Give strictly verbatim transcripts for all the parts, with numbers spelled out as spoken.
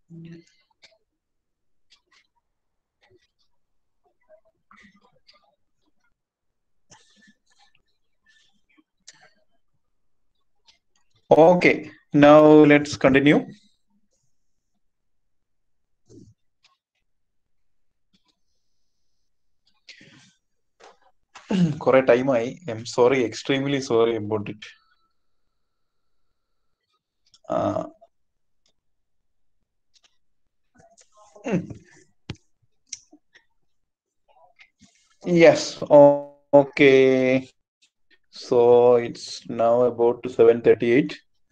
Okay, now let's continue. Correct time I am sorry, extremely sorry about it. Uh, yes, okay. So it's now about seven thirty-eight.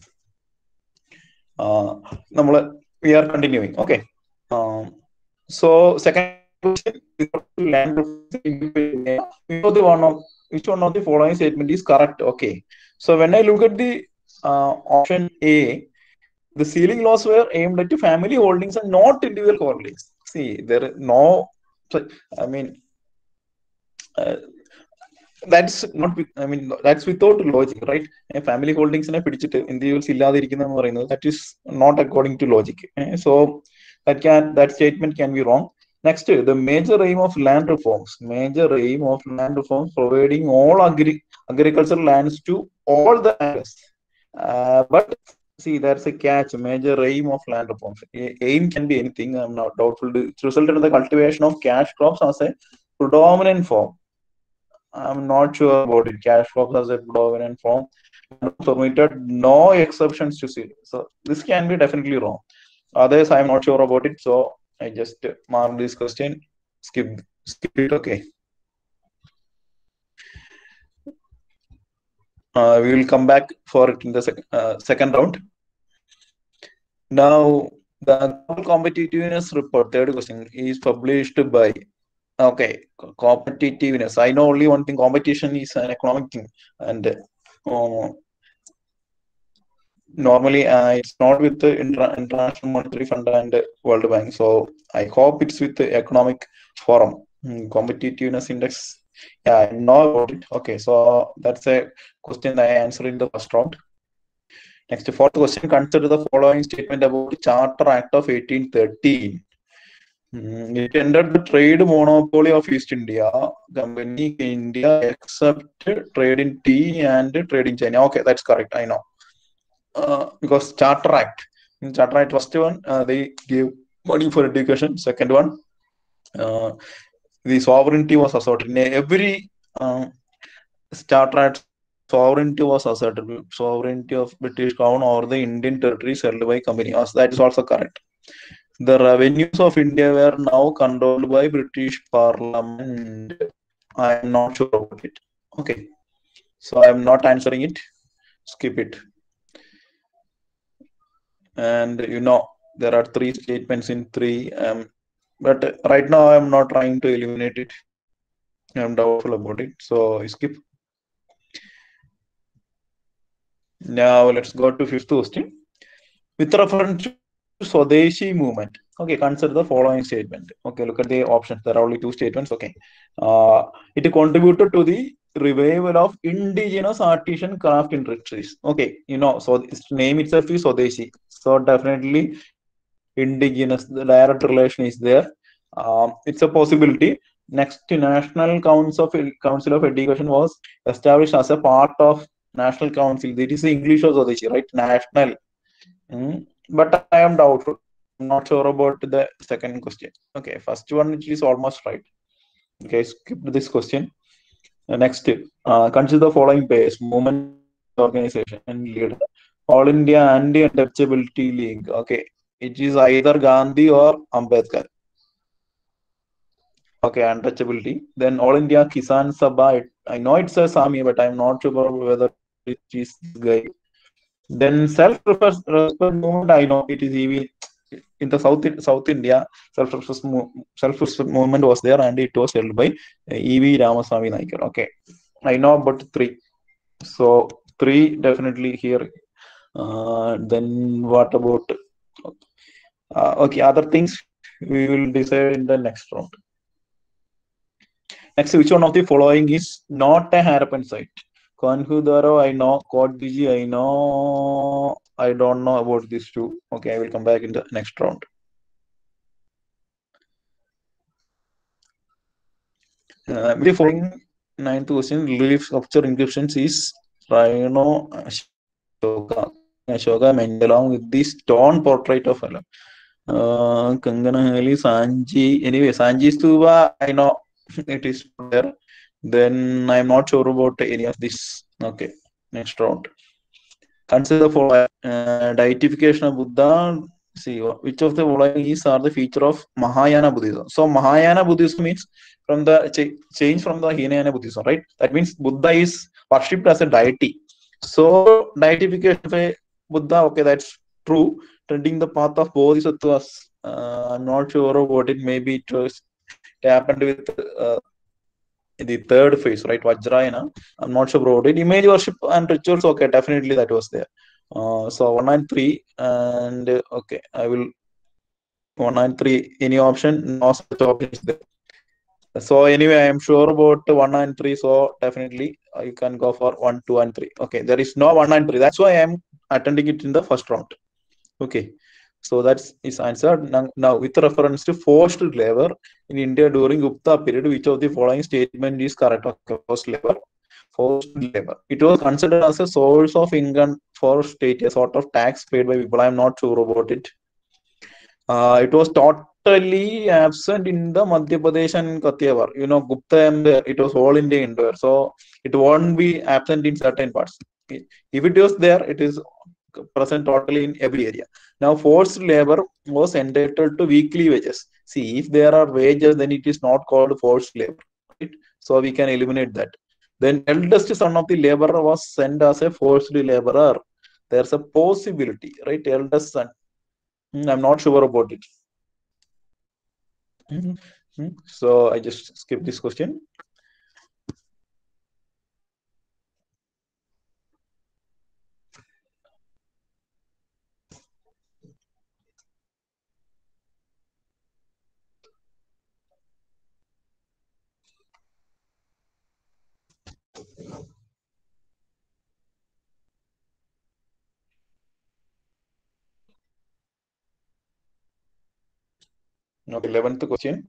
Uh, നമ്മള്- we are continuing. Okay. Um, so second question, land which of the one of which one of the following statement is correct? Okay. So when I look at the uh, option A, the ceiling laws were aimed at family holdings and not individual holdings. See, there is no, I mean, uh, that's not with, I mean, that's without logic, right? Family holdings ne പിടിച്ചിട്ട് individuals ഇല്ലാതിരിക്കുന്ന എന്ന് പറയുന്നത്, that is not according to logic. So that can that statement can be wrong. Next, the major aim of land reforms, major aim of land reforms, providing all agri agricultural lands to all the areas. Uh, but see, there's a catch. Major aim of land reforms. A- Aim can be anything. I'm not doubtful. It resulted in the cultivation of cash crops as a predominant form. I'm not sure about it. Cash crops as a predominant form permitted, no exceptions to see. So this can be definitely wrong. Others, I'm not sure about it. So I just mark this question. Skip, skip it. Okay. Uh, we will come back for it in the sec uh, second round. Now, the Global Competitiveness Report, third question, is published by. Okay, competitiveness. I know only one thing. Competition is an economic thing, and uh, normally uh, it's not with the Inter International Monetary Fund and World Bank. So I hope it's with the Economic Forum. Hmm, competitiveness index. Yeah, I know about it. Okay, so that's a question I answered in the first round. Next, fourth question. Consider the following statement about the Charter Act of eighteen thirteen. Hmm, it ended the trade monopoly of East India Company India except trade in tea and trade in China. Okay, that's correct. I know. Uh, because Charter Act, in Charter Act, first one, uh, they gave money for education. Second one, uh, the sovereignty was asserted. In every uh, Charter Act, sovereignty was asserted. Sovereignty of British Crown or the Indian territories held by company. That is also correct. The revenues of India were now controlled by British Parliament. I am not sure about it. Okay, so I am not answering it. Skip it. And you know there are three statements in three, um, but right now I'm not trying to eliminate it. I'm doubtful about it, so skip. Now let's go to fifth question. With reference to Swadeshi movement, okay, consider the following statement. Okay, look at the options. There are only two statements. Okay, uh, it contributed to the revival of indigenous artisan craft industries. Okay, you know, so its name itself is Swadeshi, so definitely indigenous, the direct relation is there. Um, it's a possibility. Next, National Council of Council of Education was established as a part of National Council. It is English or Swadeshi, right? National. Mm. But I am doubtful. I'm not sure about the second question. Okay, first one it is almost right. Okay, skip this question. Uh, next, uh, consider the following pairs: movement organization and leader. All India Anti-Untouchability League. Okay, it is either Gandhi or Ambedkar. Okay, untouchability. Then All India Kisan Sabha. It, I know it's a Sami, but I'm not sure whether it is this guy. Then self-respect movement. I know it is E V in the South South India. Self-respect self-respect movement was there, and it was held by E V Ramaswamy Naikar. Okay, I know about three. So three definitely here. Uh, then what about? Uh, okay, other things we will decide in the next round. Next, which one of the following is not a Harappan site? Kanhudaro, I know. Kodbiji, I know. I don't know about these two. Okay, I will come back in the next round. Uh, the following ninth question, relief sculpture inscriptions is Rhino Ashoka. Ashoka meant along with the stone portrait of Alam. Uh, Kanganahali, Sanji. Anyway, Sanji Stupa, I know it is there. Then I'm not sure about any of this. Okay, next round. Consider the following uh, deification of Buddha. See, which of the following is are the feature of Mahayana Buddhism? So Mahayana Buddhism means from the ch- change from the Hinayana Buddhism, right? That means Buddha is worshipped as a deity. So deification of a Buddha, okay, that's true. Treading the path of Bodhisattvas. Uh, I'm not sure about it. Maybe it was it happened with uh, the third phase, right? Vajrayana. I'm not sure about it. Image worship and rituals, okay, definitely that was there. Uh, so one nine three and uh, okay, I will one nine three. Any option? No such option is there. So anyway, I am sure about one nine three. So definitely uh, you can go for one, two, and three. Okay, there is no one nine three. That's why I am attending it in the first round. Okay. So that's his answer. Now, now, with reference to forced labor in India during Gupta period, which of the following statement is correct? Okay, forced labor. Forced labor. It was considered as a source of income for state, a sort of tax paid by people. I'm not sure about it. Uh, it was totally absent in the Madhya Pradesh and Kathiawar. You know, Gupta and uh, it was all India Indoor. So it won't be absent in certain parts. If it was there, it is present totally in every area. Now, forced labor was entitled to weekly wages. See, if there are wages, then it is not called forced labor. Right? So we can eliminate that. Then eldest son of the laborer was sent as a forced laborer. There's a possibility, right? Eldest son. Hmm, I'm not sure about it. Mm-hmm. So I just skip this question. Okay, eleventh question.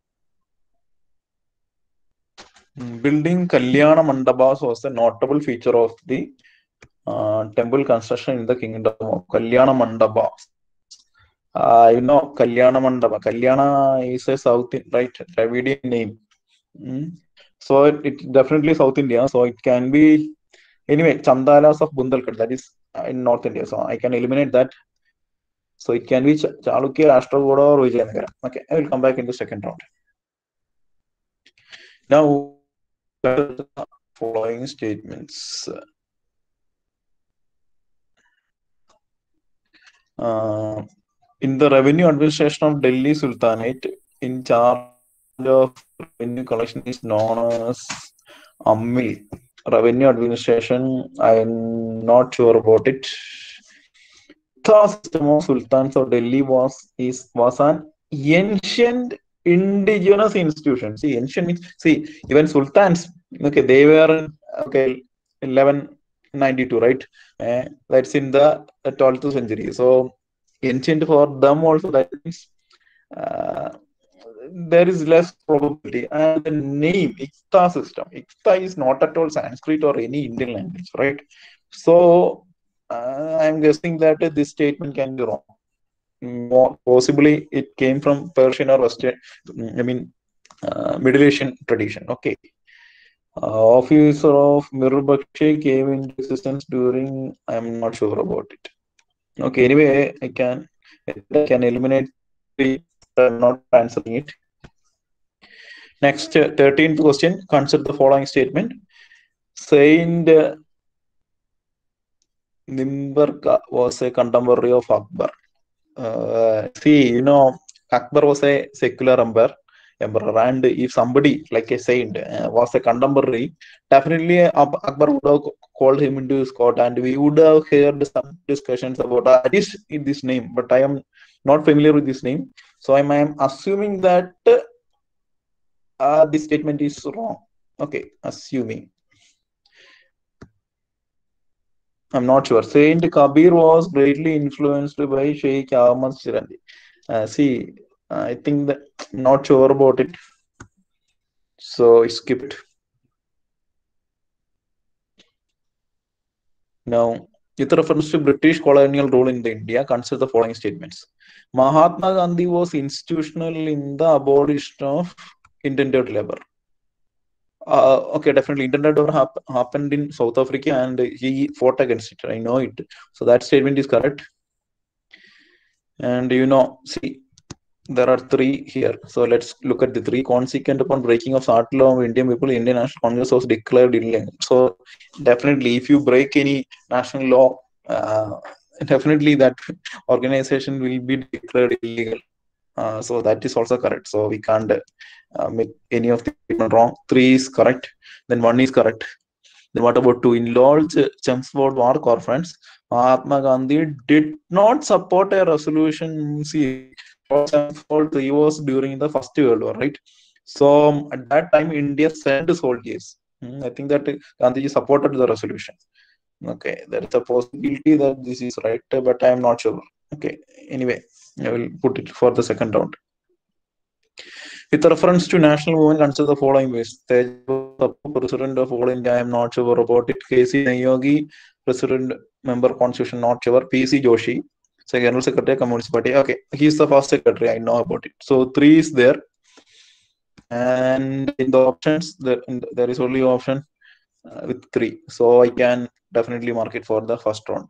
Building Kalyana Mandabas was a notable feature of the uh, temple construction in the kingdom of Kalyana Mandabas. Uh, you know, Kalyana Mandapa. Kalyana is a South, right, Dravidian name. Mm. So it, it definitely South India. So it can be, anyway, Chandalas of Bundelkhand, that is uh, in North India. So I can eliminate that. So it can be Ch Chalukya, Rashtrakuta, or Vijayanagara. Okay, I will come back in the second round. Now, the following statements. Uh, in the revenue administration of Delhi Sultanate, in charge of revenue collection is known as Ammil. Revenue administration, I'm not sure about it. The system of sultans of Delhi was is was an ancient indigenous institution. See, ancient means see even sultans. Okay, they were okay eleven ninety-two, right? Uh, that's in the twelfth century. So ancient for them also. That means uh, there is less probability. And the name Ikta system. Ikta is not at all Sanskrit or any Indian language, right? So uh, I'm guessing that uh, this statement can be wrong. More, possibly it came from Persian or Western, I mean, uh, Middle Asian tradition. Okay. Uh, officer of Mirbakshi came into existence during, I'm not sure about it. Okay, anyway, I can I can eliminate the I'm not answering it. Next, uh, thirteenth question. Consider the following statement. Saint uh, Nimbarka was a contemporary of Akbar. Uh, see, you know, Akbar was a secular emperor, emperor, and if somebody like a saint uh, was a contemporary, definitely Ak- Akbar would have called him into his court, and we would have heard some discussions about uh, at least in this name. But I am not familiar with this name, so I am assuming that uh, this statement is wrong. Okay, assuming. I'm not sure. Saint Kabir was greatly influenced by Sheikh Ahmad Shirandi. Uh, see, I think that not sure about it. So skip it. Now, with reference to British colonial rule in the India, consider the following statements. Mahatma Gandhi was institutional in the abolition of indentured labor. Uh, okay, definitely. Indentured labor hap happened in South Africa and he fought against it. I know it. So that statement is correct. And you know, see, there are three here. So let's look at the three. Consequent upon breaking of Sart law of Indian people, Indian National Congress was declared illegal. So definitely, if you break any national law, uh, definitely that organization will be declared illegal. Uh, so that is also correct. So we can't uh, make any of the statement wrong. Three is correct. Then one is correct. Then what about two? In Lord Chelmsford War Conference, Mahatma Gandhi did not support a resolution. See, Lord Chelmsford he was during the First World War, right? So at that time, India sent soldiers. Hmm, I think that Gandhiji supported the resolution. Okay, there is a possibility that this is right, but I am not sure. Okay, anyway, I will put it for the second round. With reference to national movement, consider the following ways. President of All India, I am not sure about it. K C Nayogi, President, Member Constitution, not sure. P C Joshi, General Secretary, Communist Party. Okay, he is the first secretary. I know about it. So three is there, and in the options, there there is only option uh, with three. So I can definitely mark it for the first round.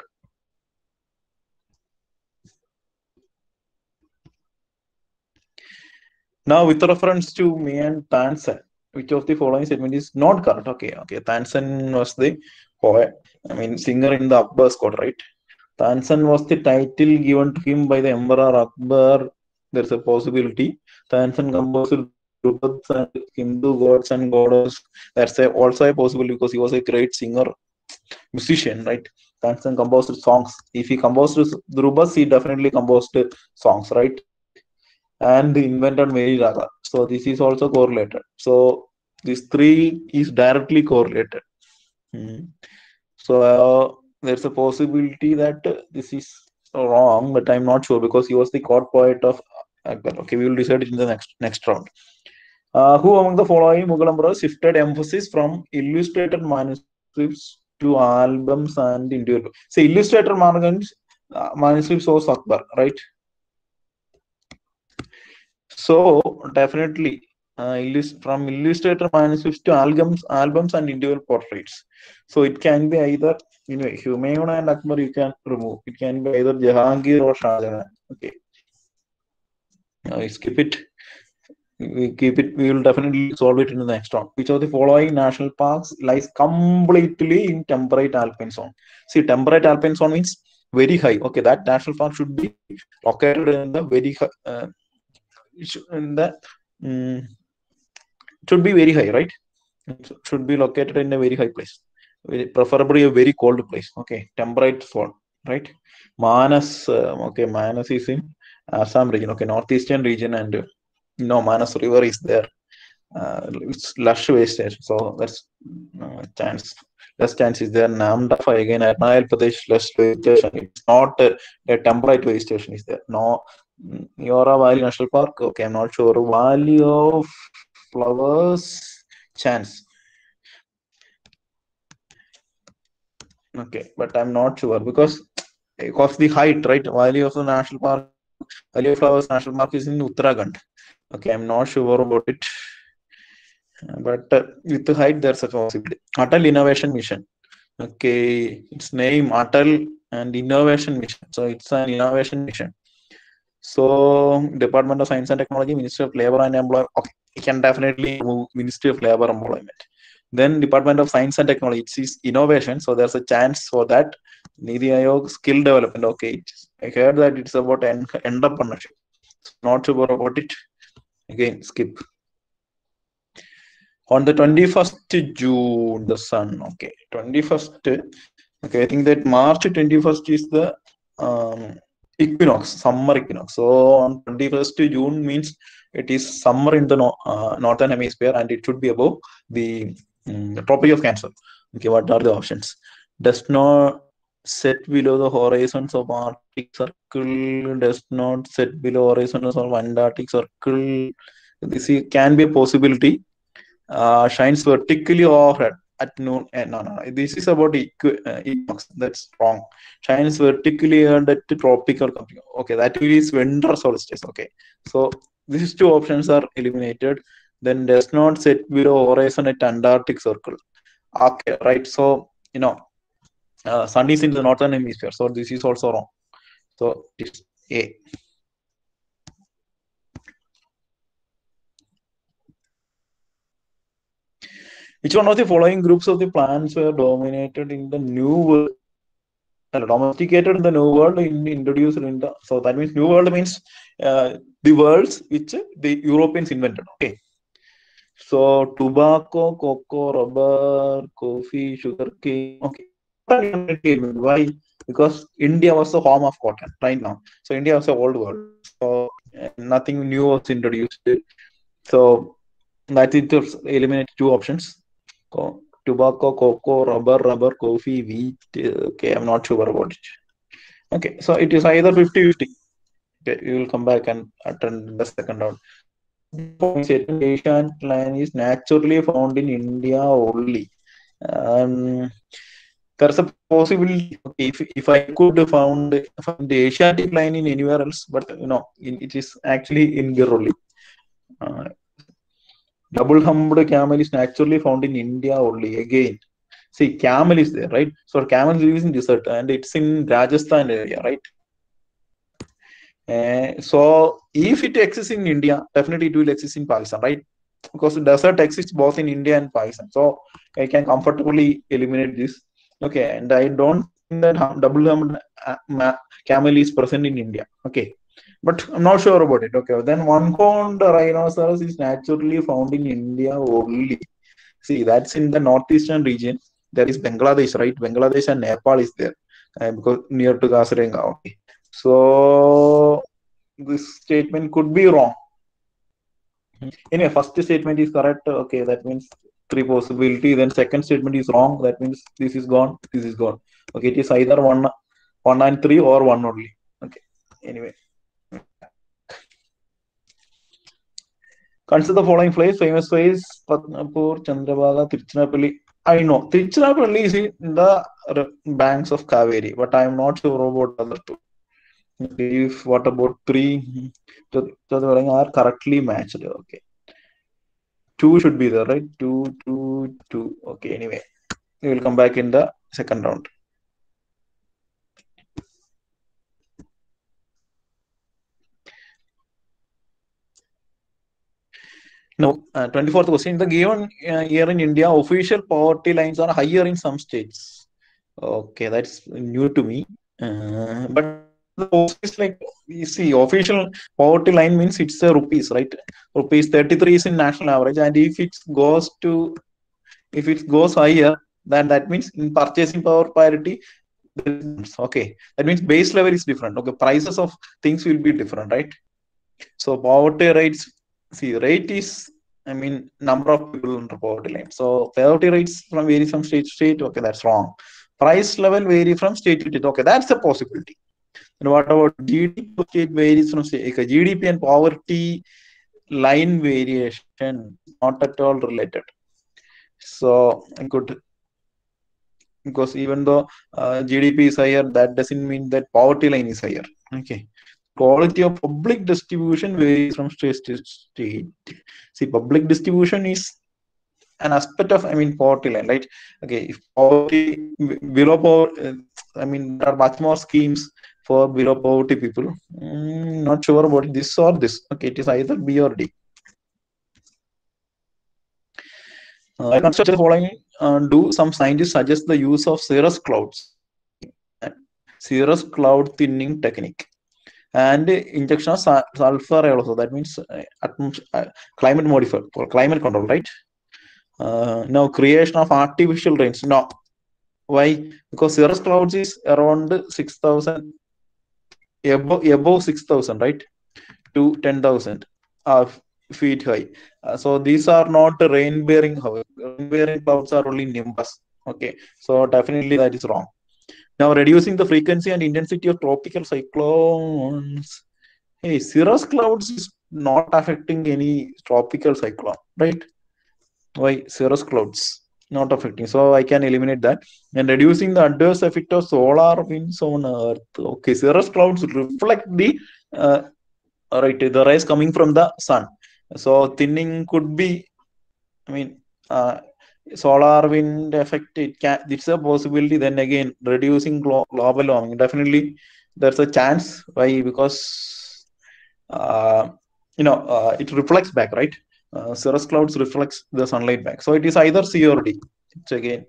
Now, with reference to me and Tansen, which of the following statement is not correct? Okay, okay. Tansen was the poet, I mean, singer in the Akbar's court, right? Tansen was the title given to him by the Emperor Akbar. There's a possibility. Tansen composed Drupads and Hindu gods and goddess. That's a, also a possibility because he was a great singer, musician, right? Tansen composed songs. If he composed Drupads, he definitely composed songs, right? And invented many raga. So this is also correlated. So these three is directly correlated. Hmm. So uh, there's a possibility that uh, this is wrong, but I'm not sure because he was the court poet of Akbar. Okay, we will decide it in the next next round. Uh, who among the following Mughal emperors shifted emphasis from illustrated manuscripts to albums and individual? See, illustrated manuscripts, uh, manuscripts was Akbar, right? So definitely, uh, illust from illustrator manuscripts to albums, albums and individual portraits. So it can be either, you know, Humayun and Akbar you can remove. It can be either Jahangir or Shah Jahan. Okay, now we skip it. We keep it. We will definitely solve it in the next round. Which of the following national parks lies completely in temperate alpine zone? See, temperate alpine zone means very high. Okay, that national park should be located in the very high. Uh, in the um, it should be very high, right? It should be located in a very high place, preferably a very cold place. Okay, temperate zone, right? Manas, uh, okay, Manas is in Assam region. Okay, northeastern region, and uh, no, Manas River is there. Uh, it's lush wastage, so that's uh, chance. Less chance is there. Namdapha again, Arunachal Pradesh, less vegetation. It's not uh, a temperate vegetation is there. No, Yora Valley National Park. Okay, I'm not sure. Valley of Flowers, chance. Okay, but I'm not sure because of the height, right? Valley of the National Park, Valley of Flowers National Park is in Uttarakhand. Okay, I'm not sure about it. But uh, with the height, there's a possibility. Atal Innovation Mission. Okay, its name Atal and Innovation Mission. So it's an innovation mission. So Department of Science and Technology, Ministry of Labor and Employment. Okay, you can definitely move Ministry of Labor and Employment. Then Department of Science and Technology, it is innovation. So there's a chance for that. Niti Aayog skill development. Okay, I heard that it's about entrepreneurship. Not sure about it. Again, skip. On the twenty-first June, the sun. Okay, twenty-first. Okay, I think that March twenty-first is the um, equinox, summer equinox. So on twenty-first June means it is summer in the no, uh, northern hemisphere and it should be above the, um, the tropic of Cancer. Okay, what are the options? Does not set below the horizons of Arctic Circle, does not set below horizons of Antarctic Circle. This can be a possibility. uh, shines vertically overhead at noon. Eh, no, no, no. This is about equi- uh, equinox. That's wrong. Shines vertically and at tropical. Okay, that is winter solstice. Okay, so these two options are eliminated. Then does not set below horizon at Antarctic Circle. Okay, right. So you know, uh, sun is in the northern hemisphere. So this is also wrong. So it is A. Which one of the following groups of the plants were dominated in the New World? Domesticated in the New World, in, introduced in the, so that means New World means uh, the worlds which the Europeans invented. Okay, so tobacco, cocoa, rubber, coffee, sugarcane. Okay, why? Because India was the home of cotton right now. So India was the old world. So uh, nothing new was introduced. So that it was eliminate two options. Co- tobacco, cocoa, rubber, rubber, coffee, wheat. uh, Okay, I'm not sure about it. Okay, so it is either fifty fifty. Okay, we will come back and attend the second round. Asian lion is naturally found in India only. Um, there's a possibility. Okay, if, if I could found find the Asiatic lion in anywhere else, but you know, in, it is actually in Gir only. Uh, Double-humped camel is naturally found in India only. Again, see, camel is there, right? So camel lives in desert, and it's in Rajasthan area, right? Uh, so if it exists in India, definitely it will exist in Pakistan, right? Because the desert exists both in India and Pakistan. So I can comfortably eliminate this. Okay, and I don't think that hum- double-humped uh, ma- camel is present in India. Okay, but I'm not sure about it. Okay, then one-horned rhinoceros is naturally found in India only. See, that's in the northeastern region. There is Bangladesh, right? Bangladesh and Nepal is there uh, because near to Kasirenga. Okay, so this statement could be wrong. Anyway, first statement is correct. Okay, that means three possibility. Then second statement is wrong. That means this is gone. This is gone. Okay, it is either one, one and three or one only. Okay. Anyway, consider the following place. Famous place: Patnapur, Chandrabhaga, Tiruchirappalli. I know Tiruchirappalli is in the banks of Kaveri, but I am not sure about other two. If what about three? So, so the are correctly matched. Okay. Two should be there, right? Two, two, two. Okay, anyway, we will come back in the second round. Now, uh, twenty-fourth question. The given uh, year in India, official poverty lines are higher in some states. Okay, that's new to me. Uh, but the post is like, you see, official poverty line means it's a rupees, right? Rupees thirty-three is in national average, and if it goes to, if it goes higher, then that means in purchasing power parity, okay, that means base level is different. Okay, prices of things will be different, right? So poverty rates, see, rate is, I mean, number of people under poverty line. So poverty rates from vary from state to state. Okay, that's wrong. Price level vary from state to state. Okay, that's a possibility. And what about G D P state varies from state? Okay, G D P and poverty line variation not at all related. So I could, because even though uh, G D P is higher, that doesn't mean that poverty line is higher. Okay. Quality of public distribution varies from state to state. See, public distribution is an aspect of, I mean, poverty line, right? Okay, if poverty below poverty, I mean, there are much more schemes for below poverty people. Mm, not sure about this or this. Okay, it is either B or D. Uh, I consider the following. Uh, do some scientists suggest the use of cirrus clouds? Cirrus cloud thinning technique and injection of sulfur also. That means uh, uh, climate modifier or climate control, right? Uh, now creation of artificial rains. No, why? Because cirrus clouds is around six thousand, above above six thousand, right? To ten thousand uh, feet high. Uh, so these are not rain bearing. Rain bearing clouds are only nimbus. Okay, so definitely that is wrong. Now reducing the frequency and intensity of tropical cyclones. Hey, cirrus clouds is not affecting any tropical cyclone, right? Why? Cirrus clouds not affecting. So I can eliminate that. And reducing the adverse effect of solar winds on Earth. Okay, cirrus clouds reflect the uh, right the rays coming from the sun. So thinning could be. I mean, uh, solar wind effect. It can. It's a possibility. Then again, reducing glo- global warming. Definitely, there's a chance. Why? Because uh, you know uh, it reflects back, right? Uh, cirrus clouds reflects the sunlight back, so it is either C or D. It's again,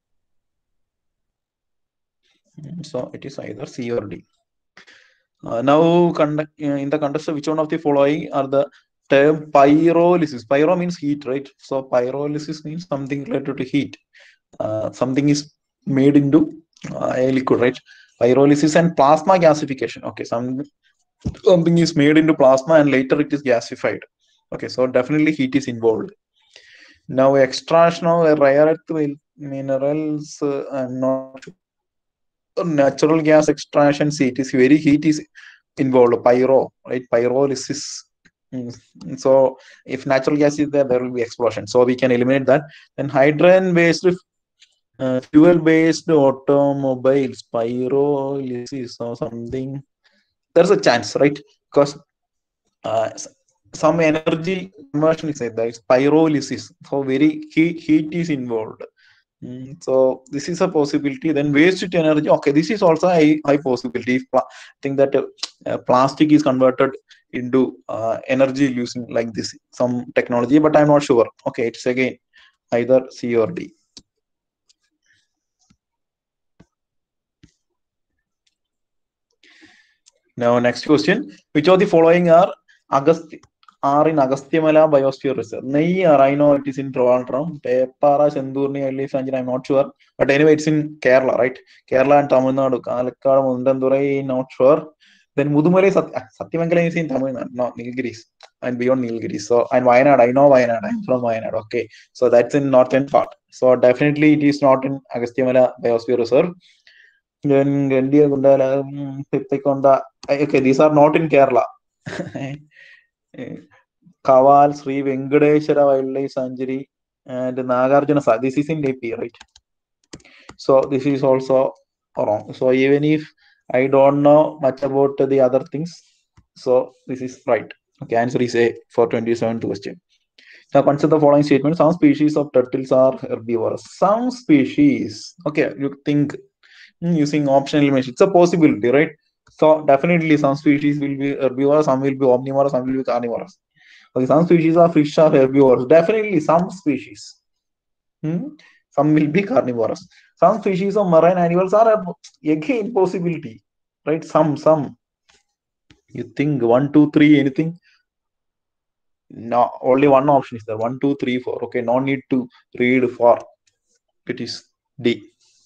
so it is either C or D. Uh, now, conduct, uh, in the context of which one of the following are the term pyrolysis? Pyro means heat, right? So pyrolysis means something related to heat. Uh, something is made into uh, a liquid, right? Pyrolysis and plasma gasification. Okay, some something is made into plasma and later it is gasified. Okay, so definitely heat is involved. Now, extraction of rare earth minerals, uh, I'm not sure. Natural gas extraction, see, it is very heat is involved. Pyro, right? Pyrolysis. Mm. So, if natural gas is there, there will be explosion. So, we can eliminate that. Then, hydrogen based, uh, fuel based automobiles, pyrolysis or something. There's a chance, right? Because uh, some energy conversion is there. It's pyrolysis. So, very heat, heat is involved. Mm, so this is a possibility. Then waste to energy. Okay, this is also a high possibility. If pla- think that uh, uh, plastic is converted into uh, energy using like this some technology, but I'm not sure. Okay, it's again either C or D. Now next question: which of the following are Agasti are in Agasthyamala Biosphere Reserve? Nayyar, I know it is in Trivandrum. Pepara, Sendurni, Elefant, I'm not sure. But anyway, it's in Kerala, right? Kerala and Tamil Nadu. Kalakkad, Mundandurai, not sure. Then Mudumalai, Satyamangalam is in Tamil Nadu, no, Nilgiris, and beyond Nilgiris. So, and Wayanad, I know Wayanad, I'm from Wayanad. Okay, so that's in northern part. So definitely it is not in Agasthyamala Biosphere Reserve. Then Gandia Gundala, Pipikonda. Okay, these are not in Kerala. Kaval, Sri Venkateshwara Wildlife Sanctuary, and Nagarjuna Sa. This is in A P, right? So this is also wrong. So even if I don't know much about the other things, so this is right. Okay, answer is A for twenty-seventh question. Now consider the following statement. Some species of turtles are herbivorous. Some species. Okay, you think mm, using optional elimination. It's a possibility, right? So definitely some species will be herbivorous, some will be omnivorous, some will be carnivorous. Okay, some species of fish are herbivores. Definitely some species. Hmm? Some will be carnivorous. Some species of marine animals are a, again possibility, right? Some, some. You think one, two, three, anything? No, only one option is there. One, two, three, four. Okay, no need to read for. It is D.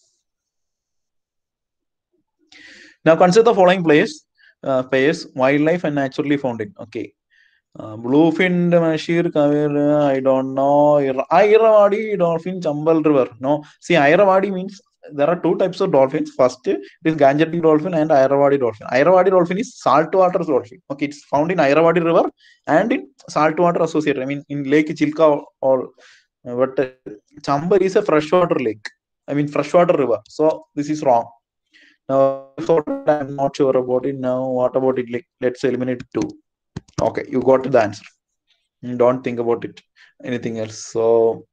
Now consider the following place, uh, pairs, wildlife and naturally found in. Okay. Uh, bluefin, Mashir, Kavir, I don't know. Airavadi dolphin, Chambal River. No, see, Airavadi means there are two types of dolphins. First, it is Gangetic dolphin and Airavadi dolphin. Airavadi dolphin is saltwater dolphin. Okay, it's found in Airavadi River and in saltwater associated. I mean, in Lake Chilka or but uh, Chambal is a freshwater lake. I mean, freshwater river. So this is wrong. Now, I'm not sure about it. Now, what about it? Like, let's eliminate two. Okay, you got the answer. Don't think about it. Anything else? So,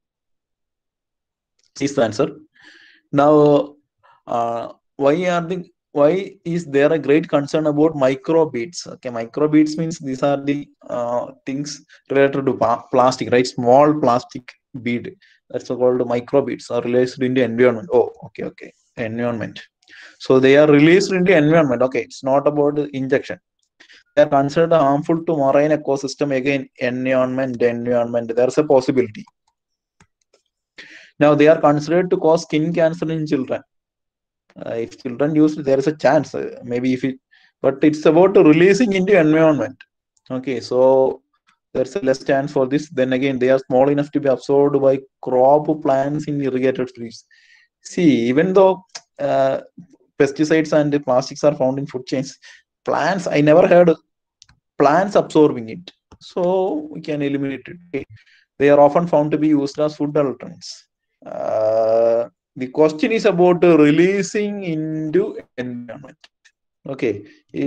is the answer. Now, uh, why are the why is there a great concern about microbeads? Okay, microbeads means these are the uh, things related to plastic, right? Small plastic bead. That's called microbeads are released in the environment. Oh, okay, okay, environment. So they are released in the environment. Okay, it's not about the injection. They are considered harmful to marine ecosystem. Again, environment, environment. There's a possibility. Now they are considered to cause skin cancer in children. Uh, if children use it, there is a chance. Uh, maybe if it, but it's about releasing into environment. Okay, so there's a less chance for this. Then again, they are small enough to be absorbed by crop plants in irrigated fields. See, even though uh, pesticides and plastics are found in food chains, plants, I never heard plants absorbing it. So we can eliminate it. Okay. They are often found to be used as food adulterants. Uh, the question is about uh, releasing into environment. Okay,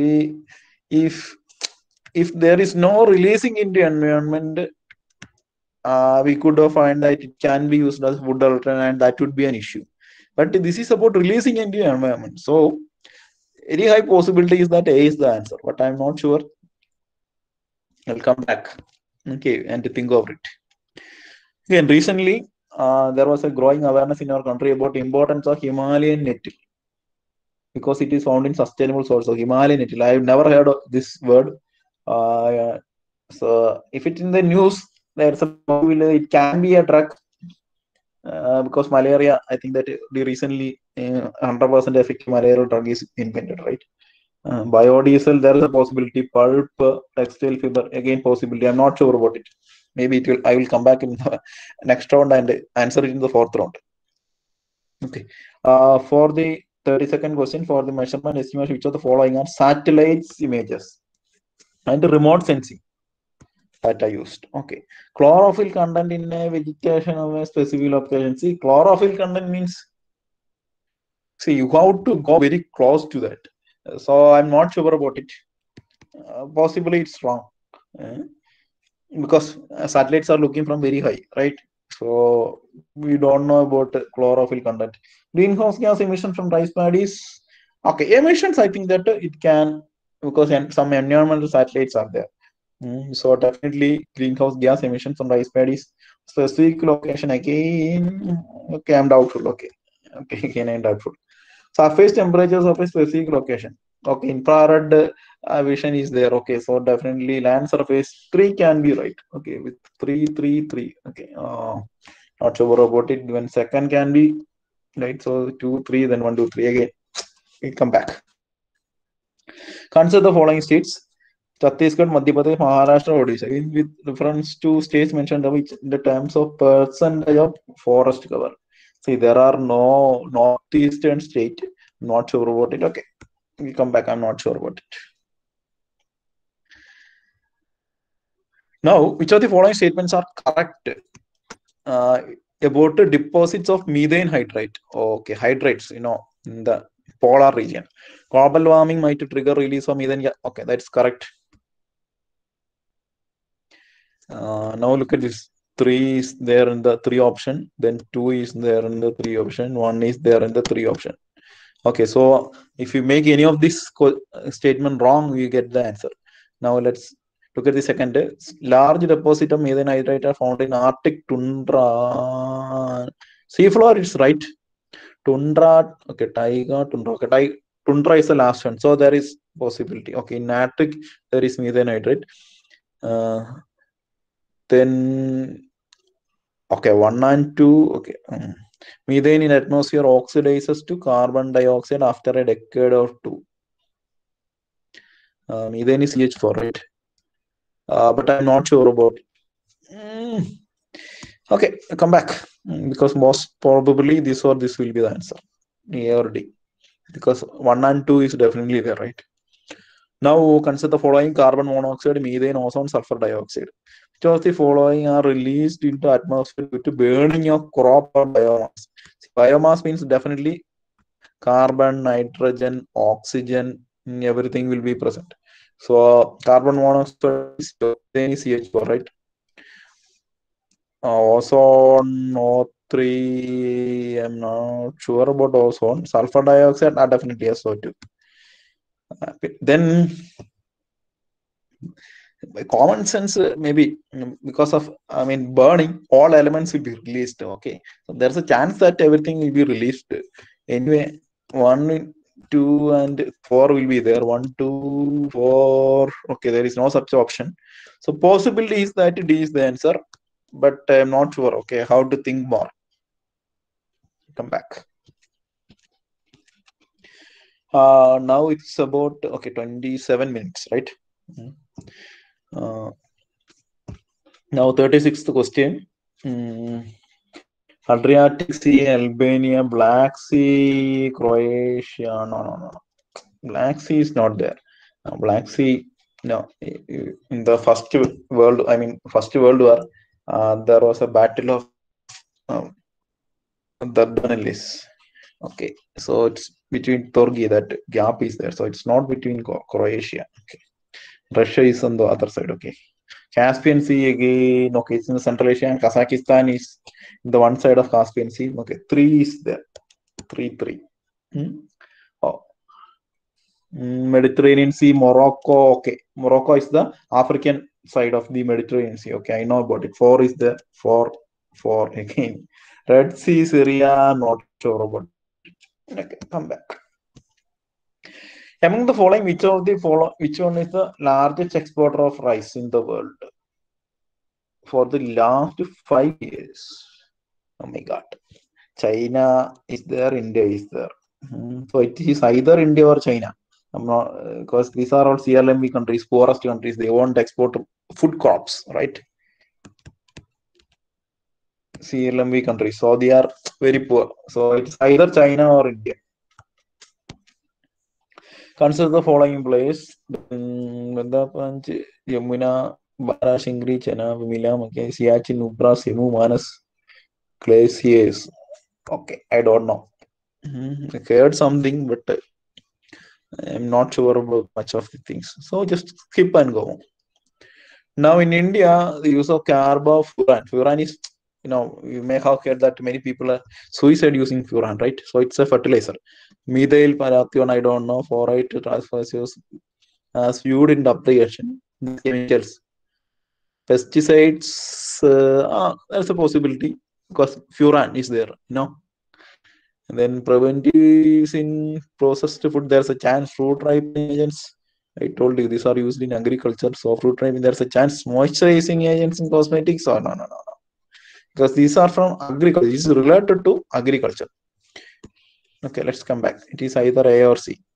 if if there is no releasing into environment, uh, we could find that it can be used as food adulterant, and that would be an issue. But this is about releasing into environment, so very high possibility is that A is the answer, but I'm not sure. I'll come back, okay, and to think of it. Again, recently uh, there was a growing awareness in our country about the importance of Himalayan nettle, because it is found in sustainable source. So Himalayan nettle, I've never heard of this word. Uh, so if it's in the news, there's a possibility it can be a drug, uh, because malaria. I think that the recently uh, one hundred percent effective malaria drug is invented, right? Uh, biodiesel, there is a possibility. Pulp, uh, textile fiber, again possibility. I'm not sure about it. Maybe it will. I will come back in the next round and answer it in the fourth round. Okay. Uh, for the thirty second question, for the measurement estimation, which of the following are satellites images and remote sensing that I used? Okay. Chlorophyll content in a vegetation of a specific location. See, chlorophyll content means, see, you have to go very close to that. So I'm not sure about it. Uh, possibly it's wrong. Uh, because uh, satellites are looking from very high, right? So we don't know about uh, chlorophyll content. Greenhouse gas emission from rice paddies. Okay, emissions, I think that uh, it can, because en- some environmental satellites are there. Mm, so definitely greenhouse gas emission from rice paddies. Specific location again. Okay, I'm doubtful. Okay, okay, again I'm doubtful. Surface temperatures of a specific location. Okay, infrared uh, vision is there. Okay, so definitely land surface three can be right. Okay, with three, three, three. Okay, uh, not sure about it. When second can be right. So two, three, then one, two, three again. We come back. Consider the following states: Chhattisgarh, Madhya Pradesh, Maharashtra, Odisha. In with reference to states mentioned which in the terms of percentage of forest cover. See, there are no northeastern state. Not sure about it. Okay, we come back. I'm not sure about it. Now, which of the following statements are correct uh, about the deposits of methane hydrate? Okay, hydrates, you know, in the polar region. Global warming might trigger release of methane. Yeah, okay, that's correct. Uh, now look at this. Three is there in the three option. Then two is there in the three option. One is there in the three option. Okay, so if you make any of this statement wrong, you get the answer. Now let's look at the second. Large deposit of methane hydrate are found in Arctic tundra. Seafloor is right. Tundra, okay, taiga, tundra. Okay, tai, tundra is the last one. So there is possibility. Okay, in Arctic, there is methane hydrate. Uh, then, okay, one and two, okay. Um, methane in atmosphere oxidizes to carbon dioxide after a decade or two. Uh, methane is C H four, right? Uh, but I'm not sure about it. Mm. Okay, come back. Mm, because most probably this or this will be the answer. A or D. Because one and two is definitely there, right? Now consider the following: carbon monoxide, methane, ozone, sulfur dioxide. Which of the following are released into atmosphere due to burning of crop or biomass? Biomass means definitely carbon, nitrogen, oxygen, everything will be present. So carbon monoxide is C H four, right? Uh, ozone O three, I'm not sure about ozone. Sulfur dioxide are definitely S O two. Uh, then by common sense, uh, maybe mm, because of, I mean, burning, all elements will be released. Okay, so there's a chance that everything will be released. Anyway, one, two, and four will be there. One, two, four. Okay, there is no such option. So possibility is that D is the answer, but I'm not sure. Okay, how to think more? Come back. Uh, now it's about, okay, twenty-seven minutes, right? Uh, now thirty-sixth question. Mm. Adriatic Sea, Albania, Black Sea, Croatia. No, no, no. Black Sea is not there. Uh, Black Sea, no. In the first world, I mean, first world war, Uh, there was a battle of um, Dardanelles. Okay, so it's between Turkey, that gap is there. So it's not between Croatia. Okay. Russia is on the other side. Okay. Caspian Sea again. Okay, it's in the Central Asia, and Kazakhstan is the one side of Caspian Sea. Okay, three is there. Three, three. Hmm? Oh. Mediterranean Sea, Morocco. Okay, Morocco is the African side of the Mediterranean Sea. Okay, I know about it. Four is the four, four again. Red Sea, Syria, not sure about it. Okay, come back. Among the following, which of the follow, which one is the largest exporter of rice in the world for the last five years? Oh my God, China is there, India is there. Hmm. So it is either India or China. I'm not, because these are all C L M V countries, poorest countries. They won't export food crops, right? C L M V countries, so they are very poor. So it's either China or India. Consider the following place: Vandapanch, Yamuna, Barashingri, Chenab, Milam, okay, Siachen, Nubra, Simu, Manas, glaciers. Okay, I don't know. Mm-hmm. I heard something, but uh, I'm not sure about much of the things. So just skip and go. Now in India, the use of carbofuran. Furan is, you know, you may have heard that many people are suicide using furan, right? So it's a fertilizer. Methyl parathion, I don't know. Forite transfers as viewed in the application. These chemicals, pesticides, uh, ah, there's a possibility because furan is there, you know. And then preventives in processed food, there's a chance. Fruit ripening agents, I told you these are used in agriculture. So fruit ripening, there's a chance. Moisturizing agents in cosmetics, or no, no, no, no. Because these are from agriculture. This is related to agriculture. Okay, let's come back. It is either A or C.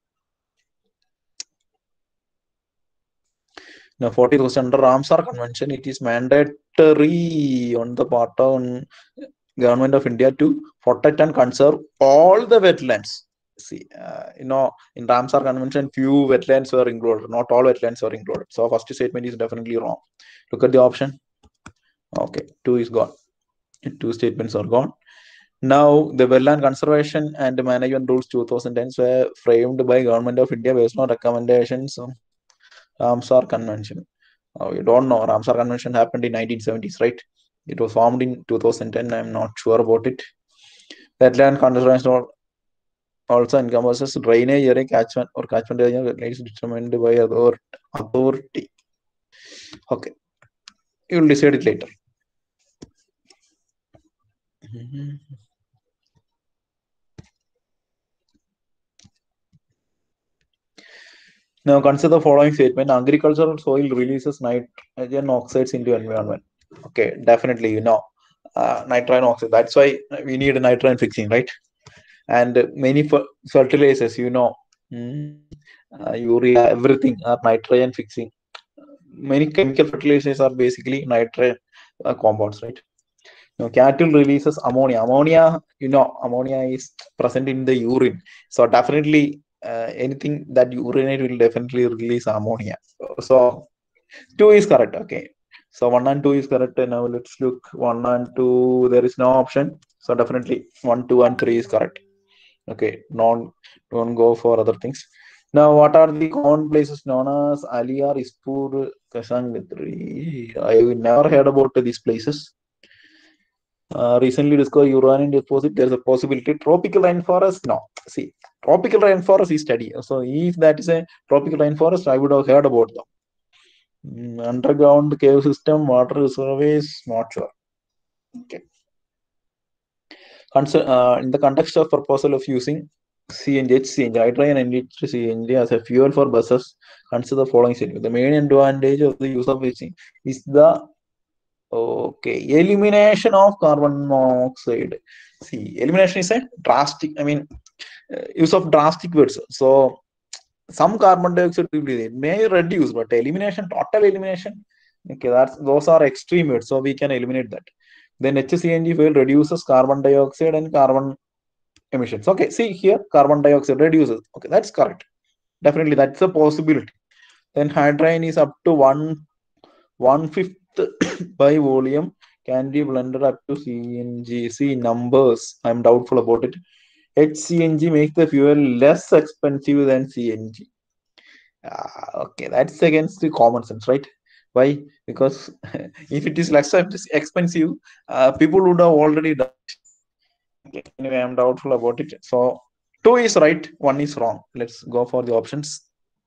Now, forty thousand under Ramsar Convention, it is mandatory on the part of government of India to protect and conserve all the wetlands. See, uh, you know, in Ramsar Convention, few wetlands were included. Not all wetlands were included. So, first statement is definitely wrong. Look at the option. Okay, two is gone. Two statements are gone. Now, the Wetland Conservation and Management Rules two thousand ten were framed by Government of India based on recommendations of Ramsar Convention. Oh, you don't know. Ramsar Convention happened in nineteen seventies, right? It was formed in two thousand ten. I'm not sure about it. Wetland Conservation also encompasses drainage area, catchment or catchment area is determined by authority. Okay, you will decide it later. Mm-hmm. Now consider the following statement: agricultural soil releases nitrogen oxides into environment. Okay, definitely, you know, uh, nitrogen oxide. That's why we need nitrogen fixing, right? And many fertilizers, you know, uh, urea, everything are nitrogen fixing. Many chemical fertilizers are basically nitrogen uh, compounds, right? Now, cattle releases ammonia. Ammonia, you know, ammonia is present in the urine. So definitely uh, anything that urinate will definitely release ammonia. So two is correct. Okay. So one and two is correct. Now let's look one and two. There is no option. So definitely one, two, and three is correct. Okay. Non, don't go for other things. Now, what are the common places known as Aliyar, Ispur, Kasangitri? I never heard about these places. Uh, recently discovered uranium deposit. There's a possibility. Tropical rainforest? No. See, tropical rainforest is steady. So, if that is a tropical rainforest, I would have heard about them. Mm, underground cave system, water reservoirs, not sure. Okay. Concer uh, in the context of proposal of using C N G, H C N G, hydrogen enriched C N G as a fuel for buses, consider the following statement. The main advantage of the use of H C N G is the okay elimination of carbon monoxide. See, elimination is a drastic, I mean, uh, use of drastic words. So, some carbon dioxide will be there. May reduce, but elimination, total elimination, okay, that's those are extreme words. So, we can eliminate that. Then H C N G fuel reduces carbon dioxide and carbon emissions. Okay, see here, carbon dioxide reduces. Okay, that's correct. Definitely, that's a possibility. Then hydrogen is up to one one fifth by volume can be blended up to C N G. See, numbers, I'm doubtful about it. H C N G makes the fuel less expensive than C N G. Uh, okay, that's against the common sense, right? Why? Because if it is less expensive, uh, people would have already done it. Okay, anyway, I'm doubtful about it. So two is right, one is wrong. Let's go for the options.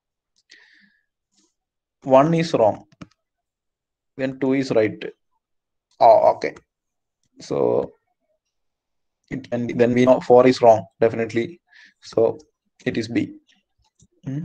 One is wrong, then two is right. Oh, okay. So it can be, then we know four is wrong, definitely. So it is B. Hmm.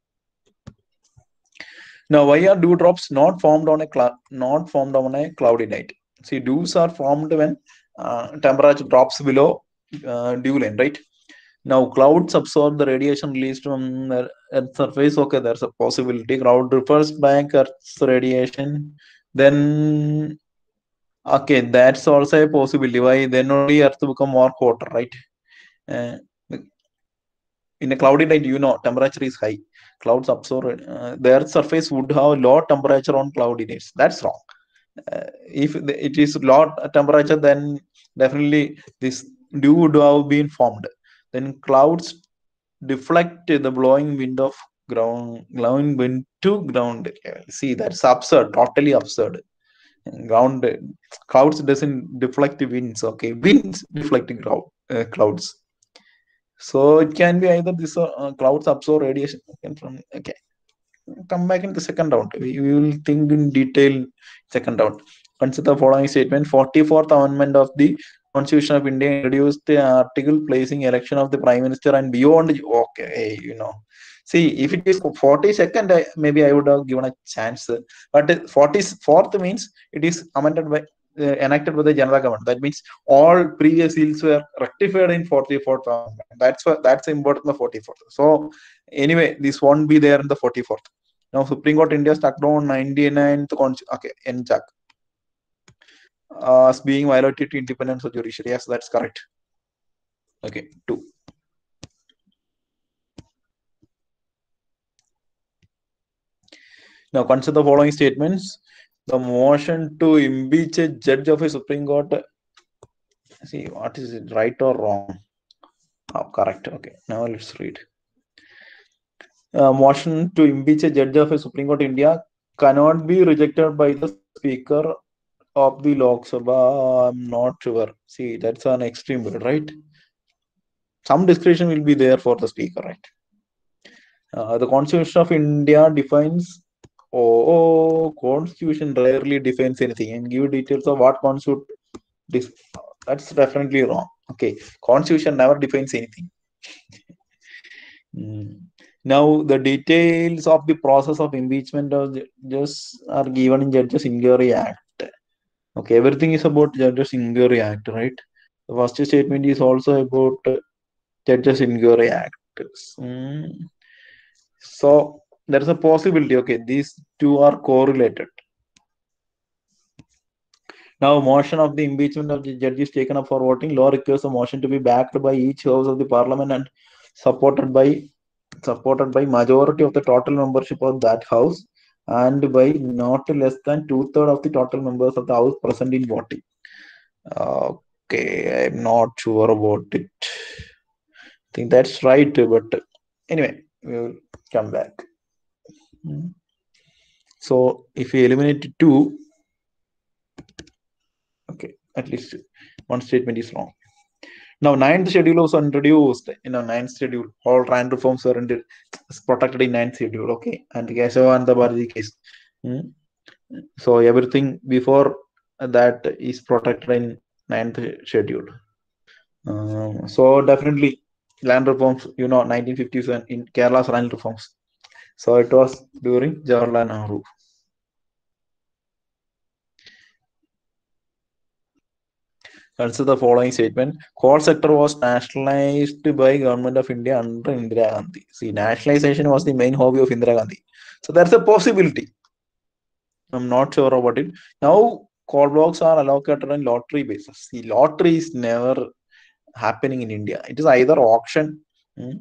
Now, why are dewdrops not formed on a cloud, not formed on a cloudy night? See, dews are formed when uh, temperature drops below uh, dew line, right? Now, clouds absorb the radiation released from the Earth's surface. Okay, there's a possibility. Cloud refers back Earth's radiation. Then, okay, that's also a possibility. Why? Then only Earth become more hotter, right? Uh, in a cloudy night, you know, temperature is high. Clouds absorb. Uh, the Earth's surface would have low temperature on cloudy nights. That's wrong. Uh, if it is low temperature, then definitely this dew would have been formed. Then clouds deflect the blowing wind of ground, blowing wind to ground level. See, that's absurd, totally absurd. Ground clouds doesn't deflect the winds. Okay, winds deflect ground, uh, clouds. So it can be either this uh, clouds absorb radiation from. Okay, come back in the second round. We, we will think in detail second round. Consider the following statement. forty-fourth Amendment of the Constitution of India introduced the article placing election of the Prime Minister and beyond. Okay, you know. See, if it is forty-second, I, maybe I would have given a chance. But forty-fourth means it is amended by, uh, enacted by the general government. That means all previous ills were rectified in forty-fourth Amendment. That's what that's important in the forty-fourth. So anyway, this won't be there in the forty-fourth. Now, Supreme Court India struck down ninety-ninth okay, N J A C uh, as being violated to independence of judiciary. Yes, that's correct. Okay, two. Now, consider the following statements. The motion to impeach a judge of a Supreme Court. See, what is it, right or wrong? Oh, correct. Okay, now let's read. Uh, motion to impeach a judge of a Supreme Court India cannot be rejected by the Speaker of the Lok Sabha. I'm not sure. See, that's an extreme word, right? Some discretion will be there for the Speaker, right? Uh, the Constitution of India defines. Oh, oh, Constitution rarely defines anything and give details of what constitute. That's definitely wrong. Okay, Constitution never defines anything. Mm. Now, the details of the process of impeachment of just are given in Judges Inquiry Act. Okay, everything is about Judges Inquiry Act, right? The first statement is also about uh, Judges Inquiry Act. Mm. So there is a possibility. Okay, these two are correlated. Now, motion of the impeachment of the judge is taken up for voting. Law requires a motion to be backed by each house of the parliament and supported by supported by majority of the total membership of that house and by not less than two-thirds of the total members of the house present in voting. Okay, I'm not sure about it. I think that's right, but anyway, we'll come back. So if we eliminate two, okay, at least one statement is wrong. Now, ninth schedule was introduced. You know, ninth schedule, all land reforms were in, protected in ninth schedule. Okay, and the Kesava and the Bharati case. Hmm. So everything before that is protected in ninth schedule. Um, so definitely land reforms. You know, nineteen fifty-seven in Kerala's land reforms. So it was during Jawaharlal Nehru. Consider the following statement. Coal sector was nationalized by Government of India under Indira Gandhi. See, nationalization was the main hobby of Indira Gandhi. So that's a possibility. I'm not sure about it. Now, coal blocks are allocated on lottery basis. See, lottery is never happening in India. It is either auction hmm,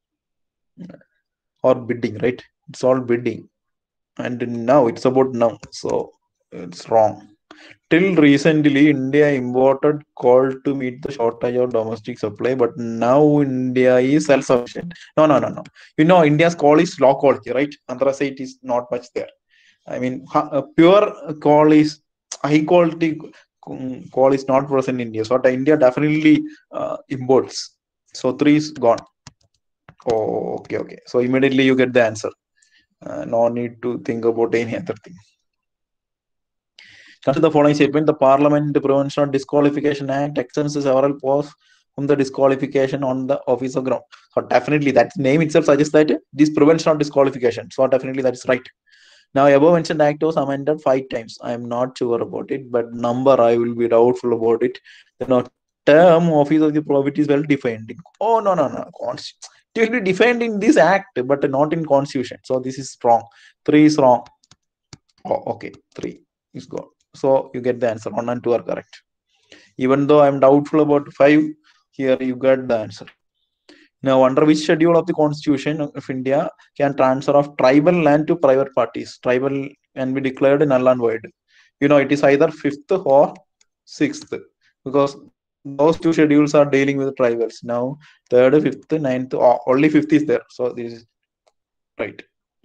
or bidding, right? It's all bidding. And now it's about now. So it's wrong. Till recently, India imported coal to meet the shortage of domestic supply, but now India is self-sufficient. No, no, no, no. You know, India's coal is low quality, right? Anthracite is not much there. I mean, uh, pure coal is high quality coal is not present in India. So India definitely uh, imports. So three is gone. Oh, okay, okay. So immediately you get the answer. Uh, no need to think about any other thing. Consider the following statement: the Parliament Prevention of Disqualification Act extends several posts from the disqualification on the office of ground. So definitely that name itself suggests that this prevention of disqualification. So definitely that is right. Now, above mentioned act was amended five times. I am not sure about it, but number I will be doubtful about it. The term office of the probity is well defined. Oh no no no! It will be defined in this act, but not in constitution. So this is wrong. Three is wrong. Oh, okay, three is gone. So you get the answer. One and two are correct. Even though I am doubtful about five, here you get the answer. Now, under which schedule of the Constitution of India can transfer of tribal land to private parties? Tribal can be declared null and void. You know, it is either fifth or sixth, because those two schedules are dealing with tribals. Now, third, fifth, ninth, only fifth is there. So this is right.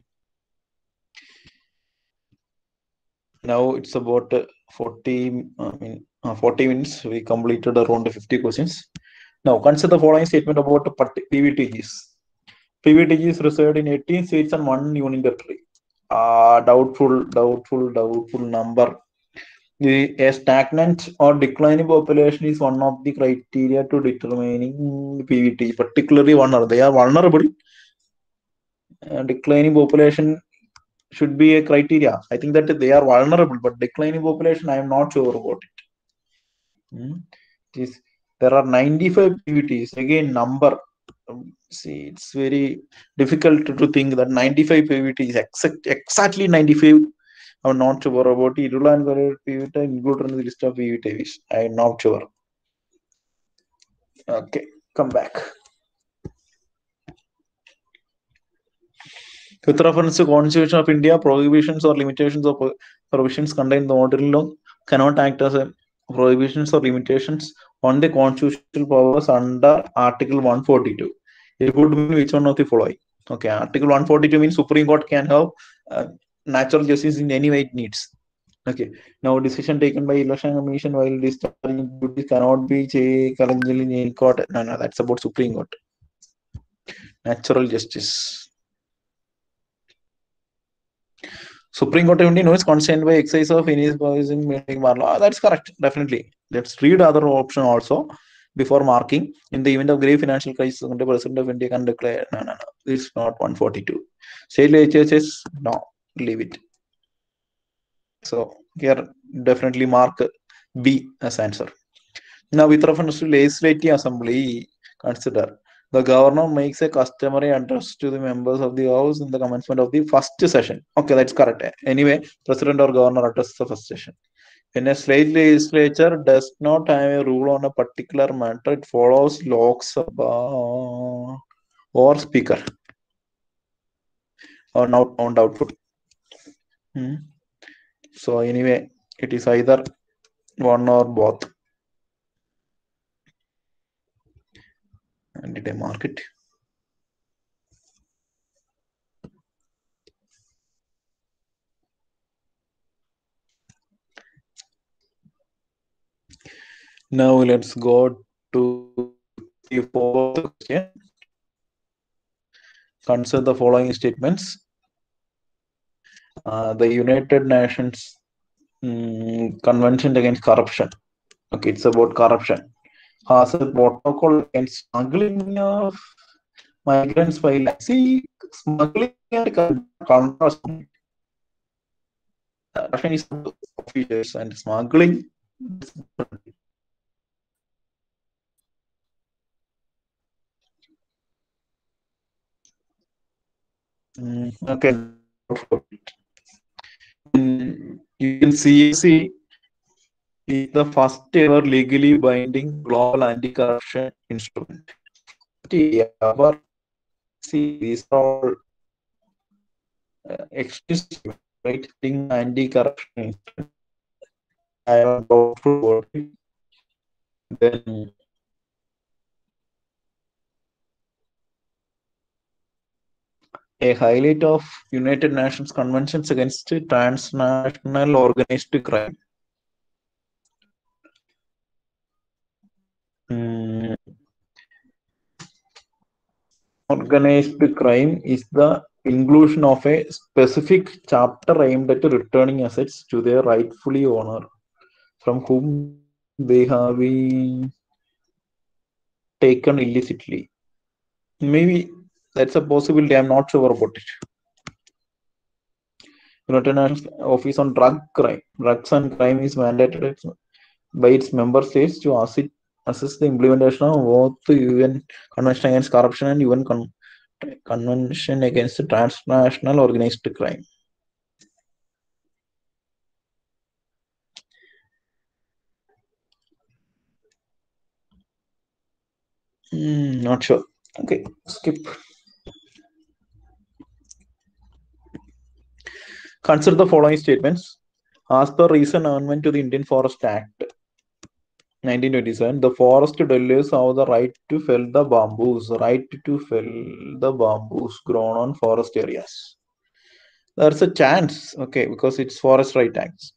Now it's about forty. I mean, uh, forty minutes. We completed around fifty questions. Now, consider the following statement about P V T Gs. P V T Gs reside in eighteen states and one union territory. Uh, doubtful, doubtful, doubtful number. The, a stagnant or declining population is one of the criteria to determining P V T, particularly vulnerable. They are vulnerable. Uh, declining population should be a criteria. I think that they are vulnerable, but declining population, I am not sure about it. Hmm. It is, there are ninety-five P V Ts. Again, number. Um, see, it's very difficult to, to think that ninety-five P V Ts, exact, exactly ninety-five. I'm not sure about it. Irula and P V T included in the list of P V Ts. I'm not sure. Okay, come back. With reference to Constitution of India, prohibitions or limitations of provisions contained in the modern law cannot act as a prohibitions or limitations on the constitutional powers under Article one forty-two. It would mean which one of the following? Okay, Article one forty-two means Supreme Court can have uh, natural justice in any way it needs. Okay, now decision taken by election commission while discharging duties cannot be challenged in any court. No, no, that's about Supreme Court. Natural justice. Supreme Court of India is constrained by exercise of any powers in making law. That's correct, definitely. Let's read other option also before marking. In the event of grave financial crisis, the President of India can declare. No, no, no. It's not one forty-two. State legislatures, no, leave it. So here definitely mark B as answer. Now, with reference to legislative assembly, consider the governor makes a customary address to the members of the house in the commencement of the first session. Okay, that's correct. Anyway, president or governor addresses the first session. When a state legislature does not have a rule on a particular matter, it follows Lok Sabha or speaker. Or not found output. Hmm. So anyway, it is either one or both. And did I mark it? Now let's go to the fourth question. Consider the following statements. Uh, the United Nations um, Convention Against Corruption. Okay, it's about corruption. Has a protocol against smuggling of migrants by land. See, smuggling and contrast. Russian is officials and smuggling. Mm, okay. You can see, see is the first ever legally binding global anti-corruption instrument. Ever see these are all uh, extensive, right? Anti-corruption instrument. I am doubtful about it. Then a highlight of United Nations Conventions against Transnational Organized Crime. Hmm. Organized crime is the inclusion of a specific chapter aimed at returning assets to their rightfully owner, from whom they have been taken illicitly. Maybe that's a possibility. I'm not sure about it. United Nations Office on Drug Crime, Drugs and Crime is mandated by its member states to assist, assist the implementation of both the U N Convention Against Corruption and U N Con Convention Against Transnational Organized Crime. Mm, not sure. Okay, skip. Consider the following statements. As per recent amendment to the Indian Forest Act nineteen twenty-seven, the forest dwellers have the right to fell the bamboos, right to fell the bamboos grown on forest areas. There's a chance, okay, because it's Forest Right Acts.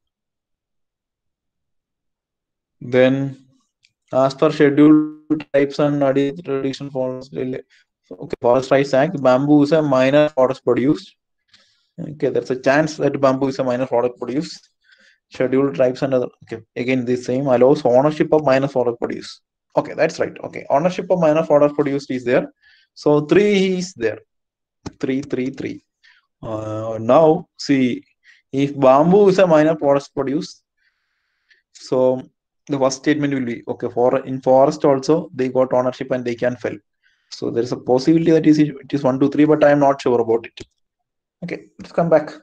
Then, as per scheduled types and traditional forest, okay, Forest Rights Act, bamboo is a minor forest produced. Okay, there's a chance that bamboo is a minor forest produced. Scheduled tribes and other. Okay, again, the same allows ownership of minor forest produce. Okay, that's right. Okay, ownership of minor forest produced is there. So three is there. Three, three, three. Uh, now, see, if bamboo is a minor forest produce, so the first statement will be okay. For in forest also they got ownership and they can fell. So there is a possibility that is it is one, two, three, but I am not sure about it. Okay, let's come back.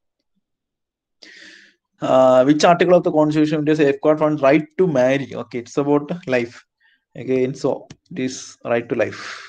Uh, which article of the Constitution does safeguard one's right to marry? Okay, it's about life. Again, so it is right to life.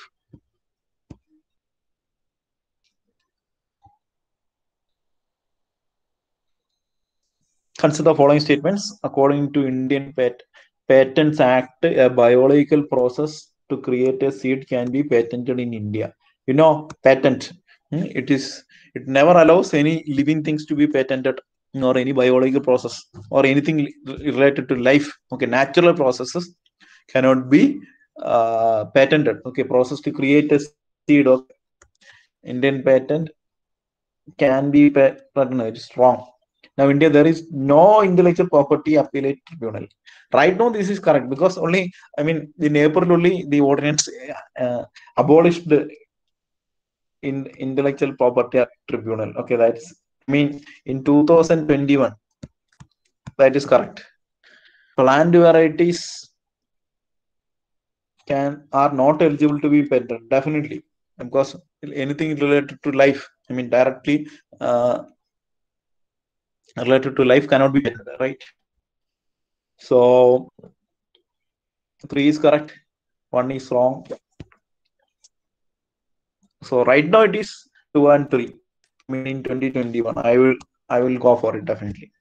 Consider the following statements. According to Indian Pat Patents Act, a biological process to create a seed can be patented in India. You know, patent. It is. It never allows any living things to be patented, or any biological process or anything related to life. Okay, natural processes cannot be uh, patented. Okay, process to create a seed of Indian patent can be patented. It is wrong. Now, India, there is no intellectual property appellate tribunal. Right now, this is correct because only, I mean, in April only the ordinance uh, abolished the in intellectual property tribunal. Okay, that's, I mean, in two thousand twenty-one, that is correct. Plant varieties can are not eligible to be patented, definitely, because anything related to life, I mean, directly uh, related to life cannot be patented, right? So three is correct, one is wrong. So right now it is two and three. I mean, in twenty twenty-one, I will I will go for it definitely.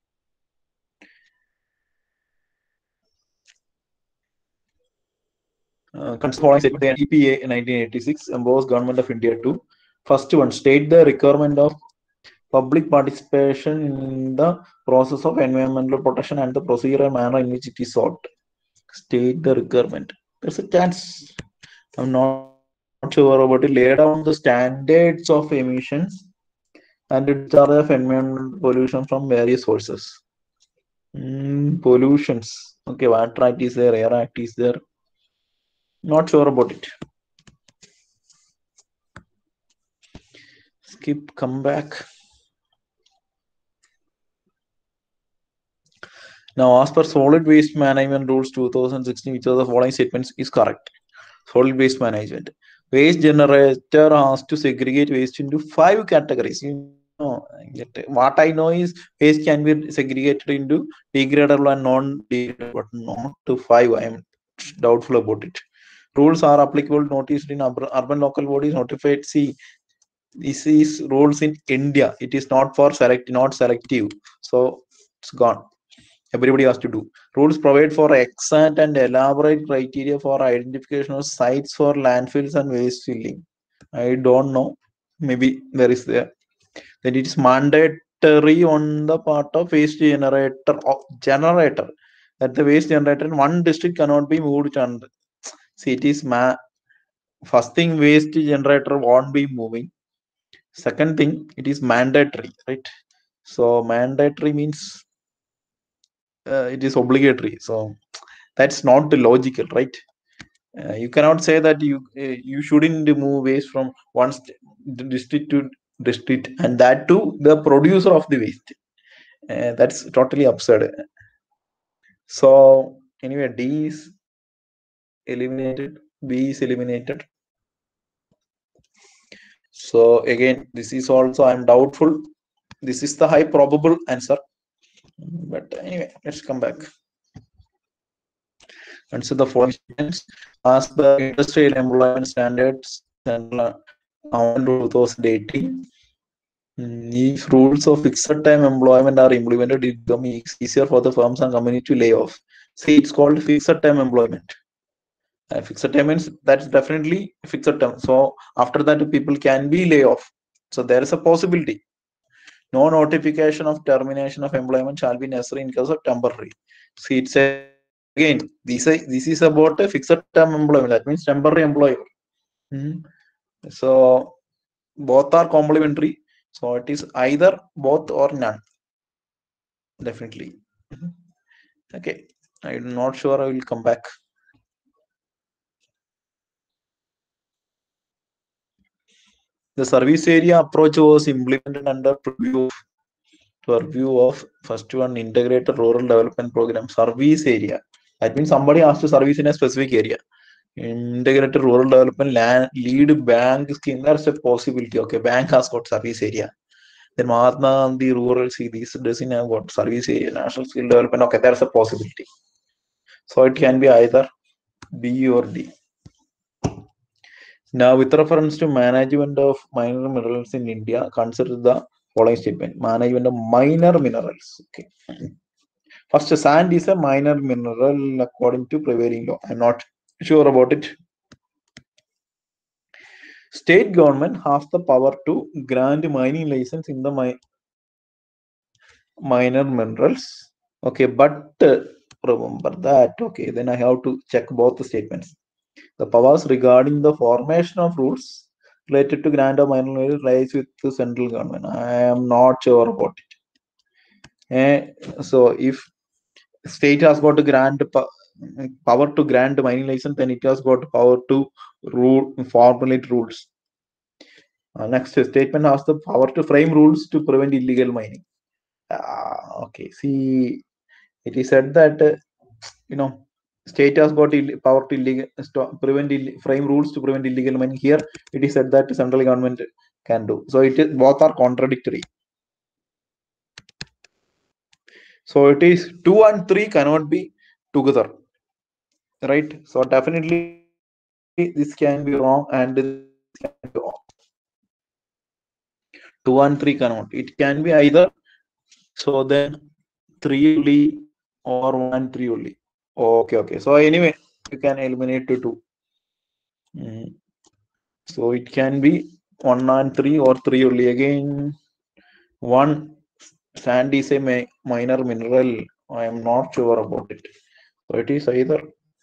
Uh, following statement, the E P A in nineteen eighty-six empowers Government of India to first one state the requirement of public participation in the process of environmental protection and the procedure and manner in which it is sought. State the requirement. There's a chance. I'm not sure about it. Lay down the standards of emissions and discharge of environmental pollution from various sources. Mm, pollutions. Okay, water act is there, air act is there. Not sure about it. Skip, come back. Now, as per solid waste management rules two thousand sixteen, which of the following statements is correct? Solid waste management. Waste generator has to segregate waste into five categories. You know, what I know is waste can be segregated into degradable and non-degradable, but not to five. I am doubtful about it. Rules are applicable, noticed in urban local bodies, notified. See, this is rules in India. It is not for select, not selective. So it's gone. everybody has to do. Rules provide for exact and elaborate criteria for identification of sites for landfills and waste filling. I don't know, maybe there is there. Then it is mandatory on the part of waste generator of generator that the waste generator in one district cannot be moved to another. See, it is ma- first thing, waste generator won't be moving. Second thing, it is mandatory, right? So mandatory means uh, it is obligatory. So that's not logical, right? Uh, you cannot say that you uh, you shouldn't move waste from one st- district to district, and that to the producer of the waste. Uh, that's totally absurd. So anyway, D is eliminated, B is eliminated. So again, this is also, I'm doubtful. This is the high probable answer. But anyway, let's come back. Answer the following statements. As per Industrial Employment Standards November two thousand eighteen, if rules of fixed time employment are implemented, it becomes easier for the firms and company to lay off. See, it's called fixed time employment. Uh, fixed time means that's definitely fixed term. So after that, people can be lay off. So there is a possibility. No notification of termination of employment shall be necessary in case of temporary. See, it's again, this is this is about a fixed term employment. That means temporary employment. Hmm. So both are complementary. So it is either both or none. Definitely. Okay. I'm not sure. I will come back. The service area approach was implemented under purview of, purview of first one, integrated rural development program. Service area. That means somebody has to service in a specific area. Integrated rural development land lead bank scheme. That's a possibility. Okay, bank has got service area. Then Mahatma Gandhi rural, see, these doesn't have got service area, national skill development. Okay, there's a possibility. So it can be either B or D. Now, with reference to management of minor minerals in India, consider the following statement. Management of minor minerals. Okay. First, sand is a minor mineral according to prevailing law. I'm not sure about it. State government has the power to grant mining license in the mi- minor minerals. Okay, but uh, remember that. Okay, then I have to check both the statements. The powers regarding the formation of rules related to grant of minor minerals lies with the central government. I am not sure about it. Eh, so if state has got to grant power to grant mining license, then it has got power to rule, formulate rules. Uh, next statement has the power to frame rules to prevent illegal mining. Uh, okay, see, it is said that uh, you know, state has got power to illegal, stop, prevent Ill- frame rules to prevent illegal mining. Here it is said that central government can do. So it is, both are contradictory. So it is two and three cannot be together, right? So definitely this can be wrong and this can be wrong. Two and three cannot. It can be either. So then three only or one and three only. Okay, okay. So anyway, you can eliminate to two. Mm. So it can be one and three or three only. Again, one, sand is a ma- minor mineral. I am not sure about it. So it is either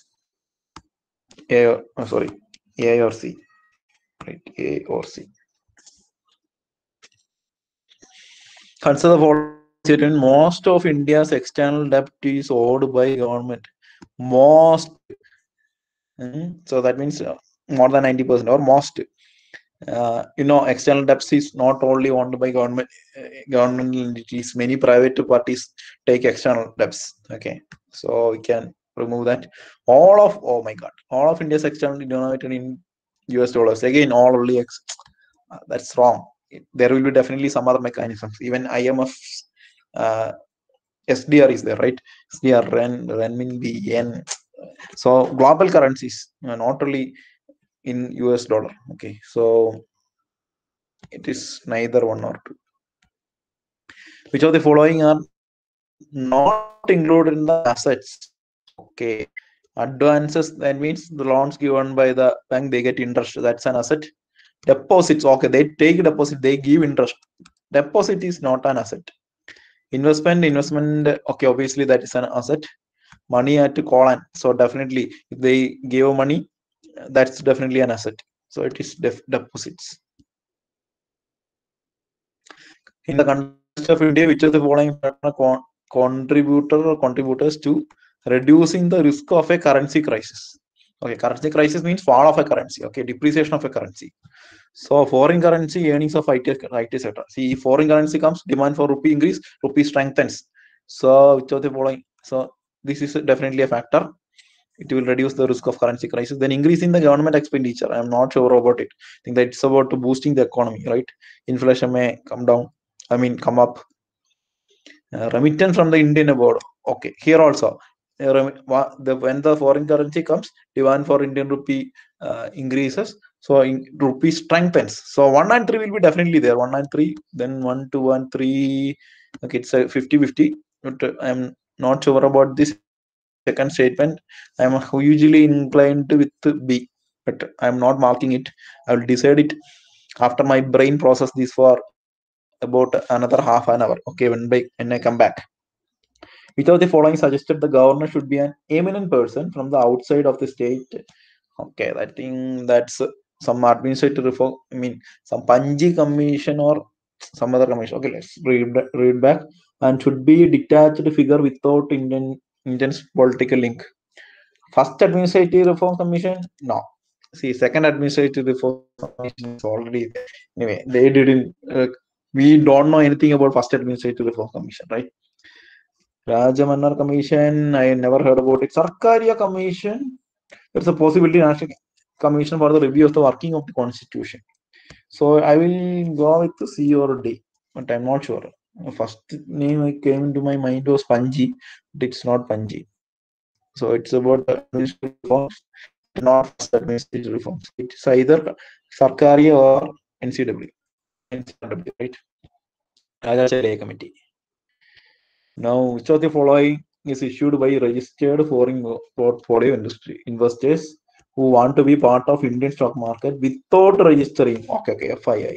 A, oh, sorry, A or C. Right, A or C. Consider the following statement. Most of India's external debt is owed by government. Most. Mm, so that means uh, more than ninety percent or most. Uh, you know, external debts is not only owned by government, uh, government entities. Many private parties take external debts. Okay, so we can remove that. All of, oh my god, all of India's external denominated in U S dollars. Again, all only ex. Uh, that's wrong. There will be definitely some other mechanisms. Even I M F, uh, S D R is there, right? S D R, Ren, Renminbi, Yen. So global currencies, uh, not only in U S dollar. Okay, so it is neither one or two. Which of the following are not included in the assets. Okay. Advances, that means the loans given by the bank, they get interest. That's an asset. Deposits, okay, they take deposit, they give interest. Deposit is not an asset. Investment, investment, okay, obviously that is an asset. Money at call, so definitely if they give money, that's definitely an asset. So it is def- deposits. In the context of India, which of the following con- contributor or contributors to reducing the risk of a currency crisis? Okay, currency crisis means fall of a currency. Okay, depreciation of a currency. So foreign currency earnings of I T, I T sector. See, if foreign currency comes, demand for rupee increase, rupee strengthens. So which of the following? So this is definitely a factor. It will reduce the risk of currency crisis. Then increasing the government expenditure. I am not sure about it. I think that it's about boosting the economy, right? Inflation may come down. I mean, come up. Uh, remittance from the Indian abroad. Okay, here also, uh, the, when the foreign currency comes, demand for Indian rupee uh, increases. So in, rupee strengthens. So one and three will be definitely there. One and three, then one, two, and three. Okay, it's a fifty fifty. But uh, I'm not sure about this second statement. I'm usually inclined with B, but I'm not marking it. I will decide it after my brain process this for about another half an hour. Okay, when, by, when I come back. Which of the following suggested the governor should be an eminent person from the outside of the state? Okay, I think that's some administrative reform. I mean, some Panji commission or some other commission. Okay, let's read read back. And should be a detached figure without Indian intense political link. First administrative reform commission, no. See, second administrative reform commission is already there. Anyway, they didn't. Uh, we don't know anything about first administrative reform commission, right? Rajamannar Commission, I never heard about it. Sarkaria Commission, there's a possibility National Commission for the review of the working of the Constitution. So I will go with C or D, but I'm not sure. First name I came into my mind was Panji, but it's not Panji. So it's about administrative reforms, not first administrative reforms. It's either Sarkaria or N C W. N C W, right? Rajacharya Committee. Now, which of the following is issued by registered foreign portfolio industry investors who want to be part of Indian stock market without registering? Okay, okay, F I I.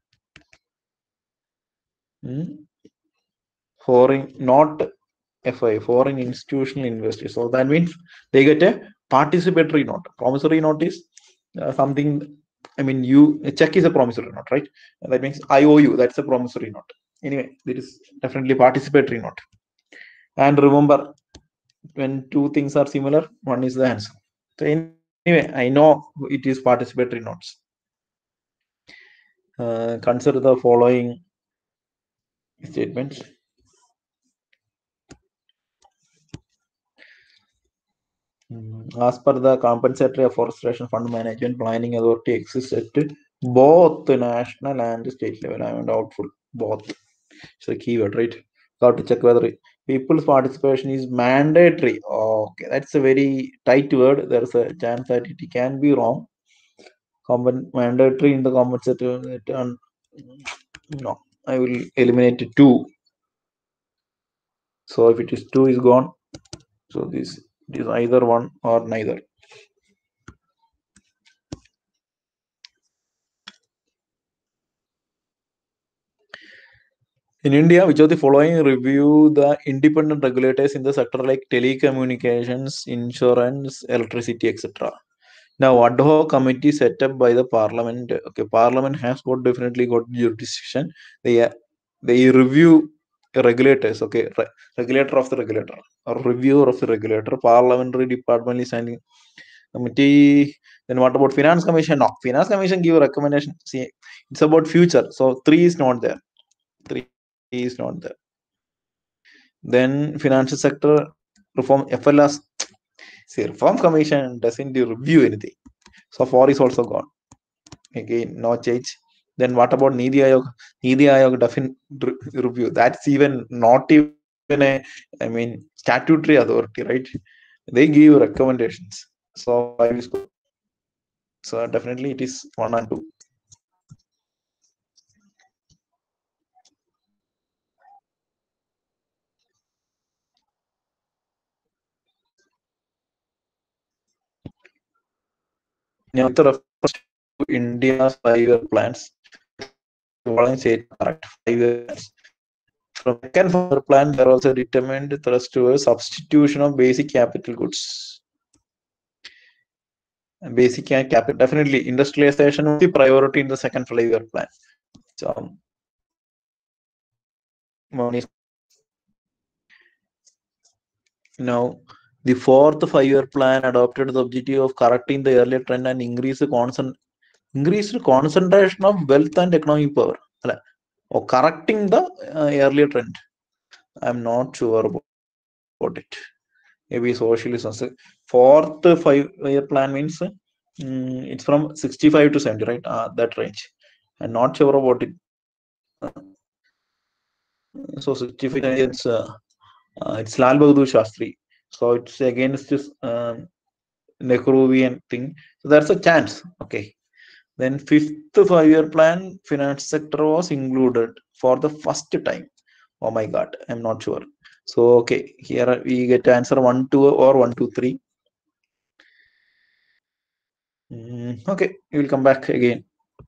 Hmm? Foreign, not F I I, foreign institutional investors. So that means they get a participatory note. Promissory note is uh, something. I mean, you a check is a promissory note, right? That means I O U. That's a promissory note. Anyway, it is definitely participatory note. And remember, when two things are similar, one is the answer. So anyway, I know it is participatory notes. Uh, consider the following statements. As per the compensatory afforestation fund management planning authority exists at both the national and state level. I am doubtful. Both. It's a keyword, right? Got to check whether people's participation is mandatory. Okay, that's a very tight word. There's a chance that it can be wrong. Common mandatory in the compensatory. No, I will eliminate two. So if it is two is gone, so this it is either one or neither. In India, which of the following review the independent regulators in the sector like telecommunications, insurance, electricity, et cetera? Now, ad hoc committee set up by the parliament. Okay, parliament has got definitely got jurisdiction. They they review regulators. Okay, Re regulator of the regulator or reviewer of the regulator. Parliamentary department is standing committee. Then what about finance commission? No, finance commission give a recommendation. See, it's about future. So three is not there. Three is not there. Then financial sector reform F L S. See, reform commission doesn't review anything. So four is also gone. Again, no change. Then what about Nidhi Ayog? Nidhi Ayog definite review. That's even not even a, I mean, statutory authority, right? They give recommendations. So five is good. So definitely it is one and two. Now, with reference to India's five-year plans, following state correct five-year plans. From second five-year plan, there was a determined thrust towards substitution of basic capital goods. Basic capital, definitely industrialization was the priority in the second five-year plan. So, now, the fourth five-year plan adopted the objective of correcting the earlier trend and increase the concent increased concentration of wealth and economic power. Or correcting the uh, earlier trend. I'm not sure about, about it. Maybe socialism. Fourth five-year plan means um, it's from sixty-five to seventy, right? Uh, that range. I'm not sure about it. So sixty-five, it's uh, uh, it's Lal Bahadur Shastri. So it's against this um, Nehruvian thing. So that's a chance. Okay. Then fifth five-year plan, finance sector was included for the first time. Oh my God, I'm not sure. So okay, here we get answer one, two, or one, two, three. Mm, okay, we will come back again.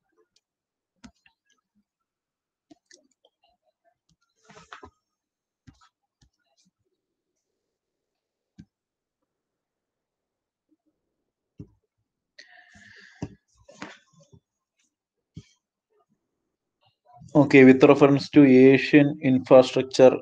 Okay, with reference to Asian Infrastructure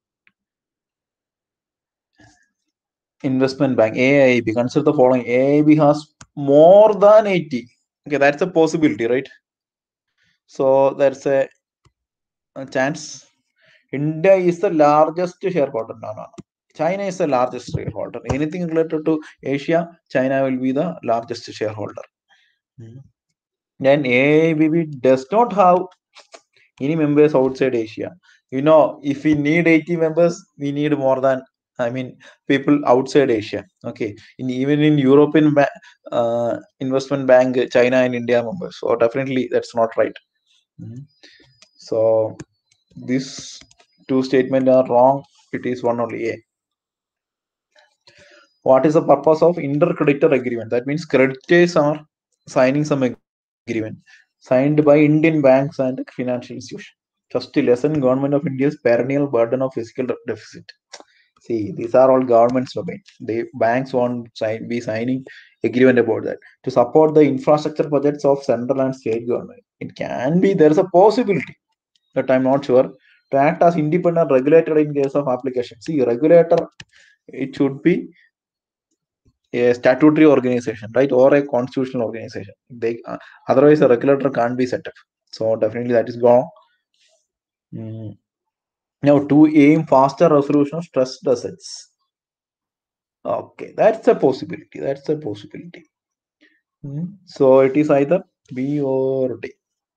Investment Bank, A I B, consider the following. A I B has more than eighty. Okay, that's a possibility, right? So that's a, a chance. India is the largest shareholder. No, no, no. China is the largest shareholder. Anything related to Asia, China will be the largest shareholder. Hmm. Then A I B B does not have any members outside Asia. You know, if we need eighty members, we need more than, I mean, people outside Asia. Okay, in even in European ba- uh, investment bank, China and India members. So definitely that's not right. Mhm. So these two statements are wrong. It is one only A. What is the purpose of intercreditor agreement? That means creditors are signing some agreement signed by Indian banks and financial institutions just to lessen government of India's perennial burden of fiscal deficit. See, these are all government's domain. The banks won't sign, be signing agreement about that to support the infrastructure projects of central and state government. It can be, there is a possibility, but I'm not sure, to act as independent regulator in case of application. See, regulator, it should be a statutory organization, right, or a constitutional organization. They uh, otherwise a regulator can't be set up. So definitely that is wrong. Mm. Now, to aim faster resolution of stressed assets. Okay, that's a possibility. That's a possibility. Mm. So it is either B or D.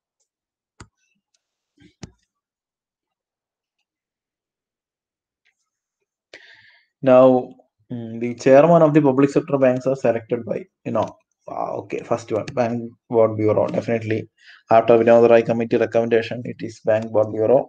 Now, mm, the chairman of the public sector banks are selected by, you know, ah, okay, first one, Bank Board Bureau. Definitely, after Vinod Rai committee recommendation, it is Bank Board Bureau.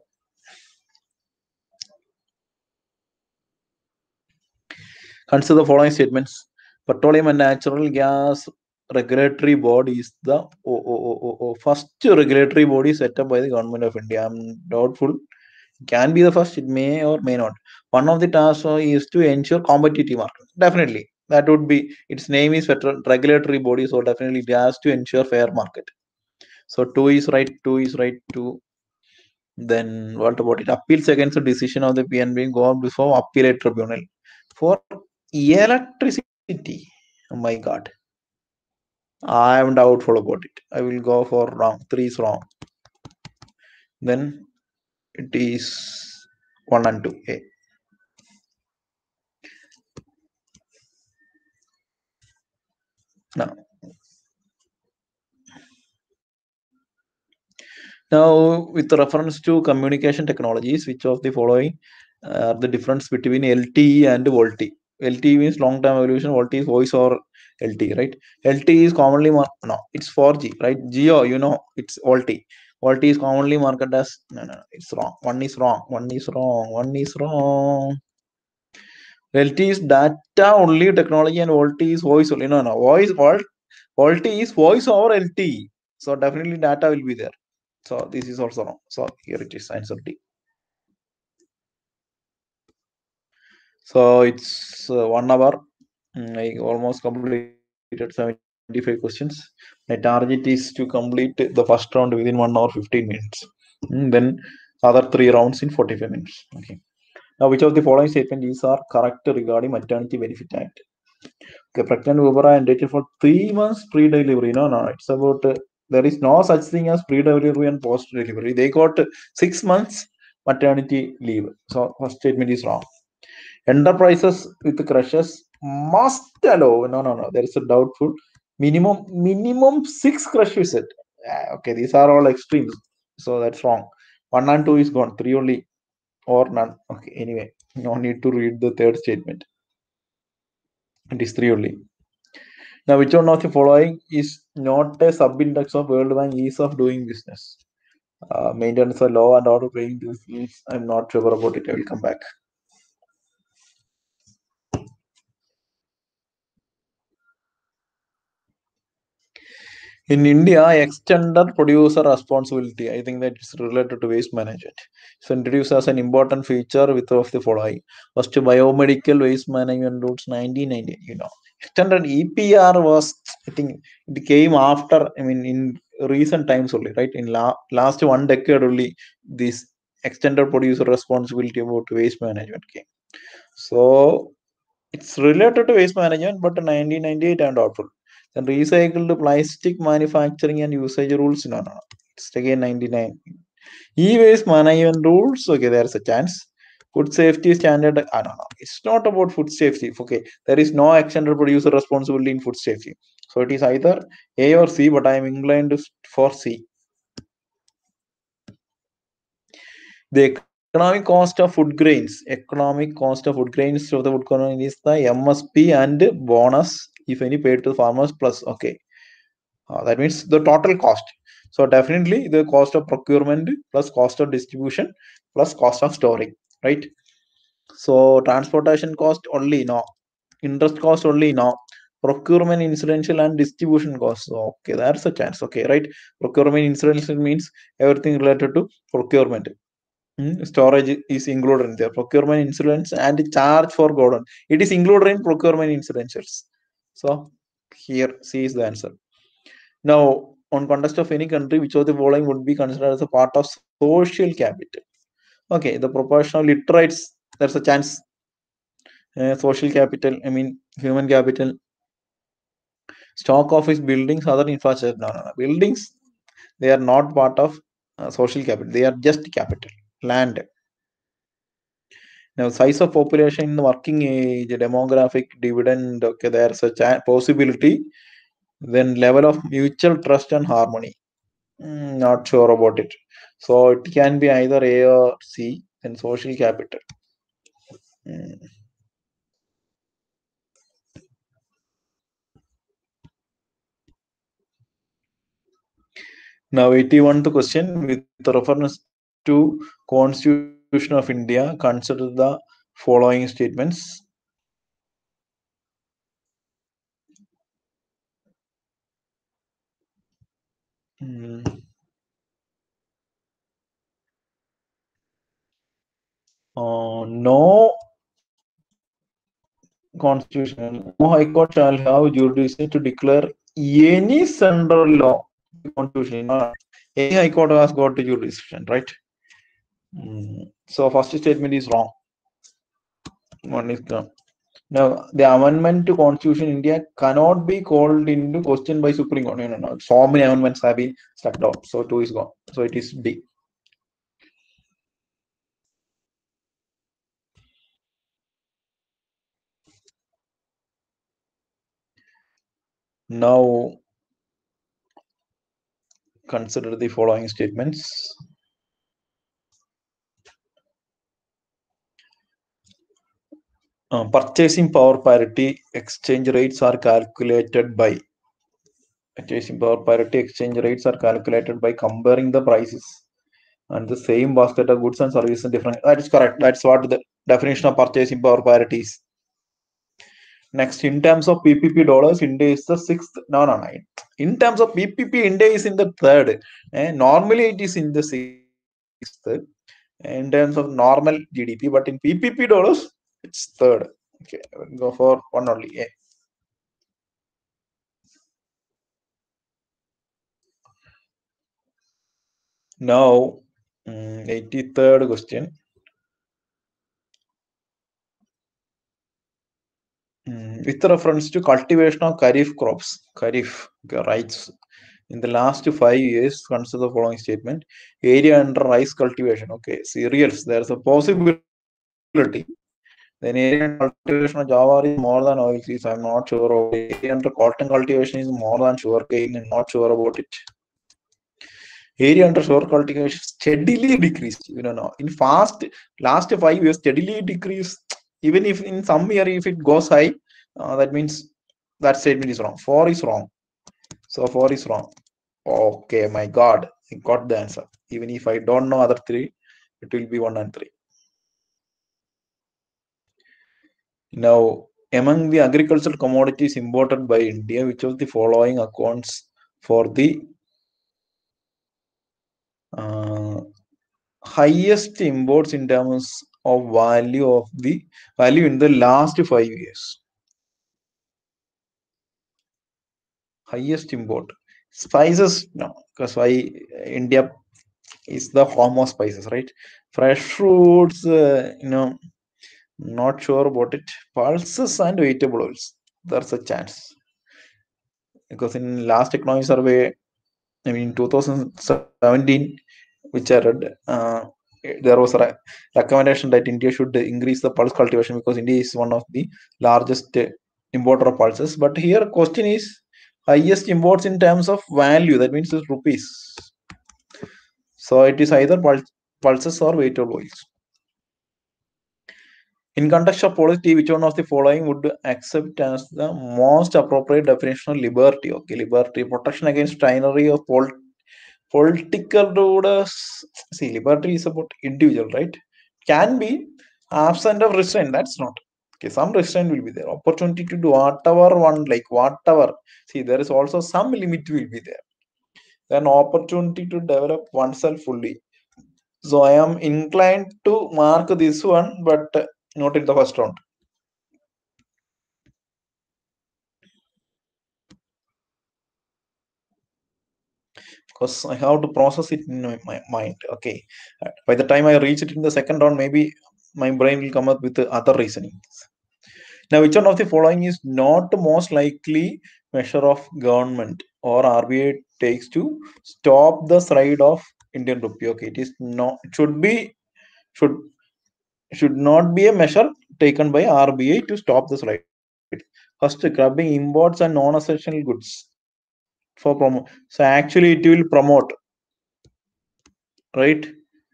Consider the following statements. Petroleum and Natural Gas Regulatory Board is the oh, oh, oh, oh, oh, first regulatory body set up by the government of India. I'm doubtful. Can be the first, it may or may not. One of the tasks is to ensure competitive market. Definitely. That would be, its name is federal regulatory body, so definitely it has to ensure fair market. So two is right, two is right, two. Then what about it? Appeals against the decision of the P N B go up before appellate tribunal. For electricity, oh my God, I am doubtful about it. I will go for wrong. Three is wrong. Then it is one and two. A. Now, now with reference to communication technologies, which of the following are the difference between L T E and VoLTE? L T E means long term evolution. VoLTE is voice or L T E, right? L T E is commonly mar- no, it's four G, right? Geo, you know, it's VoLTE. VoLTE is commonly marketed as no, no, no, it's wrong. One is wrong. One is wrong. One is wrong. L T E is data only technology and VoLTE is voice only. No, no, voice. Volt O L T is voice over L T E. So definitely data will be there. So this is also wrong. So here it is, answer D. So it's uh, one hour. Mm, I almost completed seventy-five questions. My target is to complete the first round within one hour fifteen minutes. Mm, then other three rounds in forty-five minutes. Okay. Now, which of the following statements are correct regarding Maternity Benefit Act? Okay, pregnant women are entitled for three months pre-delivery. No, no, it's about uh, there is no such thing as pre-delivery and post-delivery. They got six months maternity leave. So first statement is wrong. Enterprises with crushes must allow. No, no, no. There is a doubtful minimum. Minimum six crushes. Set. Okay, these are all extremes. So that's wrong. One and two is gone. Three only or none. Okay. Anyway, no need to read the third statement. It is three only. Now, which one of the following is not a sub-index of World Bank ease of doing business? Uh, maintenance of law and order paying this. I'm not sure about it. I will come back. In India, extended producer responsibility, I think that it's related to waste management. So introduced as an important feature with of the following. First, biomedical waste management rules nineteen ninety. You know, extended E P R was, I think, it came after. I mean, in recent times only, right? In la last one decade only, this extended producer responsibility about waste management came. So it's related to waste management, but nineteen ninety-eight and doubtful. Then recycled plastic manufacturing and usage rules. No, no, no. It's again ninety-nine. E-waste management rules. Okay, there's a chance. Food safety standard. I don't know. It's not about food safety. Okay, there is no extended producer responsibility in food safety. So it is either A or C, but I am inclined for C. The economic cost of food grains. Economic cost of food grains of the food grain is the M S P and bonus, if any, paid to farmers plus. Okay, uh, that means the total cost. So definitely the cost of procurement plus cost of distribution plus cost of storing, right? So transportation cost only no, interest cost only no, procurement incidental and distribution costs. Okay, that's a chance. Okay, right? Procurement incidental means everything related to procurement. Hmm, storage is included in there. Procurement insurance and charge for Gordon. It is included in procurement insurances. So here C is the answer. Now, on context of any country, which of the following would be considered as a part of social capital? Okay, the proportion of literates, there's a chance. Uh, social capital, I mean human capital, stock office buildings, other infrastructure. No, no, no. Buildings, they are not part of uh, social capital. They are just capital, land. Now, size of population in the working age, demographic dividend, okay, there's a ch- possibility. Then level of mutual trust and harmony. Mm, not sure about it. So it can be either A or C, then social capital. Mm. Now, eighty-first question with reference to Constitution of India, consider the following statements. Mm. Uh, no constitution, no high court shall have jurisdiction to declare any central law. Constitution, uh, any high court has got the jurisdiction, right? Mm. So first statement is wrong. One is wrong. Now, the amendment to Constitution India cannot be called into question by Supreme Court. No, no, no. So many amendments have been struck down. So two is gone. So it is D. Now, consider the following statements. Uh, purchasing power parity exchange rates are calculated by purchasing power parity exchange rates are calculated by comparing the prices and the same basket of goods and services different. That is correct. That's what the definition of purchasing power parity is. Next, in terms of P P P dollars, India is the sixth. No, no, no. In terms of P P P, India is in the third. And normally it is in the sixth in terms of normal G D P, but in P P P dollars, it's third. Okay, we'll go for one only. Yeah. Now, um, eighty-third question. Um, with reference to cultivation of Kharif crops, Kharif rice, in the last five years, consider the following statement. Area under rice cultivation, okay, cereals, there's a possibility. Then area under cultivation of jawar is more than oilseeds, I'm not sure about it. Area under cotton cultivation is more than sugarcane, I'm not sure about it. Area under sugar cultivation steadily decreased. You know, in fast last five years, steadily decreased. Even if in some year, if it goes high, uh, that means that statement is wrong. Four is wrong. So four is wrong. Okay, my God, I got the answer. Even if I don't know other three, it will be one and three. Now, among the agricultural commodities imported by India, which of the following accounts for the uh, highest imports in terms of value of the value in the last five years? Highest import. Spices, no, because why India is the home of spices, right? Fresh fruits, uh, you know, not sure about it. Pulses and vegetable oils, there's a chance. Because in last economic survey, I mean, two thousand seventeen, which I read, uh, there was a recommendation that India should increase the pulse cultivation because India is one of the largest importer of pulses. But here, question is highest imports in terms of value. That means it's rupees. So it is either pul pulses or vegetable oils. In context of policy, which one of the following would accept as the most appropriate definition of liberty? Okay, liberty, protection against tyranny of pol political rulers. See, liberty is about individual, right? Can be absent of restraint. That's not. Okay, some restraint will be there. Opportunity to do whatever one like, whatever. See, there is also some limit will be there. Then opportunity to develop oneself fully. So I am inclined to mark this one, but not in the first round. Because I have to process it in my mind. Okay. By the time I reach it in the second round, maybe my brain will come up with other reasonings. Now, which one of the following is not the most likely measure of government or R B I takes to stop the slide of Indian rupee? Okay, it is not. It should be should should not be a measure taken by R B I to stop the slide. First, grabbing imports and non-essential goods for promo. So actually, it will promote, right?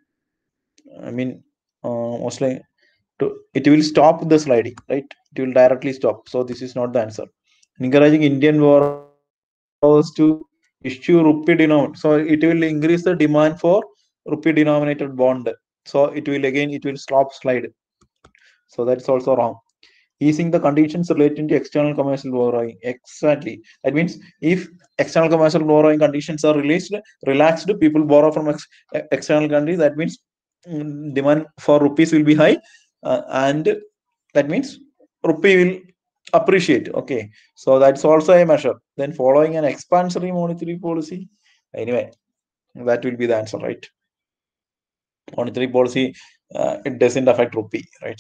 I mean, uh, mostly to, it will stop the sliding, right? It will directly stop. So this is not the answer. Encouraging Indian borrowers to issue rupee denominated. So it will increase the demand for rupee denominated bond. So it will again, it will stop slide. So that's also wrong. Easing the conditions relating to external commercial borrowing. Exactly. That means if external commercial borrowing conditions are released, relaxed, people borrow from ex external countries. That means mm, demand for rupees will be high, uh, and that means rupee will appreciate. Okay, so that's also a measure. Then following an expansionary monetary policy. Anyway, that will be the answer, right? Monetary policy, uh, it doesn't affect rupee, right?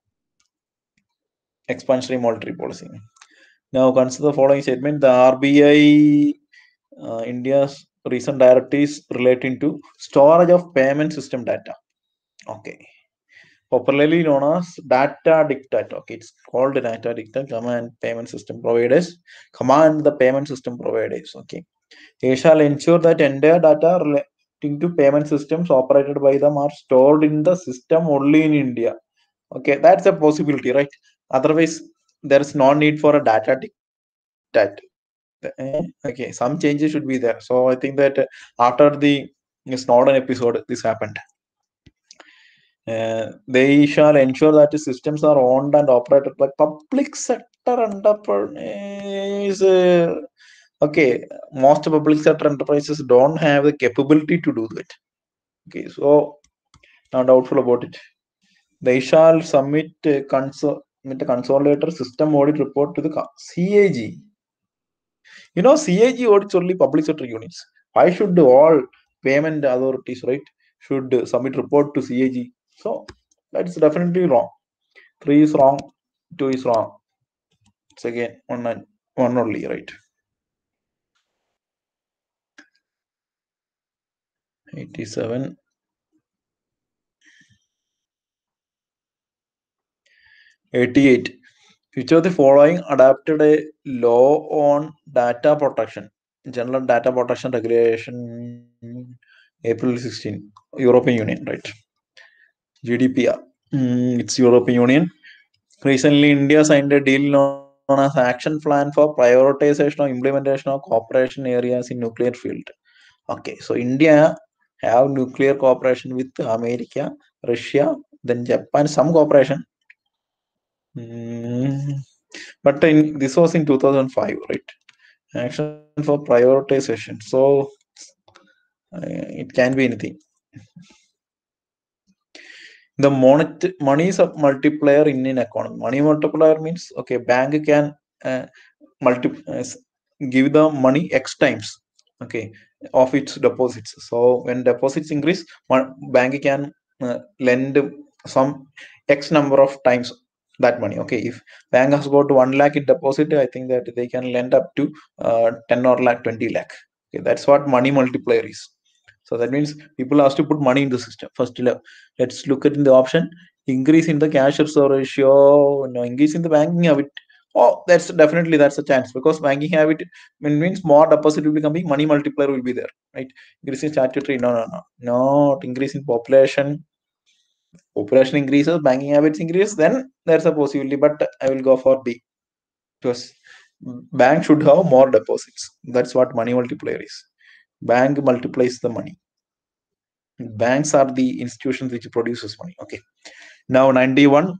Expansionary monetary policy. Now consider the following statement. The R B I, uh, India's recent directives relating to storage of payment system data. Okay. Popularly known as data diktat. Okay, it's called data diktat. Command payment system providers. Command the payment system providers. Okay. They shall ensure that entire data relating to payment systems operated by them are stored in the system only in India. Okay, that's a possibility, right? Otherwise, there is no need for a data diktat. Okay, some changes should be there. So I think that after the Snowden episode, this happened. Uh, they shall ensure that the systems are owned and operated by public sector sector enterprise. Uh, okay, most public sector enterprises don't have the capability to do that. Okay, so not doubtful about it. They shall submit a consol consolidated system audit report to the C A G. You know, C A G audits only public sector units. Why should all payment authorities, right, should submit report to C A G? So that's definitely wrong. Three is wrong, two is wrong. It's again one and one only, right? eighty-seven. eighty-eight. Which of the following adopted a law on data protection? General Data Protection Regulation, April sixteenth, European Union, right? G D P R. Mm, it's European Union. Recently, India signed a deal known as Action Plan for Prioritization of Implementation of Cooperation Areas in Nuclear Field. Okay, so India have nuclear cooperation with America, Russia, then Japan, some cooperation. Mm, but in, this was in two thousand five, right? Action for prioritization. So uh, it can be anything. The monet money is a multiplier in an economy. Money multiplier means, okay, bank can uh, multi uh, give the money X times, okay, of its deposits. So when deposits increase, bank can uh, lend some X number of times that money. Okay, if bank has got one lakh in deposit, I think that they can lend up to uh, ten or lakh, twenty lakh. Okay, that's what money multiplier is. So that means people have to put money in the system. First, let's look at in the option increase in the cash reserve ratio, no, increase in the banking habit. Oh, that's definitely that's a chance because banking habit means more deposit will be coming, money multiplier will be there, right? Increase in statutory, no, no, no, not increase in population. Population increases, banking habits increase, then there's a possibility. But I will go for B because bank should have more deposits. That's what money multiplier is. Bank multiplies the money. Banks are the institutions which produces money. Okay. Now ninety-one.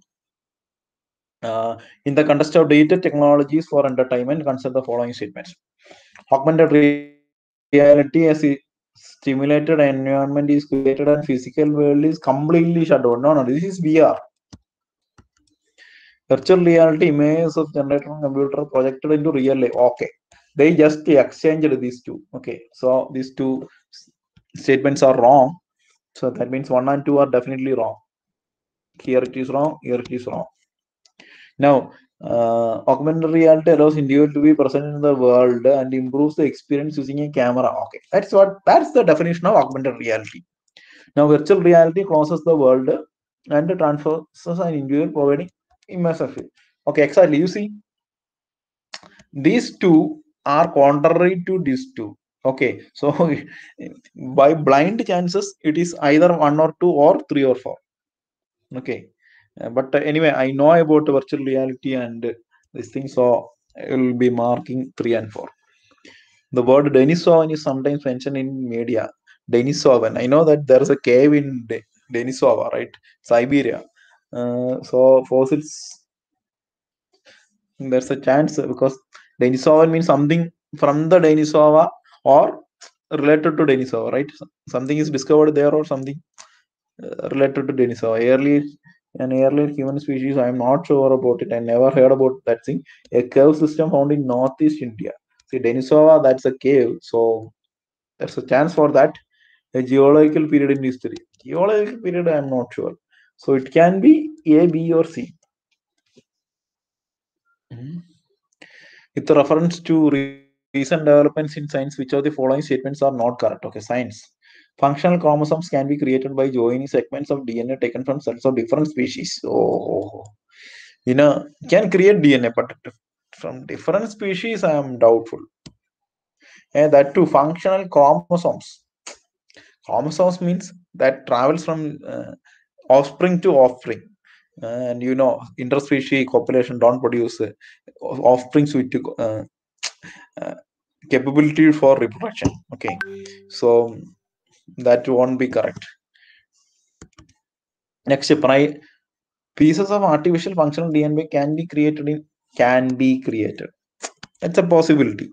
Uh, in the context of data technologies for entertainment, consider the following statements. Augmented reality as a stimulated environment is created and physical world is completely shut down. No, no, this is V R. Virtual reality images of generated on computer projected into real life. Okay. They just exchanged these two. Okay. So these two statements are wrong. So that means one and two are definitely wrong. Here it is wrong. Here it is wrong. Now, uh, augmented reality allows individual to be present in the world and improves the experience using a camera. Okay, that's what that's the definition of augmented reality. Now, virtual reality closes the world and transfers an individual providing immersive. Okay, exactly. You see, these two are contrary to these two. Okay, so by blind chances, it is either one or two or three or four. Okay, uh, but uh, anyway, I know about virtual reality and uh, this thing, so I will be marking three and four. The word Denisovan is sometimes mentioned in media. Denisovan. I know that there is a cave in De- Denisova, right? Siberia. Uh, so fossils, there's a chance because Denisovan means something from the Denisova or related to Denisova, right? Something is discovered there or something uh, related to Denisova. Early an earlier human species, I am not sure about it. I never heard about that thing. A cave system found in northeast India. See, Denisova, that's a cave. So there's a chance for that. A geological period in history. Geological period, I am not sure. So it can be A, B, or C. Mm-hmm. With reference to recent developments in science, which of the following statements are not correct? Okay, science. Functional chromosomes can be created by joining segments of D N A taken from cells of different species. Oh, you know, can create D N A, but from different species, I am doubtful. And that too, functional chromosomes. Chromosomes means that travels from uh, offspring to offspring. Uh, and you know, interspecies copulation don't produce uh, offspring with uh, uh, capability for reproduction. Okay, so that won't be correct. Next, pieces of artificial functional D N A can be created in can be created. That's a possibility.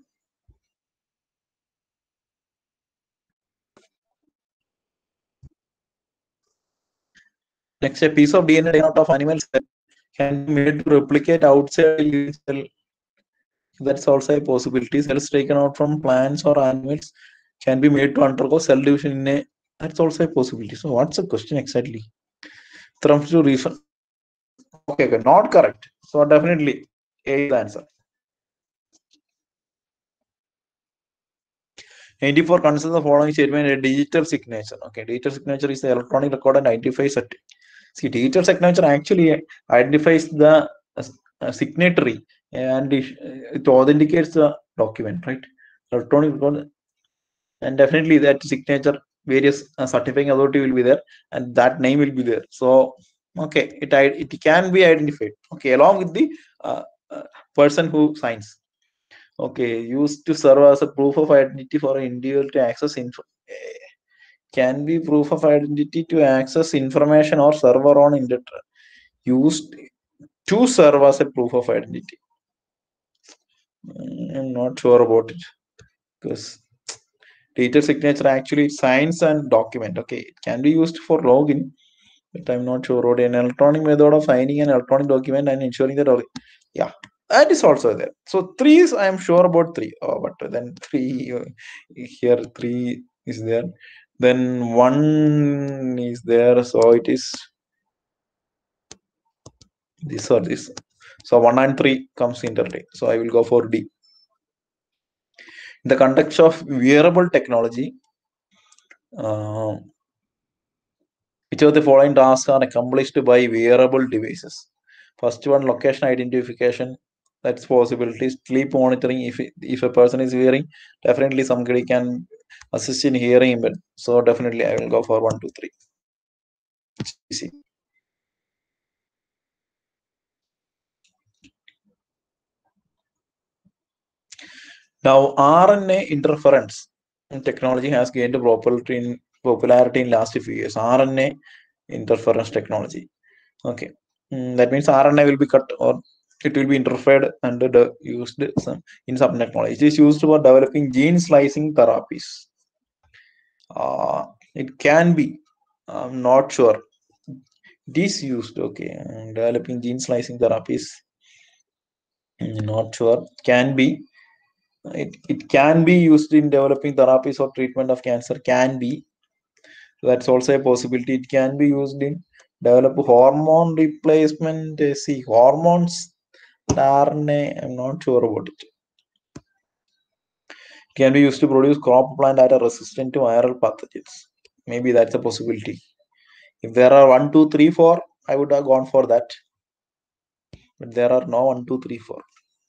Next, a piece of D N A taken out of animal cell can be made to replicate outside a living cell. That's also a possibility. Cells taken out from plants or animals can be made to undergo cell division in a. That's also a possibility. So, what's the question exactly? Comes to reason. Okay, okay, not correct. So, definitely A is the answer. ninety-four considers the following statement a digital signature. Okay, digital signature is the electronic record and identifies it. See, digital signature actually identifies the uh, signatory and it, it authenticates the document, right? Electronic record, and definitely that signature, various uh, certifying authority will be there, and that name will be there. So, okay, it it can be identified. Okay, along with the uh, uh, person who signs. Okay, used to serve as a proof of identity for an individual to access info. Can be proof of identity to access information or server on internet. Used to serve as a proof of identity. I'm not sure about it because digital signature actually signs and document. Okay, it can be used for login, but I'm not sure about an electronic method of signing an electronic document and ensuring that. Yeah, that is also there. So three is I'm sure about three. Oh, but then three uh, here three is there. Then one is there. So it is this or this. So one and three comes interly. So I will go for D. In the context of wearable technology, uh, which of the following tasks are accomplished by wearable devices? First one, location identification. That's possibility. Sleep monitoring. If if a person is hearing, definitely somebody can assist in hearing. But so definitely I will go for one, two, three. It's easy. Now R N A interference technology has gained popularity in popularity in last few years. R N A interference technology. Okay, mm, that means R N A will be cut or it will be interfered and de- used some, in some technology. It is used for developing gene slicing therapies. Uh, it can be. I'm not sure. It is used. Okay, um, developing gene slicing therapies. Mm, not sure. Can be. It, it can be used in developing therapies or treatment of cancer. Can be. That's also a possibility. It can be used in develop hormone replacement. uh, See, hormones, R N A, I'm not sure about it. It can be used to produce crop plant that are resistant to viral pathogens. Maybe that's a possibility. If there are one, two, three, four, I would have gone for that. But there are no one, two, three, four.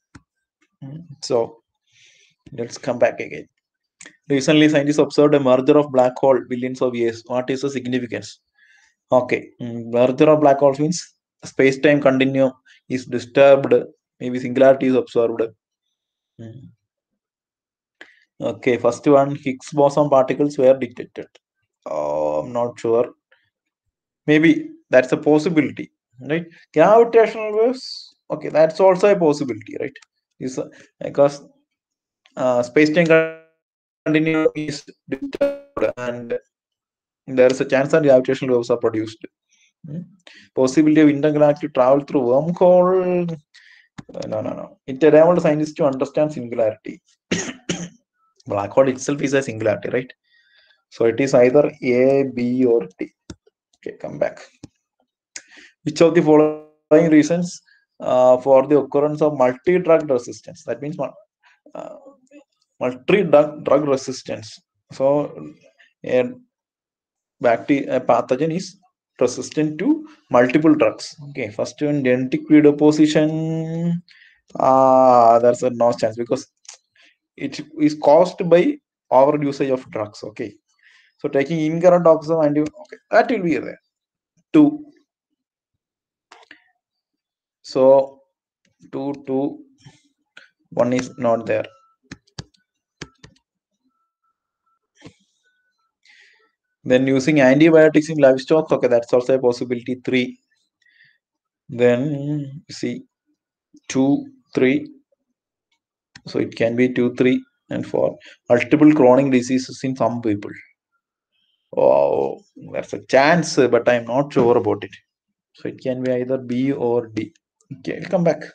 So let's come back again. Recently, scientists observed a merger of black hole billions of years. What is the significance? Okay, mm, merger of black holes means space-time continuum is disturbed. Maybe singularity is observed. Mm. Okay, first one, Higgs boson particles were detected. Oh, I'm not sure. Maybe that's a possibility, right? Gravitational waves. Okay, that's also a possibility, right? Is uh, because uh, space-time continuum is disturbed and there is a chance that gravitational waves are produced. Hmm? Possibility of intergalactic travel through wormhole. Uh, no, no, no. It enabled scientists to understand singularity. Black hole itself is a singularity, right? So it is either A, B, or D. Okay, come back. Which of the following reasons uh, for the occurrence of multi-drug resistance? That means uh, multi-drug drug resistance. So a bacteria, a pathogen is resistant to multiple drugs. Okay, first one, genetic predisposition. Ah, uh, there's a no chance because it is caused by over usage of drugs. Okay, so taking incorrect oxygen and okay, that will be there. Two. So two, two, one is not there. Then using antibiotics in livestock, okay, that's also a possibility. Three. Then see two. three. So it can be two, three, and four. Multiple chronic diseases in some people. Oh, there's a chance, but I'm not sure about it. So it can be either B or D. Okay, I'll come back.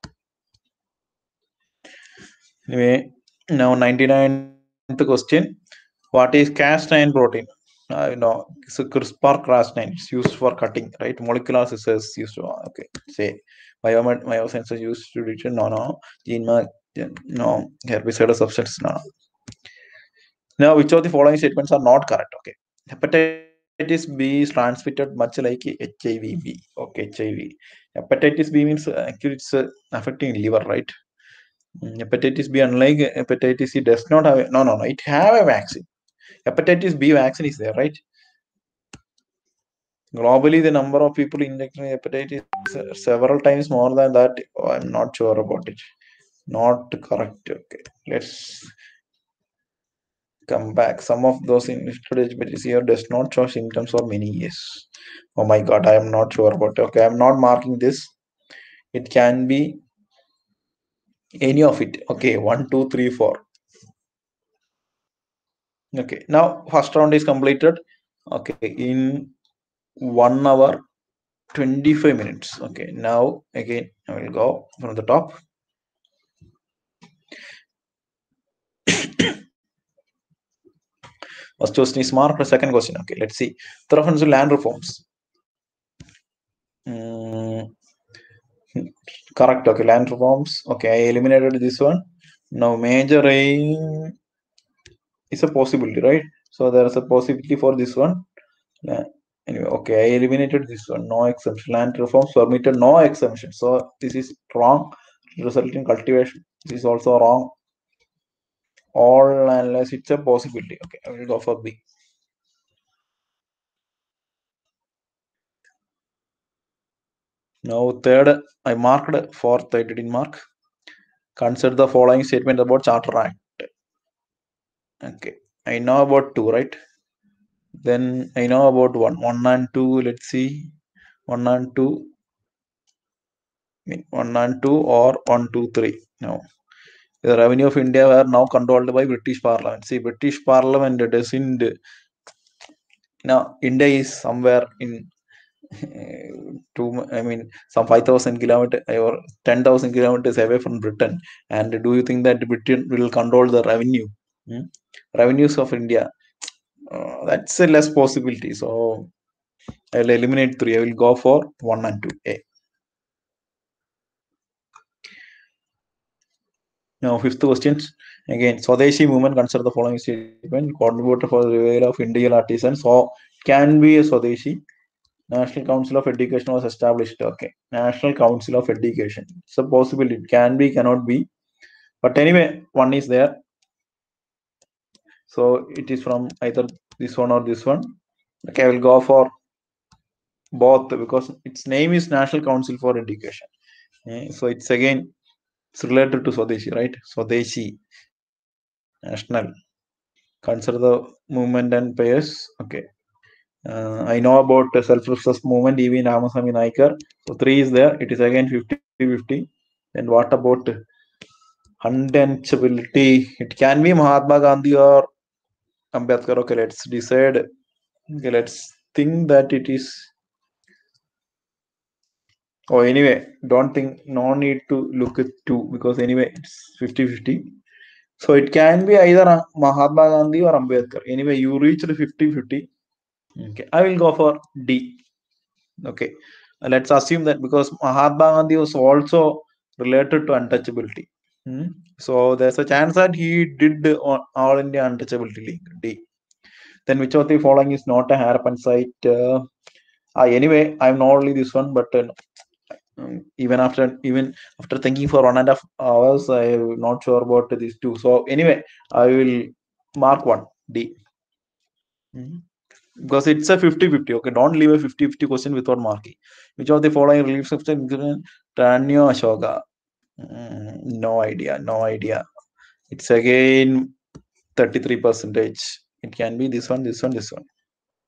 Anyway, now ninety-ninth question. What is Cas nine protein? Uh, you know, so CRISPR Cas nine is used for cutting, right? Molecular scissors used to, okay, say, biomed, biosensors used to determine, no, no, gene, no, herbicide substance, no, no. Now, which of the following statements are not correct? Okay. Hepatitis B is transmitted much like H I V B. Okay, H I V. Hepatitis B means uh, actually it's uh, affecting liver, right? Mm, Hepatitis B, unlike hepatitis C, does not have a, no, no, no. It have a vaccine. Hepatitis B vaccine is there, right? Globally, the number of people injected with hepatitis is several times more than that. Oh, I'm not sure about it. Not correct. Okay, let's come back. Some of those injected hepatitis here does not show symptoms for many years. Oh my God, I am not sure about it. Okay, I'm not marking this. It can be any of it. Okay, one, two, three, four. Okay, now first round is completed. Okay, in one hour twenty-five minutes. Okay, now again I will go from the top. First question is marked. Second question. Okay, let's see. The reference to land reforms. Mm, correct. Okay, land reforms. Okay, I eliminated this one. Now major aim is a possibility, right? So there is a possibility for this one. Uh, anyway, okay, I eliminated this one. No exemption. Land reforms permitted no exemption. So this is wrong. Result in cultivation. This is also wrong. All unless it's a possibility. Okay, I will go for B. Now third, I marked. Fourth, I didn't mark. Consider the following statement about Charter Act. Okay, I know about two, right? Then I know about one. One and two, let's see. One and two. I mean, one and two or one, two, three. No. The revenue of India were now controlled by British Parliament. See, British Parliament doesn't. Now, India is somewhere in two, I mean, some five thousand kilometers or ten thousand kilometers away from Britain. And do you think that Britain will control the revenue? Hmm? Revenues of India? Uh, that's a less possibility. So I'll eliminate three. I will go for one and two. A. Now, fifth question. Again, Swadeshi movement, consider the following statement. Contributor for the revival of Indian artisans. So, can be a Swadeshi. National Council of Education was established. Okay. National Council of Education. It's a possibility. It can be, cannot be. But anyway, one is there. So, it is from either this one or this one. Okay, I will go for both because its name is National Council for Education. Okay. So, it's again, it's related to Swadeshi, right? Swadeshi. National. Consider the movement and pairs. Okay. Uh, I know about the self-resource movement, E V Ramasamy Naikar. So three is there. It is again fifty fifty. Then what about untouchability? It can be Mahatma Gandhi or Ambedkar. Okay, let's decide. Okay, let's think that it is. Oh, anyway, don't think, no need to look at two because anyway, it's fifty fifty. So it can be either Mahatma Gandhi or Ambedkar. Anyway, you reached fifty fifty. Okay, I will go for D. Okay, let's assume that because Mahatma Gandhi was also related to untouchability. Hmm? So there's a chance that he did All India Untouchability League. D. Then which of the following is not a Harappan site? Uh, uh, anyway, I'm not only this one, but uh, um, even after even after thinking for one and a half hours, I'm not sure about these two. So anyway, I will mark one D. Hmm? Because it's a fifty fifty. Okay, don't leave a fifty fifty question without marking. Which of the following relief system Tranyo Ashoka? Mm, no idea, no idea. It's again thirty-three percentage. It can be this one, this one, this one.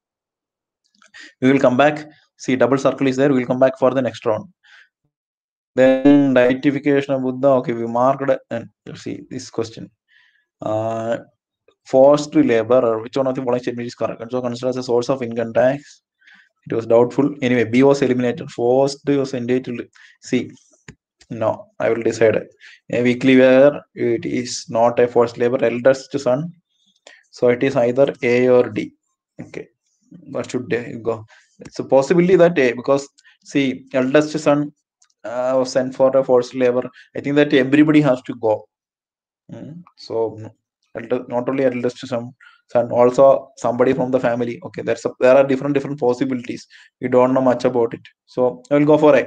We will come back. See, double circle is there. We'll come back for the next round. Then deification of Buddha. Okay, we marked and let's see this question. Uh, forced labor, which one of the following statement is correct? So considered as a source of income tax. It was doubtful. Anyway, B was eliminated. Forced was entitled. C. No, I will decide. A weekly where it is not a forced labor, eldest son. So it is either A or D. Okay. What should they go? It's a possibility that A, because see, eldest son uh, was sent for a forced labor. I think that everybody has to go. Mm. So elder, not only eldest son, son, also somebody from the family. Okay, there's a, there are different different possibilities. We don't know much about it. So I will go for A.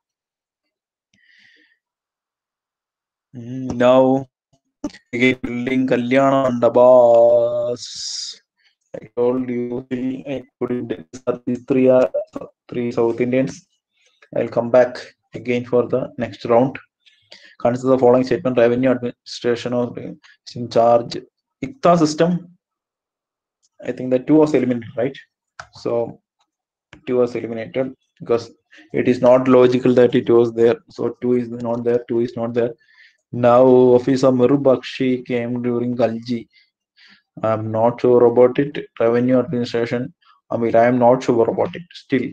Mm, now again building Kalyana Mandabas. I told you I couldn't. These three are three South Indians. I'll come back again for the next round. Consider the following statement: revenue administration or in charge. I C T A system. I think that two was eliminated, right? So two was eliminated because it is not logical that it was there. So two is not there. Two is not there. Now office of Miru Bakshi came during Galji. I'm not sure about it. Revenue administration. I mean, I am not sure about it still.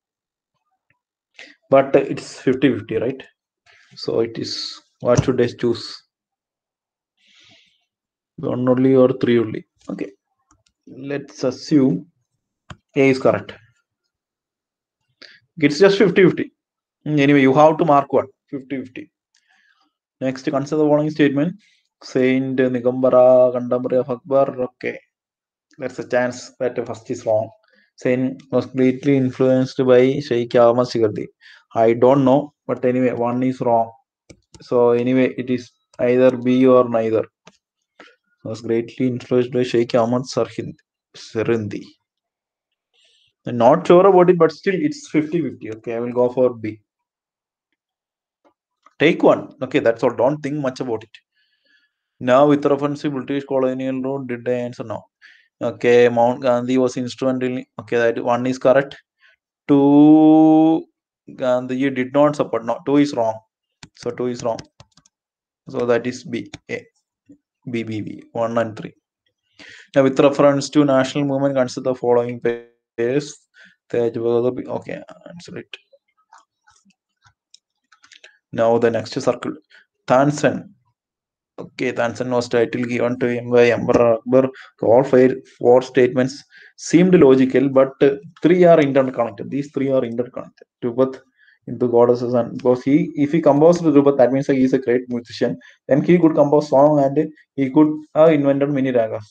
But it's fifty fifty, right? So it is, what should I choose? One only or three only? Okay. Let's assume A is correct. It's just fifty fifty. Anyway, you have to mark one. fifty fifty. Next, consider the following statement. Saint Nigambara, contemporary of Akbar. Okay. There's a chance that the first is wrong. Saint was greatly influenced by Sheikh Ahmad Sigardi. I don't know, but anyway, one is wrong. So anyway, it is either B or neither. Was greatly influenced by Sheikh Ahmad Sirindi. I'm not sure about it, but still it's fifty fifty. Okay, I will go for B. Take one. Okay, that's all. Don't think much about it. Now, with reference to British colonial rule, did I answer? No. Okay, Mount Gandhi was instrumental. Okay, that one is correct. Two, Gandhi did not support. No, two is wrong. So two is wrong. So that is B. A. B, B, B. One and three. Now, with reference to national movement, consider the following pairs. Okay, answer it. Now the next circle. Tansen. Okay, Tansen was title given to him by Emperor Akbar. All four, four statements seemed logical, but uh, three are interconnected. These three are interconnected. Drupat into goddesses, and because he, if he composed Drupat, that means he is a great musician. Then he could compose song and he could have invented many ragas.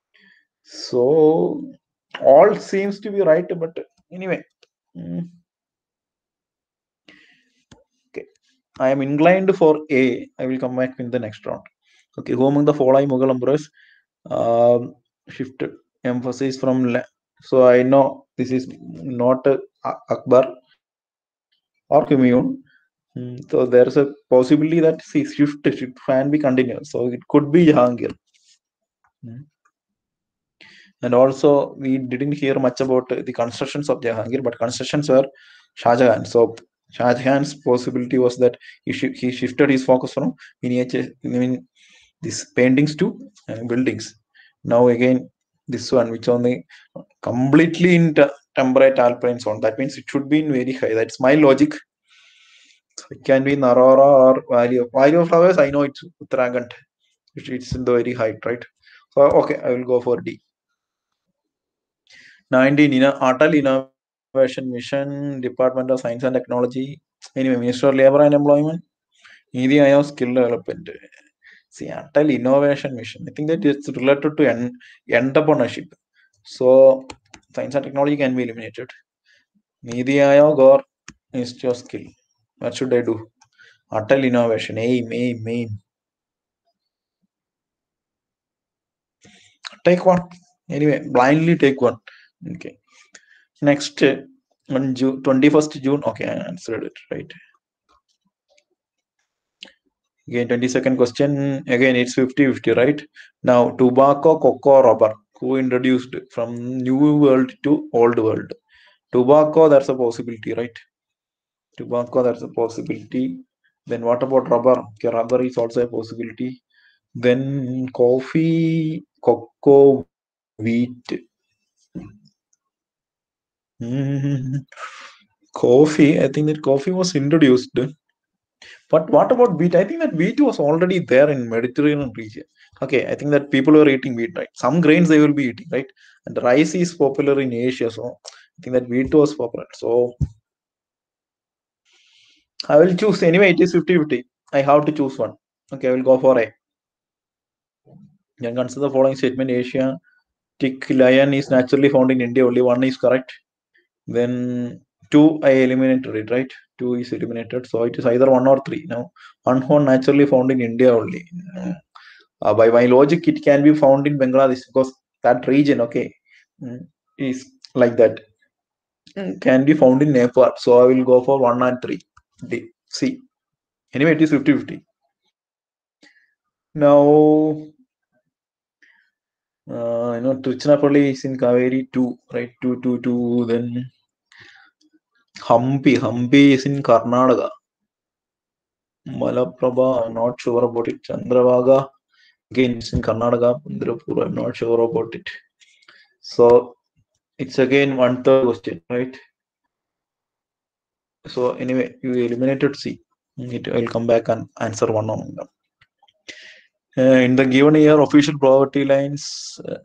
So all seems to be right, but anyway. Mm. Okay, I am inclined for A. I will come back in the next round. Okay, who among the following Mughal emperors um, shifted emphasis from? La- so I know this is not uh, Akbar or Humayun. Mm, so there's a possibility that see, shift shift can be continuous. So it could be Jahangir. Mm. And also, we didn't hear much about the constructions of Jahangir, but constructions were Shah Jahan. So Shah Jahan's possibility was that he, sh- he shifted his focus from miniature, I mean, these paintings to uh, buildings. Now again, this one, which only completely in t- temperate alpine zone. That means it should be in very high. That's my logic. So it can be in Aurora or Valley of Valley of Flowers. I know it's Uttarakhand. It's in the very height, right? So okay, I will go for D. nineteen, Atal Innovation Mission, Department of Science and Technology. Anyway, Minister of Labor and Employment, Niti Aayog Skill Development. See, Atal Innovation Mission. I think that it's related to en- entrepreneurship. So, science and technology can be eliminated. Niti Aayog or Ministry of Skill. What should I do? Atal Innovation. Aim, aim, aim. Take one. Anyway, blindly take one. Okay. Next, on June, twenty-first June. Okay, I answered it right. Again, twenty-second question. Again, it's fifty fifty, right? Now, tobacco, cocoa, rubber. Who introduced from New World to Old World? Tobacco, that's a possibility, right? Tobacco, that's a possibility. Then what about rubber? Okay, rubber is also a possibility. Then coffee, cocoa, wheat. Hmm. Coffee, I think that coffee was introduced. But what about wheat? I think that wheat was already there in Mediterranean region. Okay, I think that people were eating wheat, right? Some grains they will be eating, right? And rice is popular in Asia, so I think that wheat was popular. So I will choose anyway. It is fifty-fifty. I have to choose one. Okay, I will go for A. Then consider the following statement: Asia tick lion is naturally found in India. Only one is correct. Then two I eliminated it, right? Two is eliminated, so it is either one or three. Now one horn naturally found in India only. Uh, by my logic, it can be found in Bangladesh because that region, okay, mm, is like that. Mm, can be found in Nepal. So I will go for one and three. D. C. Anyway, it is fifty-fifty. Now, uh, you know, Trichinapalli is in Kaveri two, right? two, two, two. Then Hampi. Hampi is in Karnataka. Malaprabha, I'm not sure about it. Chandravaga, again, it's in Karnataka. Pundrapur, I'm not sure about it. So it's again one third question, right? So anyway, you eliminated C. It will come back and answer one on them. Uh, in the given year, official poverty lines, uh,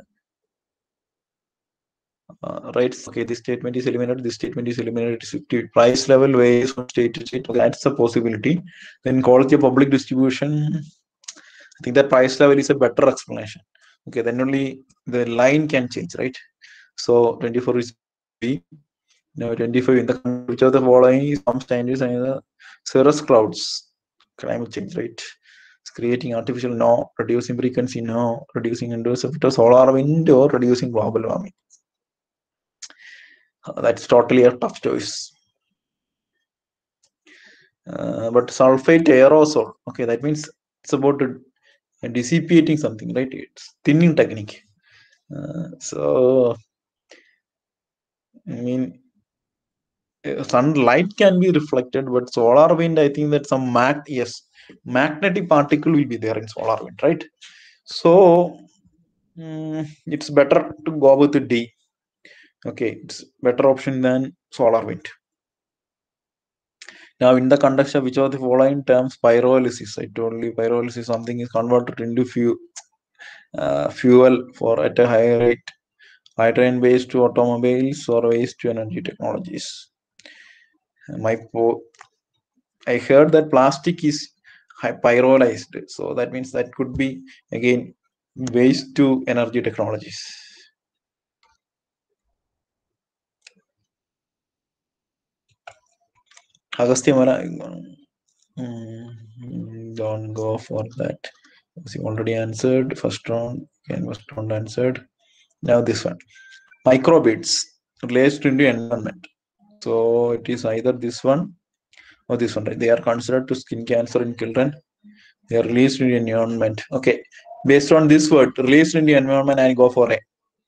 uh, right? Okay, this statement is eliminated. This statement is eliminated. fifty. Price level varies from state to state. Okay, that's a possibility. Then quality of public distribution. I think that price level is a better explanation. Okay, then only the line can change, right? So twenty-four is B. Now twenty-five in the country, which of the following is some standards and the cirrus clouds, climate change, right? It's creating artificial no, reducing frequency no, reducing indoors effect, solar wind or reducing global warming. Uh, that's totally a tough choice. Uh, but sulfate aerosol, okay, that means it's about uh, dissipating something, right? It's thinning technique. Uh, so, I mean, uh, sunlight can be reflected, but solar wind, I think that some mag, yes, magnetic particle will be there in solar wind, right? So, mm, it's better to go with the D. Okay, it's better option than solar wind. Now, in the context of which of the following terms pyrolysis, I told you pyrolysis something is converted into fuel, uh, fuel for at a higher rate, hydrogen based to automobiles or waste to energy technologies. My po- I heard that plastic is pyrolyzed, so that means that could be again waste to energy technologies. Agastya Mara, mm, don't go for that. You already answered first round. Again, first round answered. Now this one, microbeads relates to the environment. So it is either this one or this one. Right? They are considered to skin cancer in children. They are released in the environment. Okay, based on this word, released in the environment, I go for A.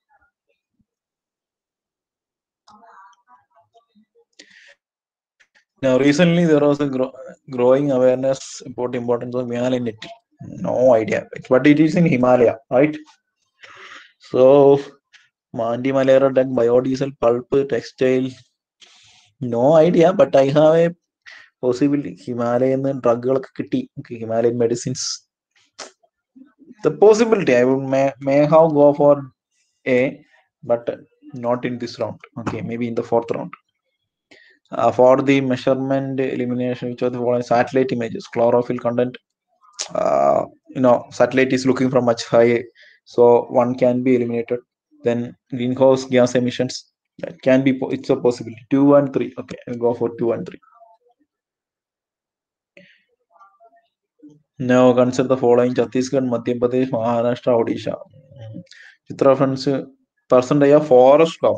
Now, recently there was a gro- growing awareness about importance of melanin. No idea, but it is in Himalaya, right? So, Mandi Malera drug, biodiesel, pulp, textile. No idea, but I have a possibility. Himalayan drug, Himalayan medicines. The possibility I would may, may have go for A, but not in this round. Okay, maybe in the fourth round. Uh, for the measurement elimination, which are the following satellite images, chlorophyll content. Uh, you know, satellite is looking from much high, so one can be eliminated. Then greenhouse gas emissions, that can be, it's a possibility. Two and three. Okay, I'll go for two and three. Now consider the following: Chhattisgarh, Madhya Pradesh, Maharashtra, Odisha. Chitra funds percentage of forest cover.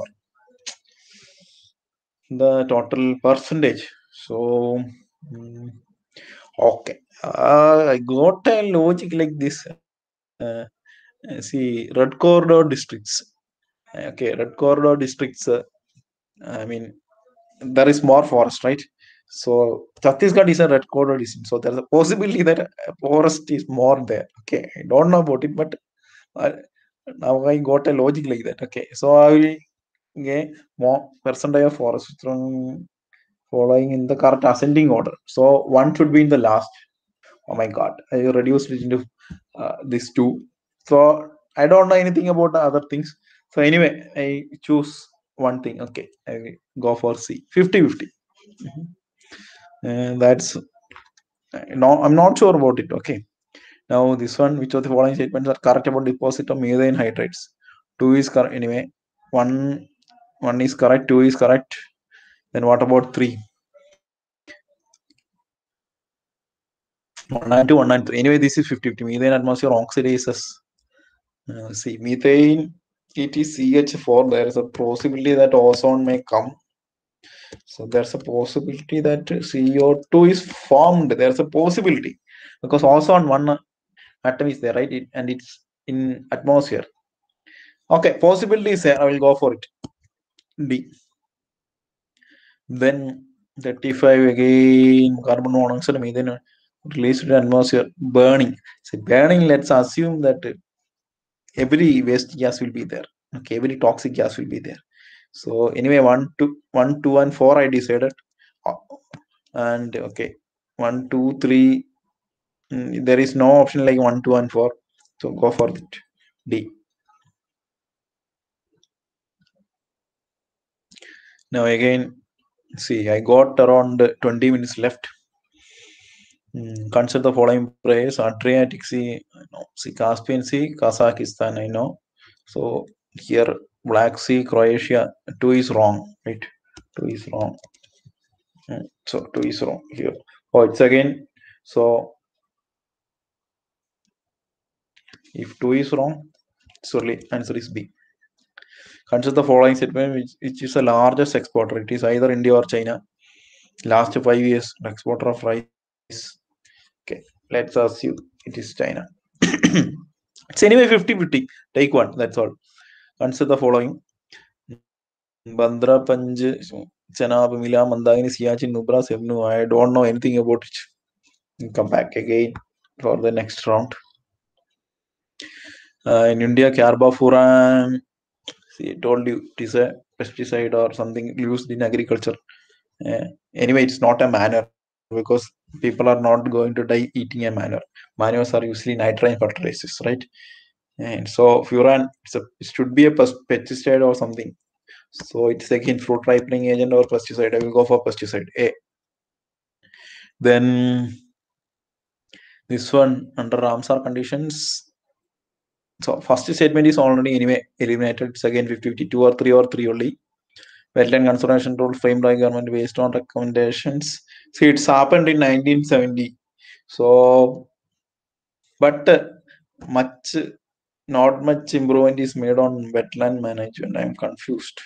The total percentage. So, mm, okay. Uh, I got a logic like this. Uh, see, red corridor districts. Okay, red corridor districts. Uh, I mean, there is more forest, right? So Chhattisgarh is a red coded region. So there's a possibility that a forest is more there. Okay, I don't know about it, but I, now I got a logic like that. Okay, so I will get more percentage of forest from following in the correct ascending order. So one should be in the last. Oh my God, I reduced it into uh, these two. So I don't know anything about the other things. So anyway, I choose one thing. Okay, I will go for C. fifty fifty. And that's no, I'm not sure about it. Okay. Now this one, which of the following statements are correct about deposit of methane hydrates? Two is correct anyway. One one is correct, two is correct. Then what about three? One and two, one and three. Anyway, this is fifty fifty. Methane atmosphere oxidizes. Uh, see, methane, it is C H four. There is a possibility that ozone may come. So there's a possibility that C O two is formed. There's a possibility because ozone one atom is there, right? It, and it's in atmosphere. Okay, possibility is there. I will go for it. D. Then thirty-five again, carbon monoxide, methane released to the atmosphere, burning. So burning, let's assume that every waste gas will be there. Okay, every toxic gas will be there. So anyway, one, two, one, two, and four I decided. And okay, one, two, three. Mm, there is no option like one, two, and four. So go for it. D. Now again, see, I got around twenty minutes left. Mm, consider the following place: Adriatic Sea, I know. See, Caspian Sea, Kazakhstan, I know. So here, Black Sea, Croatia. Two is wrong, right? Two is wrong. Mm, so two is wrong here. Oh, it's again. So if two is wrong, sorry, answer is B. Consider the following statement, which, which is the largest exporter. It is either India or China. Last five years, exporter of rice. Okay, let's assume it is China. It's anyway fifty fifty. Take one, that's all. Consider the following. Bandra, Panj, Chenab, Mila, Mandagini, Siachen, Nubra, Sevnu. I don't know anything about it. Come back again for the next round. Uh, in India, Carbafuran, see, I told you it is a pesticide or something used in agriculture. Uh, anyway, it's not a manure because people are not going to die eating a manure. Manures are usually nitrogen fertilizers, right? And so furan, it's a, it should be a pesticide or something. So it's again fruit ripening agent or pesticide. I will go for pesticide. A. Then this one under Ramsar conditions. So first statement is already anyway eliminated. It's again fifty fifty, two or three or three only. Wetland conservation rule framed by government based on recommendations. See, it's happened in nineteen seventy. So, but uh, much, not much improvement is made on wetland management. I'm confused.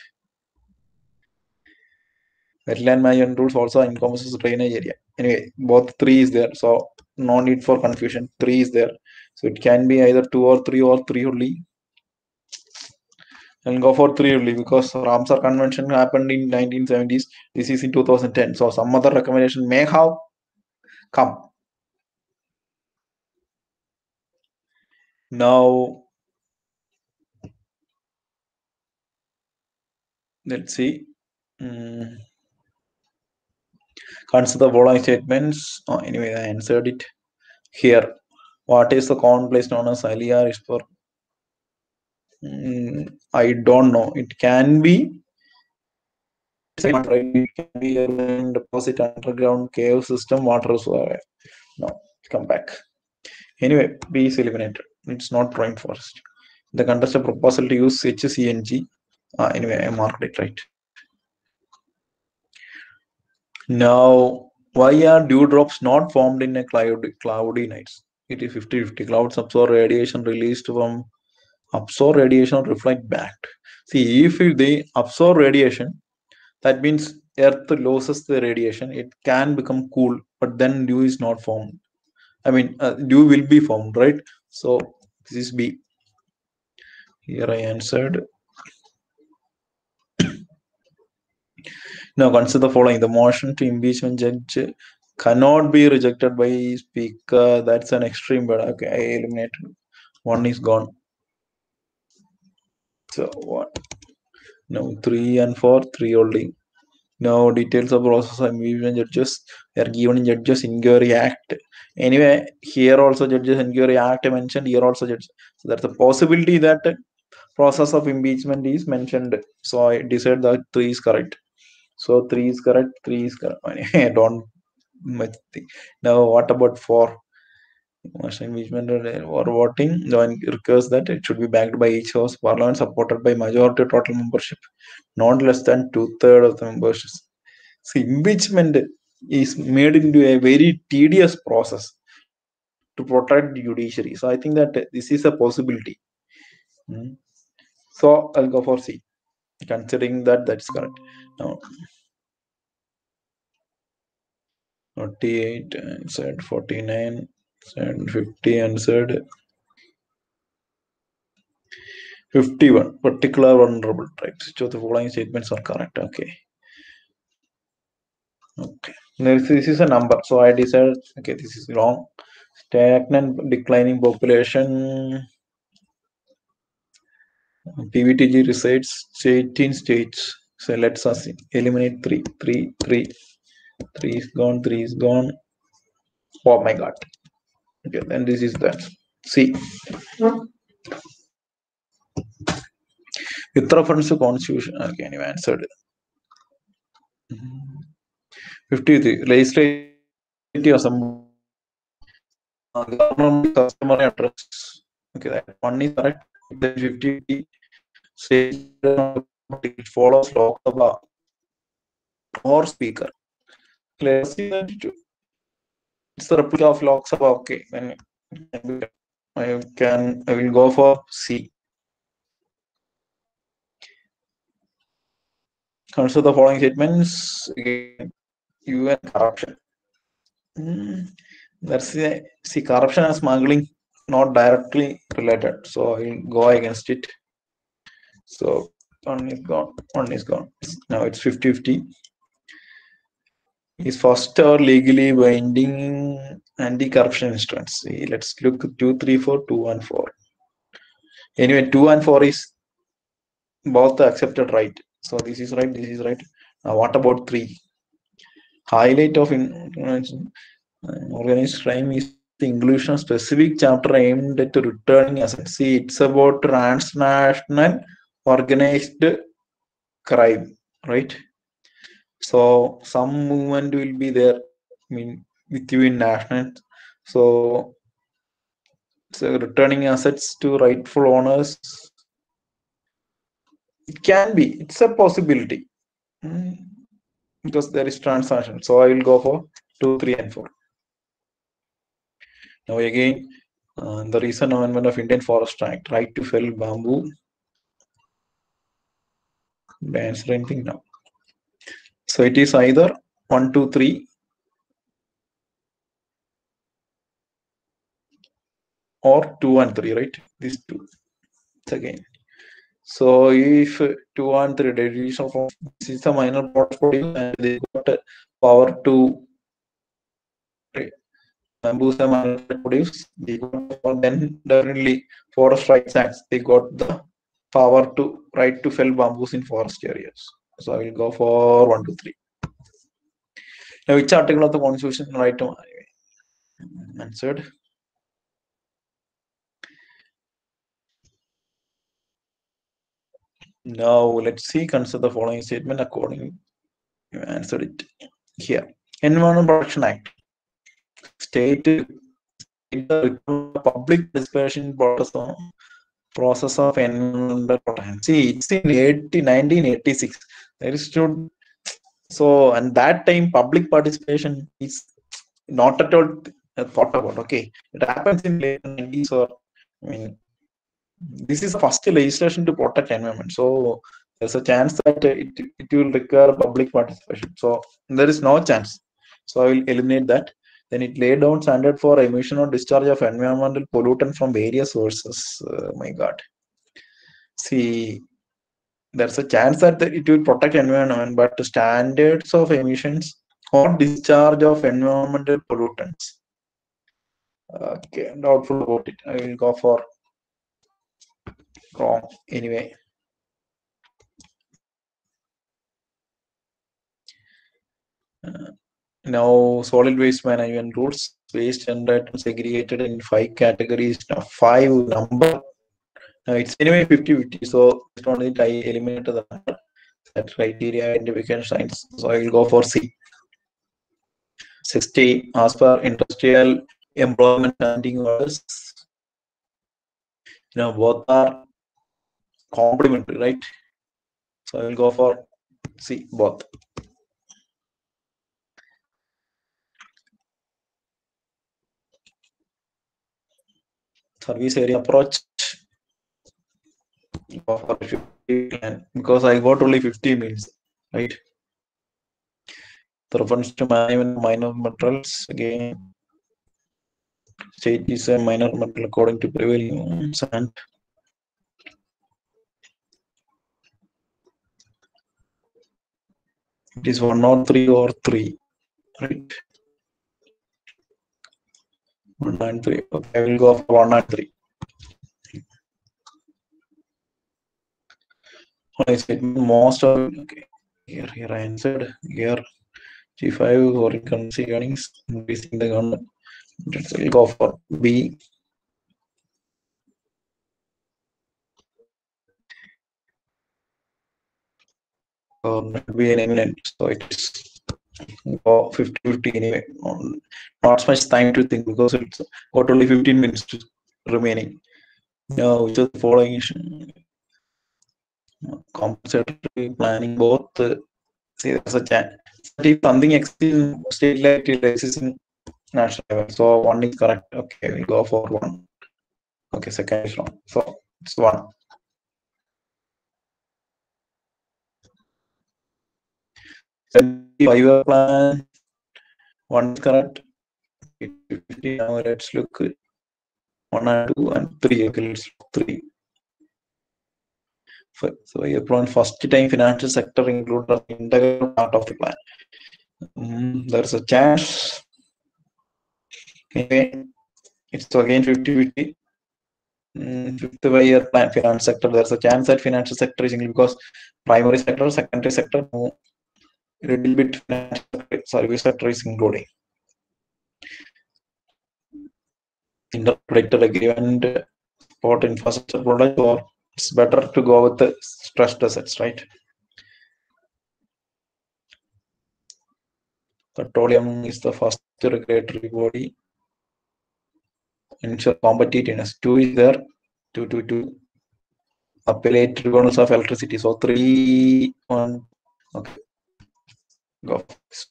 Wetland management rules also encompasses drainage area. Anyway, both three is there. So, no need for confusion. Three is there. So, it can be either two or three or three only. I'll go for three only because Ramsar Convention happened in nineteen seventies. This is in two thousand ten. So, some other recommendation may have come. Now, let's see. Mm. Consider the following statements. Oh, anyway, I answered it here. What is the common place known as Aliyah Rispur? Mm, I don't know. It can be. It can be a deposit underground cave system water reservoir. No, come back. Anyway, B is eliminated. It's not rainforest. The contested proposal to use H C N G. Uh, anyway, I marked it right. Now, why are dewdrops not formed in a cloudy, cloudy nights? It is fifty fifty. Clouds absorb radiation released from absorb radiation, reflect back. See, if they absorb radiation, that means Earth loses the radiation. It can become cool, but then dew is not formed. I mean, uh, dew will be formed, right? So this is B. Here I answered. No, consider the following. The motion to impeachment judge cannot be rejected by speaker. That's an extreme, but okay, I eliminated. One is gone. So what? No, three and four, three only. No details of process of impeachment judges are given in Judges Inquiry Act. Anyway, here also Judges Inquiry Act mentioned. Here also judges. So there's a possibility that process of impeachment is mentioned. So I decide that three is correct. So three is correct. Three is correct. I don't much think. Now what about four? Motion impeachment or voting, one requires that it should be backed by each house parliament, supported by majority total membership, not less than two thirds of the membership. See, impeachment is made into a very tedious process to protect the judiciary. So I think that this is a possibility. Hmm. So I'll go for C, considering that that's correct. Now, forty-eight answered, forty-nine answered, fifty answered, fifty-one. Particular vulnerable tribes. So the following statements are correct. Okay. Okay. This, this is a number. So I decided, okay, this is wrong. Stagnant declining population. P V T G resides eighteen states. So let's us eliminate three. Three, three. Three is gone, three is gone. Oh my god. Okay, then this is that. See. With reference to constitution. Okay, anyway, answered. fifty-three. Legislative Assembly. Uh, government customer address. Okay, that one is correct. Then fifty state it follows Lok Sabha or speaker. Let's see that it's the replica of Lok Sabha. Okay, then I can I will go for C. Consider the following statements. Again, U N corruption. Hmm. Let's see, see corruption and smuggling not directly related, so I will go against it. So one is gone, one is gone. Now it's fifty fifty. Is first or legally binding anti-corruption instruments. See, let's look two, three, four, two, and four. Anyway, two and four is both accepted right. So this is right, this is right. Now what about three? Highlight of in, uh, organized crime is the inclusion of specific chapter aimed at returning assets. See, it's about transnational organized crime, right? So some movement will be there, I mean, with you in national. So, so returning assets to rightful owners, it can be, it's a possibility. Mm, because there is transaction. So I will go for two, three, and four. Now again, uh, the recent amendment of Indian Forest Act, right to fell bamboo. Answer anything now. So it is either one, two, three, or two and three, right? These two. It's again. So if two and three division from this is a minor portfolio and they got power to bamboo minor produce, they got then definitely Forest Rights Act, they got the power to right to fell bamboos in forest areas. So I will go for one, two, three. Now which article of the Constitution right to answered? Now let's see, consider the following statement according you answered it here. Environmental Protection Act. State public participation process, process of environmental protection. See, it's in nineteen eighty-six. There is no, so and that time public participation is not at all thought about. Okay, it happens in late nineties or I mean this is the first legislation to protect environment. So there's a chance that it, it will require public participation. So there is no chance. So I will eliminate that. Then it laid down standard for emission or discharge of environmental pollutant from various sources. Uh, my God. See, there's a chance that it will protect environment, but the standards of emissions or discharge of environmental pollutants. Okay, I'm doubtful about it. I will go for wrong anyway. Uh, now, solid waste management rules. Waste generated segregated in five categories. Now, five number. Now, it's anyway fifty fifty. So, based on it, I eliminated the number. That criteria identification science. So, I will go for C. sixty as per industrial employment standing orders. You know, both are complementary, right? So, I will go for C, both. Service area approach. For fifty because I got only fifty means, right? The reference to management minor materials again. State is a minor material according to prevailing norms and it is one or three or three, right? One and three. Okay, I will go for one and three. I said most of okay. Here, here I answered. Here G five or currency earnings increasing the government. I will go for B. Or not be an eminent. So it is go fifty fifty anyway. Not much time to think because it's got only fifteen minutes to remaining. Now, which of the following is compensatory planning both? Uh, see, there's a chance. If something exists in state level, it exists in national level. So one is correct. Okay, we'll go for one. Okay, second is wrong. So it's one. Five-year plan. One is correct. Now let's look. One and two and three. Okay, let's look three. So your plan first time financial sector included as integral part of the plan. Mm, there's a chance. Okay, it's again fifty fifty. Mm, fifth year plan finance sector. There's a chance that financial sector is included because primary sector, secondary sector, no, a little bit financial sector, service sector is including. Interpreter agreement, support infrastructure product, or it's better to go with the stressed assets, right? Petroleum is the first regulatory body. Ensure competitiveness. Two is there. Two, two, two. Appellate tribunals of electricity. So three, one. Okay. Go.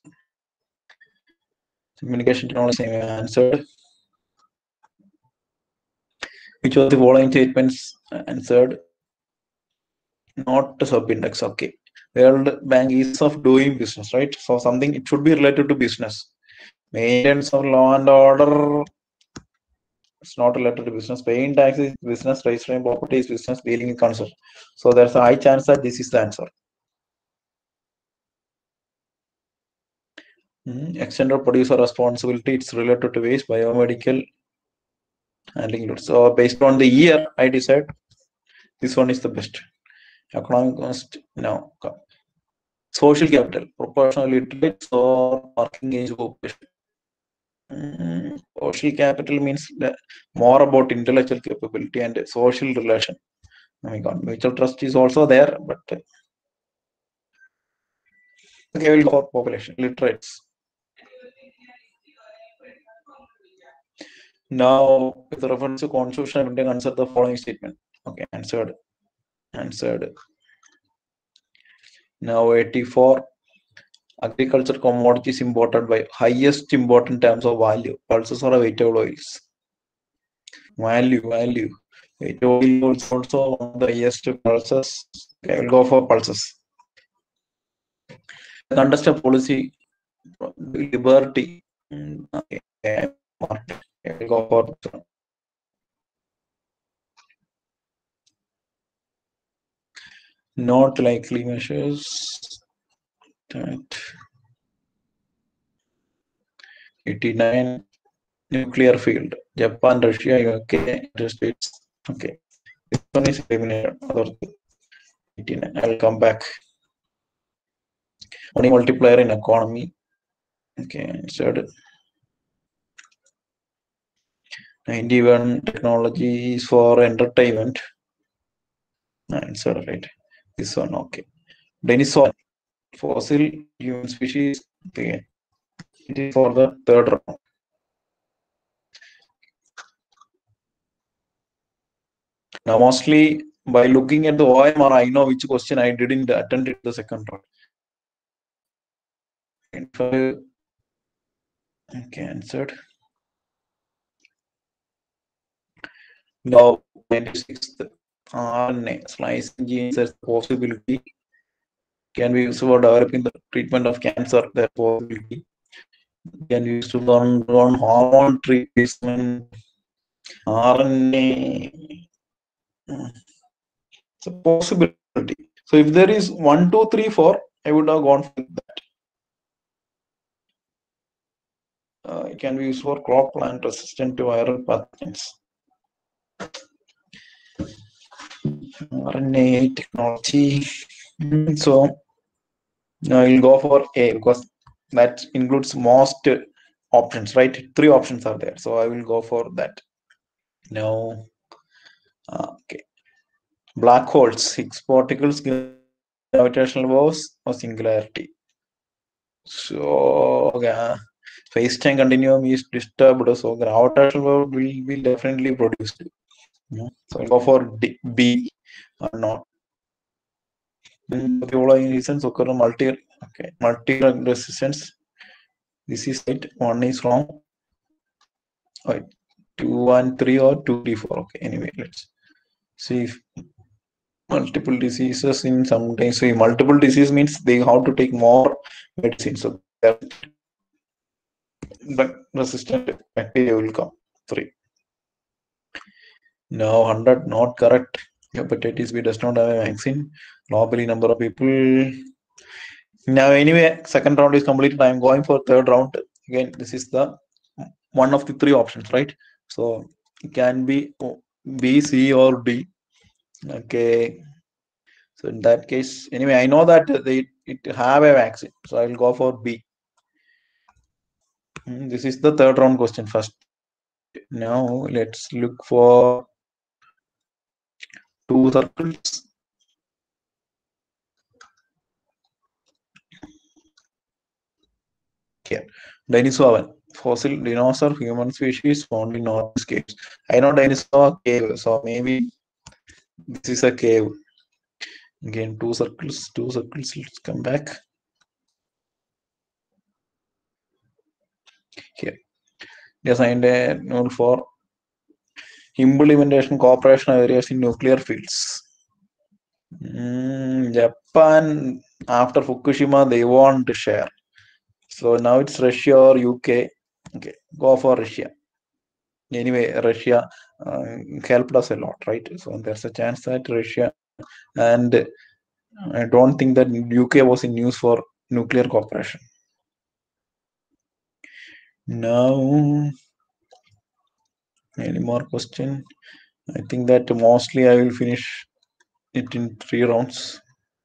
Communication technology answered. Which of the following statements answered? Not sub-index. Okay. World Bank is of doing business, right? So something it should be related to business. Maintenance of law and order. It's not related to business. Paying tax is business. Registering property is business. Dealing with concern. So there's a high chance that this is the answer. Mm-hmm. Extended producer responsibility. It's related to waste, biomedical handling. So based on the year, I decide this one is the best. Economic cost, no. Social capital, proportional literate or working age population. Mm, social capital means more about intellectual capability and social relation. Oh my God, mutual trust is also there, but okay, we'll go for population, literates. Now, with reference to constitution, I'm going to answer the following statement. Okay, answered. Answered. Now, eighty-four. Agriculture commodities imported by highest important terms of value. Pulses or vegetable oils. Value, value. Vegetable oils also one of the highest pulses. Okay, I will go for pulses. Contest of policy, liberty. Okay, I will go for Not likely measures that eighty-nine nuclear field. Japan, Russia, U K, United States. Okay. This one is eliminated. eighty-nine. I'll come back. Only multiplier in economy. Okay, instead ninety-one technology is for entertainment. Instead, right? This one, okay. Dinosaur, fossil human species. Okay. It is for the third round. Now, mostly by looking at the O M R, I know which question I didn't attend it the second round. Okay, answered. Now, ninety-sixth R N A splicing genes as a possibility can be used for developing the treatment of cancer. That possibility can be used to run, run hormone treatment. R N A. It's a possibility. So if there is one, two, three, four, I would have gone for that. Uh, it can be used for crop plant resistant to viral pathogens. R N A technology. So I will go for A because that includes most options, right? Three options are there. So I will go for that. Now, okay. Black holes, Higgs particles, gravitational waves, or singularity. So, okay. Space-time continuum is disturbed, so gravitational wave will be definitely produced. So I'll go for D, B or not. The following reasons occur multi okay multi resistance. This is right. One is wrong. Right. Two, one, three, or two, three, four. Okay. Anyway, let's see if multiple diseases in sometimes. So multiple disease means they have to take more medicine. So the resistant bacteria will come. Three. No, one hundred not correct. Hepatitis B does not have a vaccine. Globally, number of people. Now, anyway, second round is completed. I am going for third round. Again, this is the one of the three options, right? So it can be B, C, or D. Okay. So in that case, anyway, I know that they it have a vaccine. So I will go for B. This is the third round question first. Now let's look for two circles. Here, dinosaur, fossil dinosaur, human species found in Northeast caves. I know dinosaur cave, so maybe this is a cave. Again, two circles, two circles. Let's come back. Here, designed a node for implementation cooperation areas in nuclear fields. Mm, Japan, after Fukushima, they want to share. So now it's Russia or U K. Okay, go for Russia. Anyway, Russia uh, helped us a lot, right? So there's a chance that Russia, and I don't think that U K was in news for nuclear cooperation. Now, any more question? I think that mostly I will finish it in three rounds.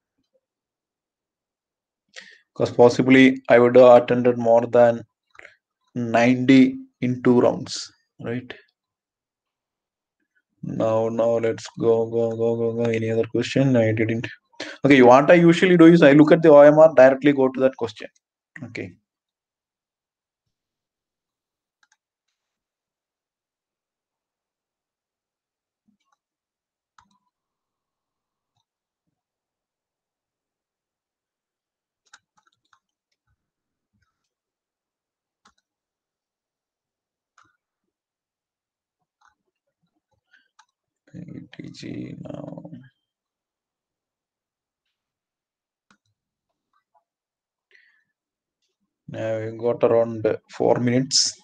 Because possibly I would have attended more than ninety in two rounds, right? Now, now let's go, go, go, go, go. Any other question? I didn't. Okay, what I usually do is I look at the O M R, directly go to that question. Okay. A T G now. Now we got around four minutes.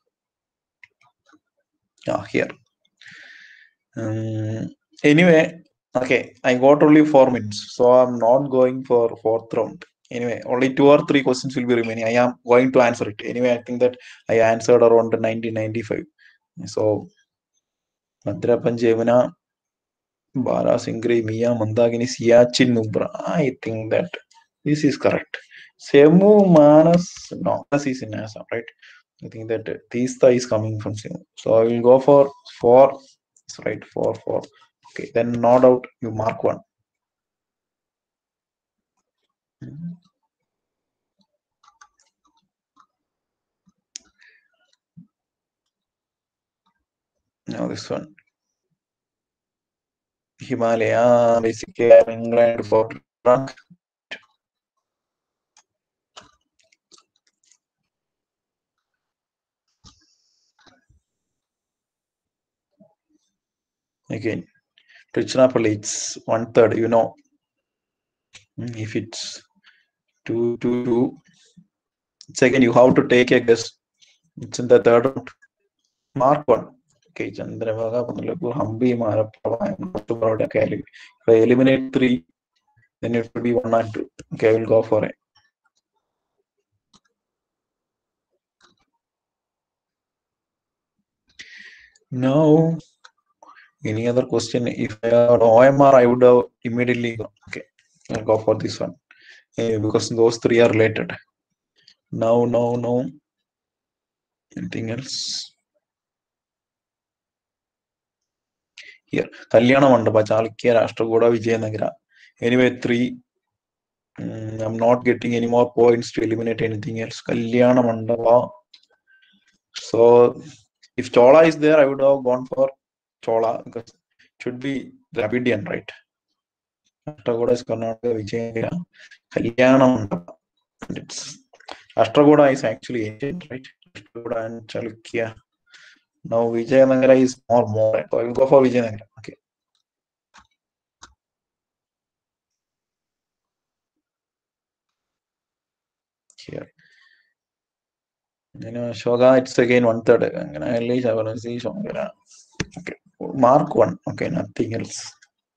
Ah, here. Um, anyway, Okay, I got only four minutes, so I'm not going for fourth round. Anyway, only two or three questions will be remaining. I am going to answer it. Anyway, I think that I answered around nineteen ninety-five. So, Madrapan Jevana, Bara Singri, Mia, Mandagini, Siachin, Nubra. I think that this is correct. Semu Manas, no, Manas is in Assam, right? I think that Tista is coming from Semu. So I will go for four. That's right, four, four. Okay, then no doubt you mark one. Now this one. Himalaya, basically I'm England for drunk. Again, Trichinopoli, it's one third, you know. If it's two, two, two, second, you have to take a guess. It's in the third round. Mark one. Okay, Chandravaga, Pundalapu, Hampi, Maraprava, and If I eliminate three, then it will be one and two. Okay, I will go for it. Now, any other question? If I had O M R, I would have immediately go. Okay, I'll go for this one. Eh, because those three are related. Now, no, no. Anything else? Here, Kalyana Mandapa, Chalukya, Rashtrakuta, Vijayanagara. Anyway, three. Mm, I'm not getting any more points to eliminate anything else. Kalyana Mandapa. So, if Chola is there, I would have gone for Chola because it should be Dravidian, right? Rashtrakuta is Karnataka, Vijayanagara. Kalyana Mandapa. And it's Rashtrakuta is actually ancient, right? Rashtrakuta and Chalukya. Now Vijayanagara is more modern. So I will go for Vijayanagara. Okay. Here. You know, Shoga, it's again one third. At least I will see Shoga. Okay. Mark one. Okay, nothing else.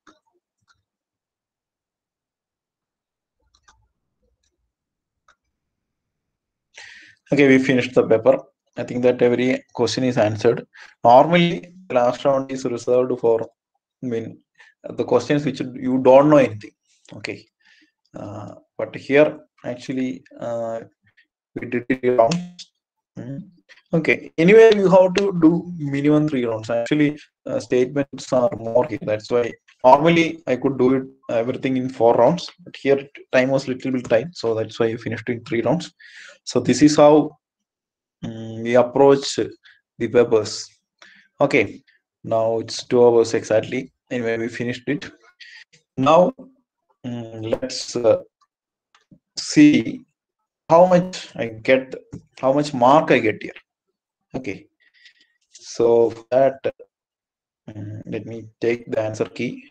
Okay, we finished the paper. I think that every question is answered. Normally, the last round is reserved for, I mean, the questions which you don't know anything. Okay. Uh, but here, actually, uh, we did it rounds. Mm. Okay. Anyway, you have to do minimum three rounds. Actually, uh, statements are more here. That's why normally I could do it everything in four rounds, but here time was little bit tight, so that's why I finished in three rounds. So this is how um, we approach the papers. Okay. Now it's two hours exactly. Anyway, we finished it. Now um, let's uh, see how much I get, how much mark I get here. Okay. So for that, um, let me take the answer key.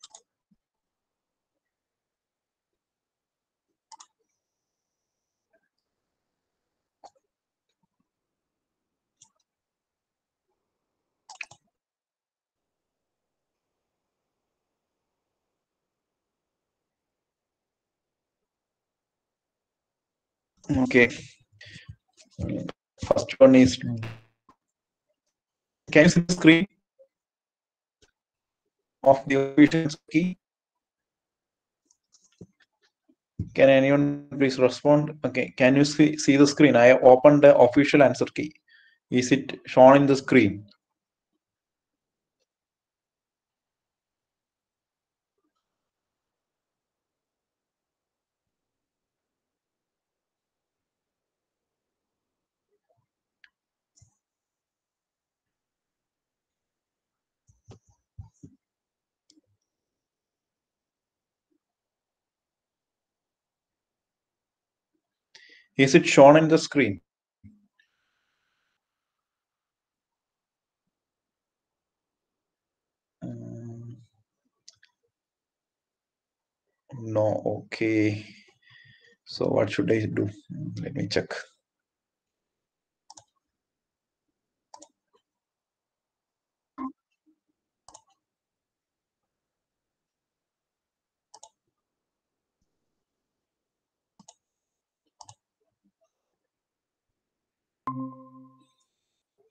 Okay. First one is, can you see the screen of the official key? Can anyone please respond? Okay. Can you see, see the screen? I opened the official answer key. Is it shown in the screen? Is it shown in the screen? Um, no. Okay. So what should I do? Let me check.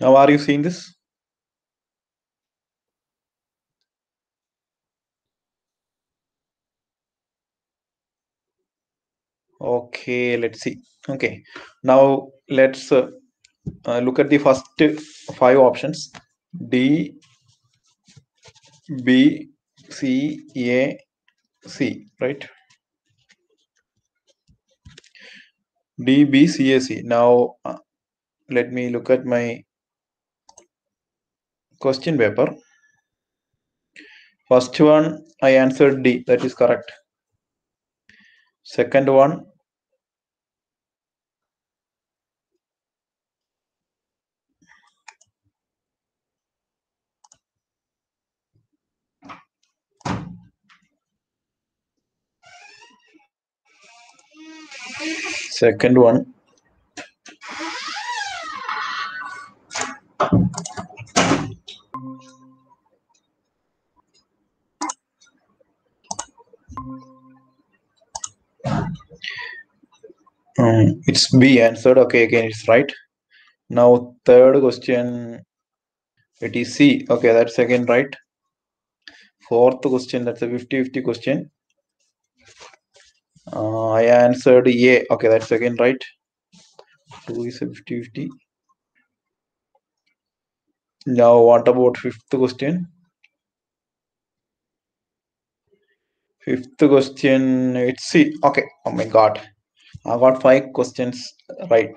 Now, are you seeing this? Okay, let's see. Okay, now let's uh, uh, look at the first five options: D, B, C, A, C, right? D, B, C, A, C. Now, uh, let me look at my question paper. First one, I answered D. That is correct. Second one, second one, um, it's B answered. Okay, again, it's right. Now, third question, it is C. Okay, that's again right. Fourth question, that's a fifty fifty question. Uh, I answered A. Okay, that's again right. Two is a fifty fifty. Now, what about fifth question? Fifth question, it's C. Okay. Oh my God. I got five questions right.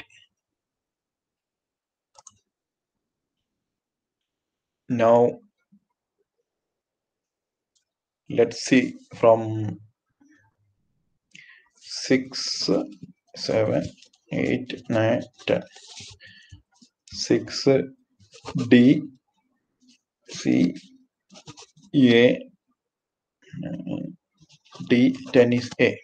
Now, let's see from six, seven, eight, nine, ten. six, D, C, A, D, ten is A.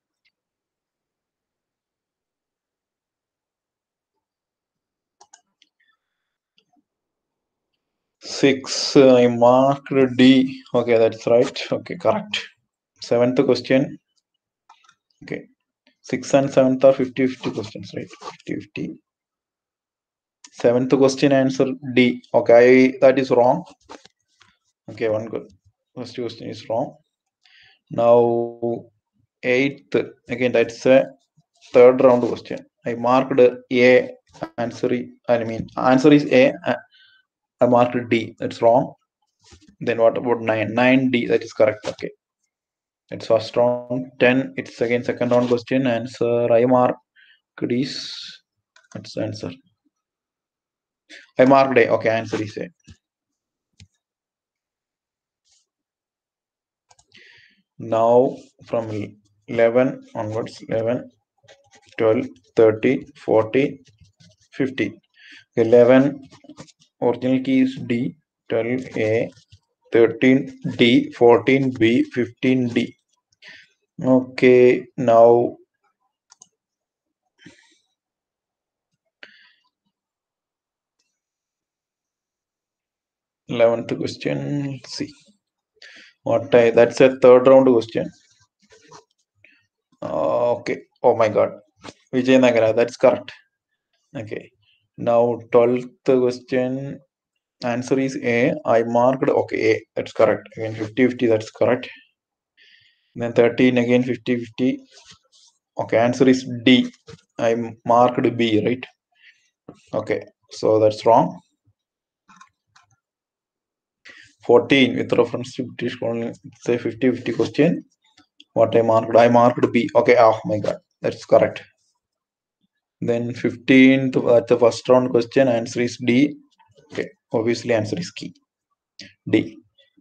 Six, uh, I marked D. Okay, that's right. Okay, correct. Seventh question. Okay. Six and seventh are fifty fifty questions, right? fifty fifty. Seventh question answer D. Okay, I, that is wrong. Okay, one good. First question is wrong. Now, eighth. Again, that's a third round question. I marked A. Answer. I mean, answer is A. I marked D. That's wrong. Then what about nine? nine D. That is correct. Okay. It's first round. ten. It's again second round question. Answer I marked is. That's the answer. I marked A. Okay. Answer is A. Now from eleven onwards, eleven, twelve, thirteen, fourteen, fifteen. eleven original key is D, twelve A, thirteen D, fourteen B, fifteen D. Okay, now eleventh question. Let's see. What I that's a third round question. Uh, okay. Oh my god. Vijayanagara, that's correct. Okay. Now twelfth question. Answer is A. I marked okay A. That's correct. Again fifty fifty. That's correct. Then thirteen again fifty fifty. Okay. Answer is D. I marked B. Right. Okay. So that's wrong. fourteen with reference to British colony. Say fifty fifty question. What I marked? I marked B. Okay. Oh my god. That's correct. Then fifteenth at the first round question. Answer is D. Okay. Obviously answer is key. D.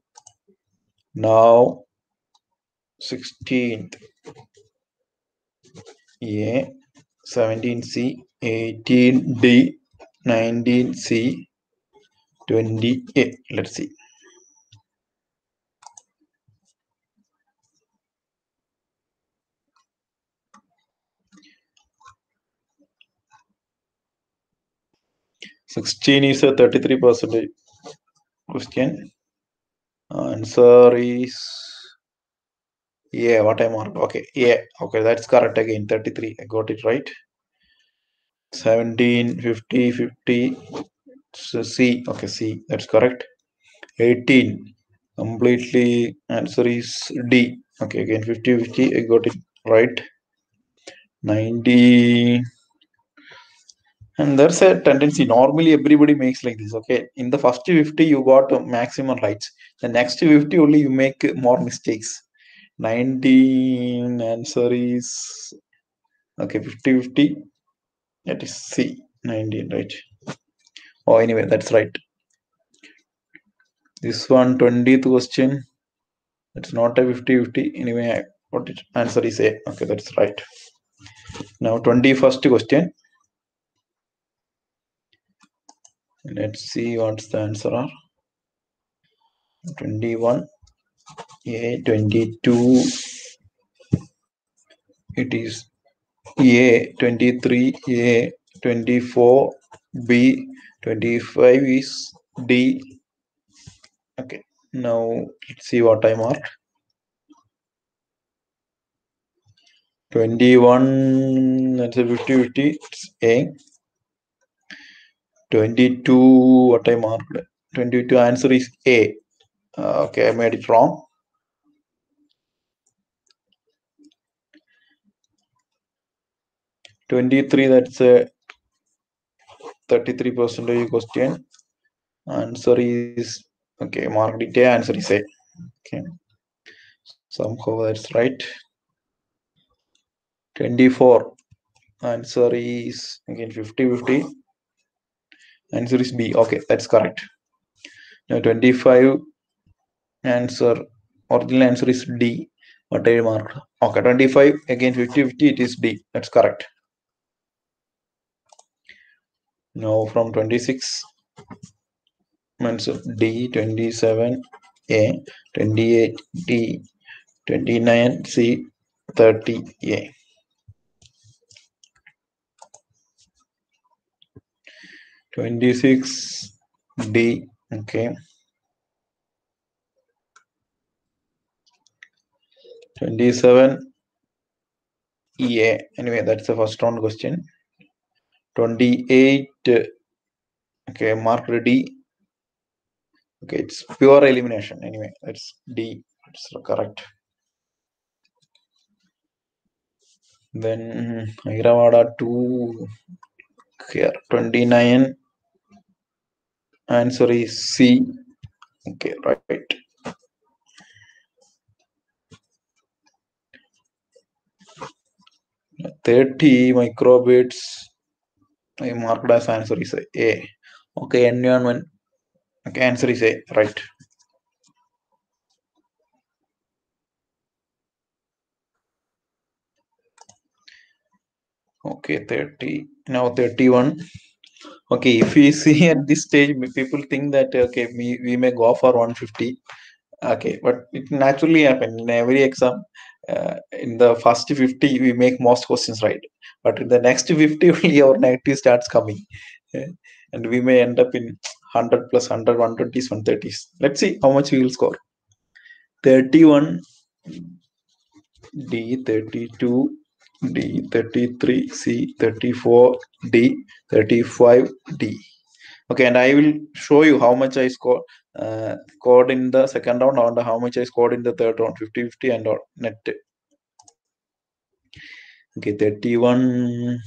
Now sixteenth A, seventeen C, eighteen D, nineteen C, twenty A. Let's see. sixteen is a thirty-three percent question. Answer is yeah, what I marked. Okay, yeah, okay, that's correct again. thirty-three. I got it right. seventeen, fifty, fifty. So C. Okay, C. That's correct. eighteen. Completely answer is D. Okay, again fifty fifty. I got it right. ninety. And there's a tendency. Normally, everybody makes like this. Okay, in the first fifty, you got maximum rights. The next fifty only you make more mistakes. nineteen answer is okay. fifty fifty. That is C. nineteen, right? Oh, anyway, that's right. This one, twentieth question. It's not a fifty fifty. Anyway, what it answer is A. Okay, that's right. Now, twenty-first question. Let's see what's the answer are. twenty-one. A. twenty-two. It is A. twenty-three. A. twenty-four. B. twenty-five is D. Okay. Now, let's see what I marked. twenty-one, that's a fifty fifty, it's A. twenty-two, what I marked? twenty-two answer is A. Uh, okay, I made it wrong. twenty-three, that's a thirty-three percent question. Answer is, okay, marked it A, answer is A. Okay, somehow that's right. twenty-four, answer is, again, fifty fifty. Answer is B. Okay, that's correct. Now, twenty-five, answer, original answer is D. What I marked? Okay, twenty-five, again fifty fifty, it is D. That's correct. Now from twenty-six, answer D. twenty-seven, A. twenty-eight, D. twenty-nine, C. thirty, A. twenty-six, D. Okay. twenty-seven, E. A. Anyway, that's the first round question. twenty-eight, okay, marked D. Okay, it's pure elimination. Anyway, that's D. It's correct. Then Airavada two, here twenty-nine, answer is C. Okay, right. thirty microbits, I marked as answer is A. Okay, environment. Okay, answer is A, right. Okay, thirty. Now thirty-one. Okay, if we see at this stage, people think that okay, we, we may go for one fifty. Okay, but it naturally happens in every exam. Uh, in the first fifty, we make most questions right, but in the next fifty, only our negative starts coming, uh, and we may end up in one hundred plus one hundred, one twenties, one thirties. Let's see how much we will score. thirty-one, D. thirty-two, D. thirty-three, C. thirty-four, D. thirty-five, D. Okay, and I will show you how much I scored uh, scored in the second round and how much I scored in the third round, fifty fifty and net. Okay, thirty-one.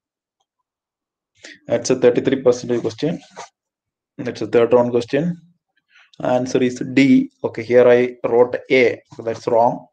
That's a thirty-three percent question. That's a third round question. Answer is D. Okay, here I wrote A, so that's wrong.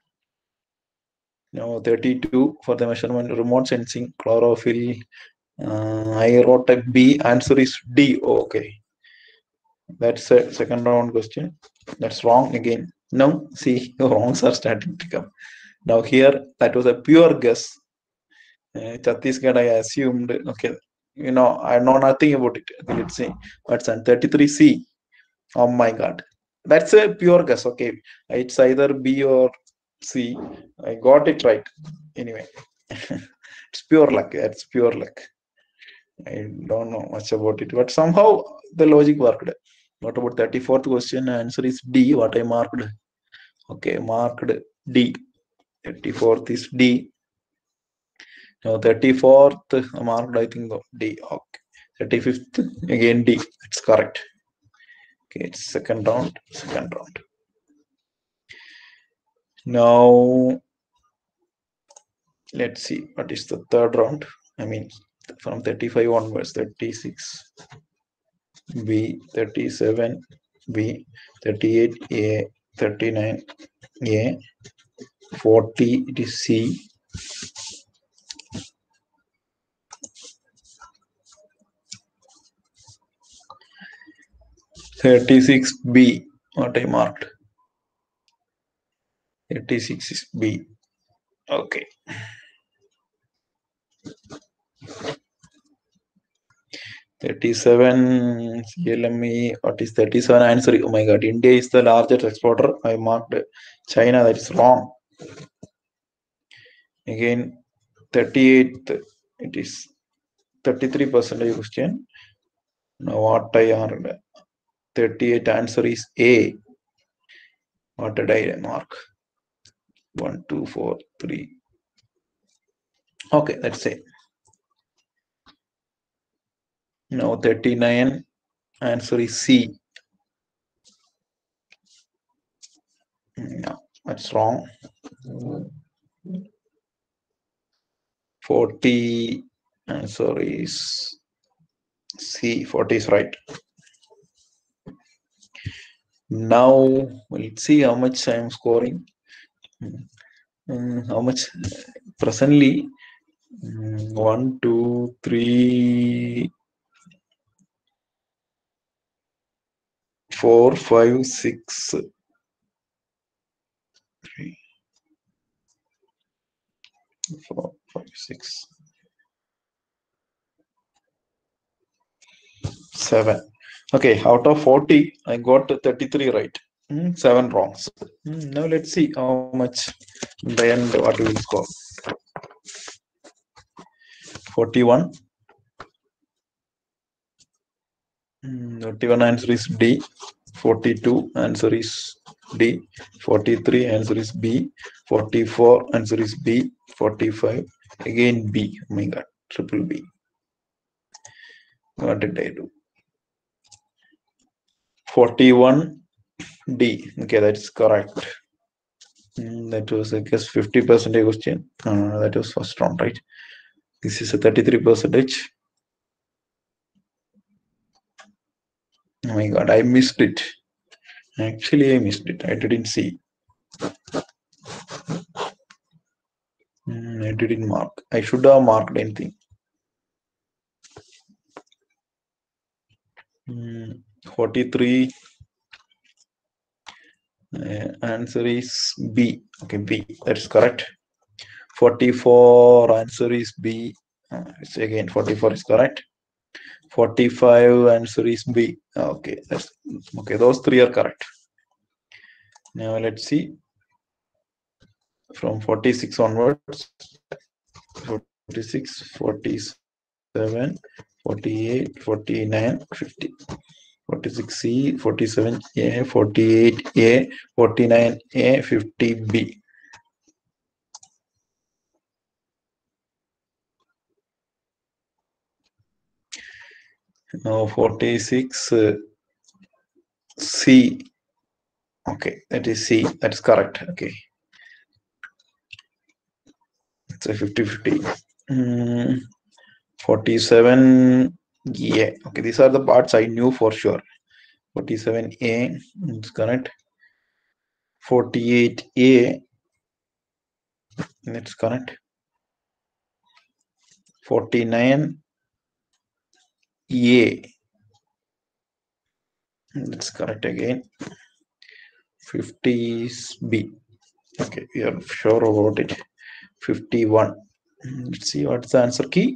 Now thirty-two for the measurement, remote sensing, chlorophyll. Uh, I wrote a B. Answer is D. Oh, okay. That's a second round question. That's wrong again. Now, see, wrongs are starting to come. Now, here, that was a pure guess. Uh, Chhattisgarh, I assumed, okay, you know, I know nothing about it. Let's see. What's on thirty-three C? Oh my God. That's a pure guess. Okay. It's either B or C. I got it right. Anyway, it's pure luck. It's pure luck. I don't know much about it, but somehow the logic worked. What about thirty-fourth question? Answer is D. What I marked? Okay, marked D. thirty-fourth is D. Now thirty-fourth marked, I think, D. Okay. thirty-fifth, again D. It's correct. Okay, it's second round, second round. Now, let's see what is the third round. I mean, from thirty-five onwards, thirty-six B, thirty-seven B, thirty-eight A, thirty-nine A, forty it is C, thirty-six B, what I marked. thirty-six is B. Okay. thirty-seven C L M E, what is thirty-seven answer? Oh my god, India is the largest exporter. I marked China, that is wrong. Again, thirty-eight, it is thirty-three percent question. Now what I are thirty-eight answer is A. What did I mark? One, two, four, three. Okay, let's say. Now thirty-nine answer is C. No, that's wrong. forty answer is C. forty is right. Now let's see how much I am scoring. Um, how much presently? Um, one, two, three, four, five, six, three, four, five, six, seven. Okay, out of forty, I got thirty-three right. Mm, seven wrongs. Mm, now let's see how much in the end what we will score. forty-one. Mm, thirty-one answer is D. forty-two answer is D. forty-three answer is B. forty-four answer is B. forty-five again B. Oh my god, triple B. What did I do? forty-one D. Okay, that's correct. Mm, that was, I guess, fifty percent question. Uh, that was first round, right? This is a thirty-three percentage. Oh my god, I missed it. Actually, I missed it. I didn't see. Mm, I didn't mark. I should have marked anything. Mm, forty-three. Uh, answer is B. Okay, B. That's correct. forty-four answer is B. Uh, it's again forty-four is correct. forty-five answer is B. Okay, that's okay. Those three are correct. Now let's see from forty-six onwards. forty-six, forty-seven, forty-eight, forty-nine, fifty. forty-six C, forty-seven A, forty-eight A, forty-nine A, fifty B. Now forty-six uh, C. Okay, that is C. That's correct. Okay. It's a fifty fifty. Mm, forty-seven A. Okay, these are the parts I knew for sure. forty-seven A is correct. forty-eight A. That's correct. forty-nine A. That's correct again. fifty is B. Okay, we are sure about it. fifty-one. Let's see what's the answer key.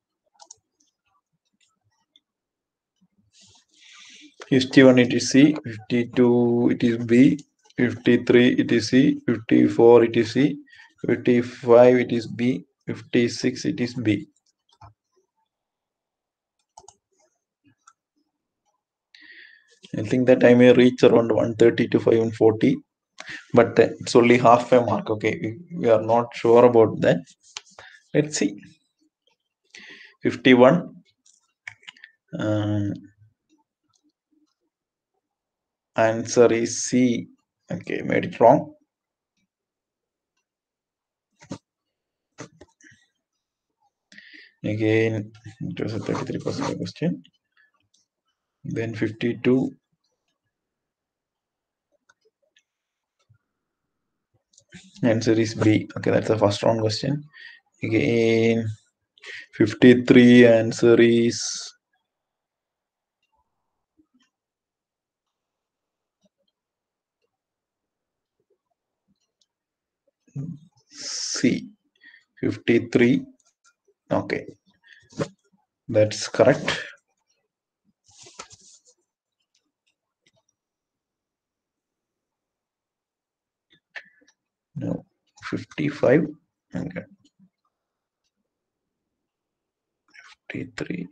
fifty-one it is C. fifty-two it is B. fifty-three it is C. fifty-four it is C. fifty-five it is B. fifty-six it is B. I think that I may reach around one thirty to five forty, but it's only half a mark. Okay, we, we are not sure about that. Let's see. fifty-one, Um, answer is C. Okay, made it wrong. Again, it was a thirty-three percent question. Then fifty-two. Answer is B. Okay, that's the first round question. Again, fifty-three. Answer is C. fifty-three. Okay, that's correct. No, fifty-five. Okay, fifty-three.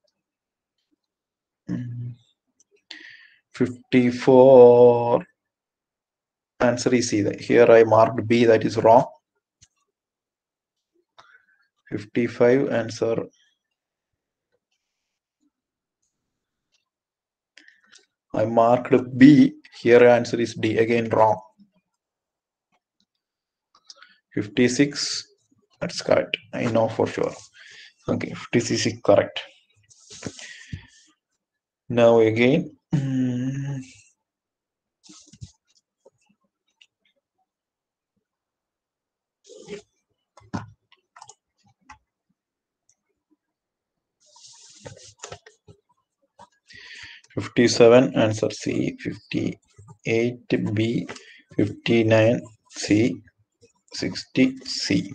Mm. fifty-four. Answer is C. Here I marked B, that is wrong. fifty-five. Answer. I marked B. Here answer is D. Again wrong. fifty-six. That's correct. I know for sure. Okay, fifty-six is correct. Now again. mm, fifty-seven. Answer C. fifty-eight B. fifty-nine C. sixty C.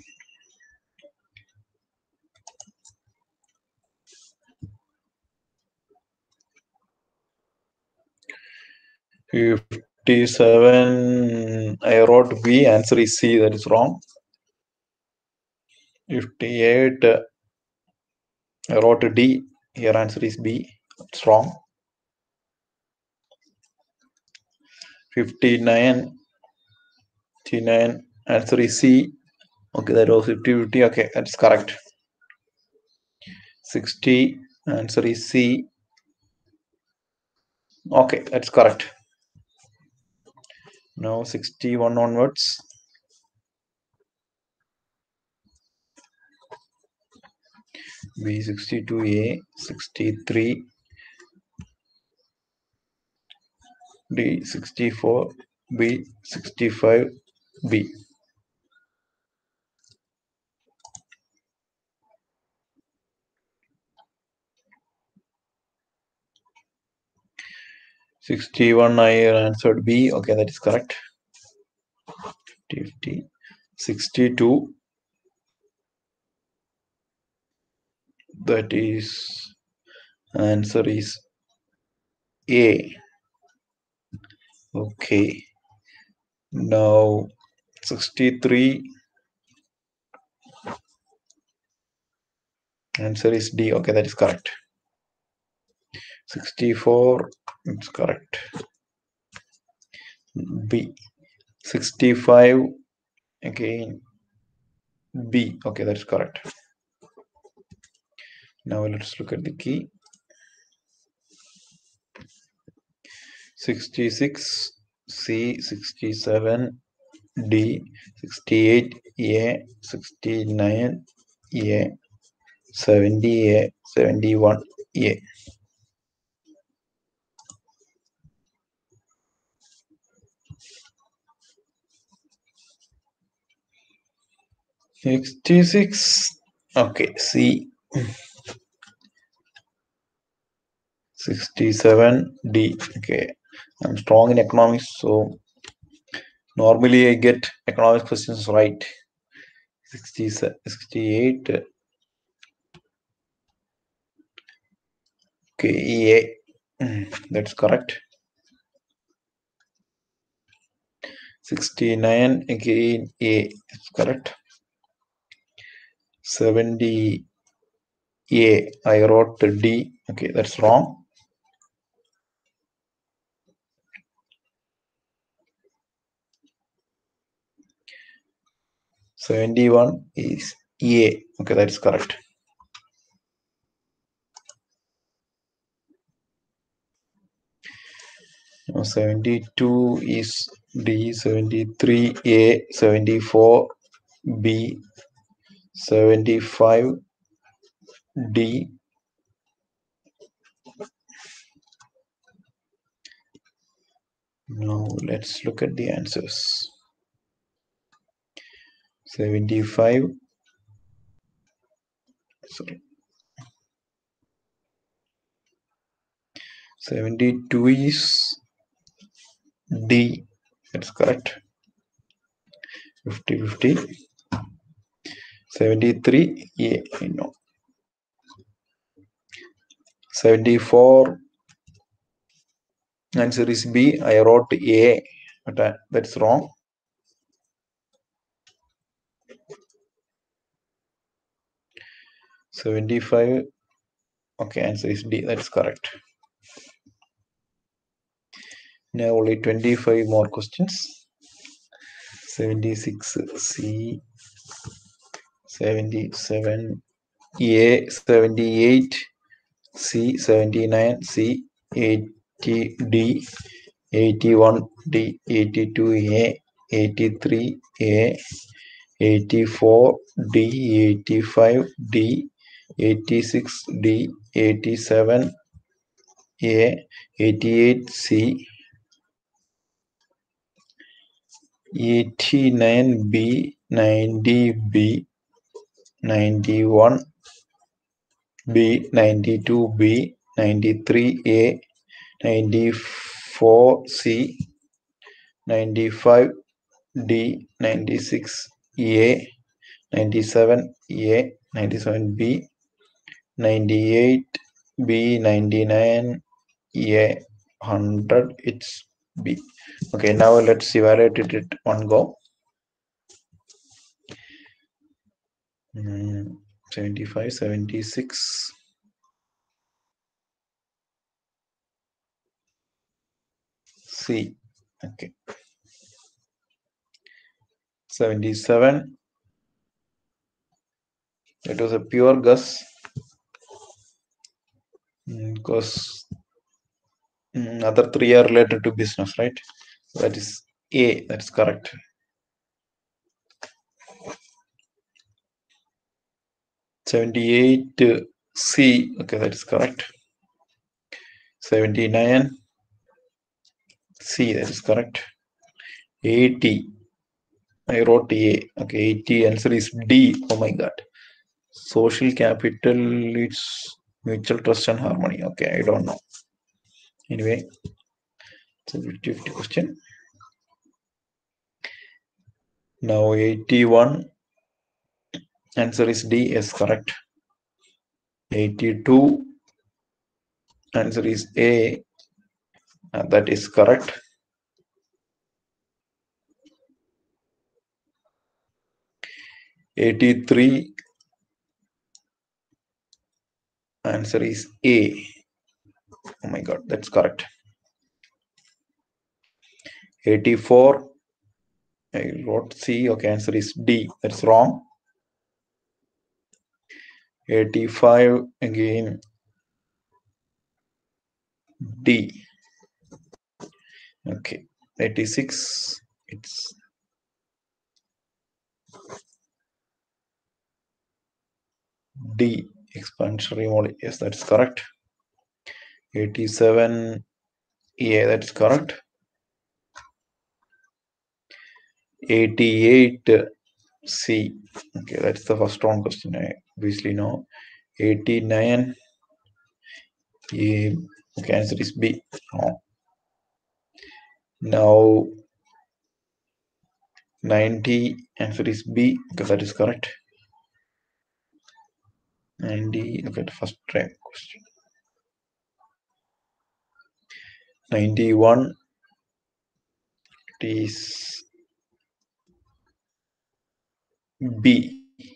fifty-seven. I wrote B. Answer is C. That is wrong. fifty-eight. I wrote D. Here answer is B. It's wrong. fifty-nine. fifty-nine. Answer is C. Okay, that was fifty fifty. Okay, that's correct. sixty. Answer is C. Okay, that's correct. Now sixty-one onwards. B sixty-two A, sixty-three, D sixty-four, B sixty-five, B. sixty-one, I answered B. Okay, that is correct. fifty, sixty-two. That is, answer is A. Okay. Now sixty-three. Answer is D. Okay, that is correct. sixty-four. It's correct. B. sixty-five. Again B. Okay, that's correct. Now let's look at the key. sixty-six C, sixty-seven D, sixty-eight A, sixty-nine A, seventy A, seventy-one A. sixty-six. Okay, C. sixty-seven D. Okay, I'm strong in economics, so normally I get economics questions right. sixty, sixty-eight. Okay, E A. That's correct. sixty-nine, again A. That's correct. seventy A. I wrote D. Okay, that's wrong. seventy-one is A. Okay, that's correct. seventy-two is D, seventy-three A, seventy-four B, seventy-five D. Now let's look at the answers. seventy-five, sorry, seventy-two is D, that's correct. fifty fifty. seventy-three A, I know. seventy-four, answer is B. I wrote A, but that's wrong. seventy-five, okay, answer is D, that's correct. Now only twenty-five more questions. seventy-six C, seventy-seven A, seventy-eight C, seventy-nine C, eighty D, eighty-one D, eighty-two A, eighty-three A, eighty-four D, eighty-five D, eighty-six D, eighty-seven A, eighty-eight C, eighty-nine B, ninety B, ninety-one B, ninety-two B, ninety-three A, ninety-four C, ninety-five D, ninety-six A, ninety-seven A, ninety-seven B, ninety-eight B, ninety-nine A, one hundred, it's B. Okay, now let's evaluate it at one go. Mm, seventy-five, seventy-six. C. Okay. seventy-seven. It was a pure guess because mm, other three are related to business, right? That is A. That's correct. seventy-eight C. Okay, that is correct. seventy-nine C. That is correct. eighty. I wrote A. Okay, eighty. Answer is D. Oh my God. Social capital, it's mutual trust and harmony. Okay, I don't know. Anyway, it's a fifty fifty question. Now eighty-one. Answer is D. Yes, correct. eighty-two. Answer is A. Uh, that is correct. eighty-three. Answer is A. Oh my God, that's correct. eighty-four. I wrote C. Okay, answer is D. That's wrong. eighty-five. Again, D. Okay. eighty-six. It's D. Expansionary model. Yes, that's correct. eighty-seven. Yeah, that's correct. eighty-eight C. Okay, that's the first round question. I obviously know. eighty-nine. Yeah, okay, answer is B. Wrong. Now ninety. Answer is B. Okay, that is correct. ninety. Okay, the first try question. ninety-one. It is B.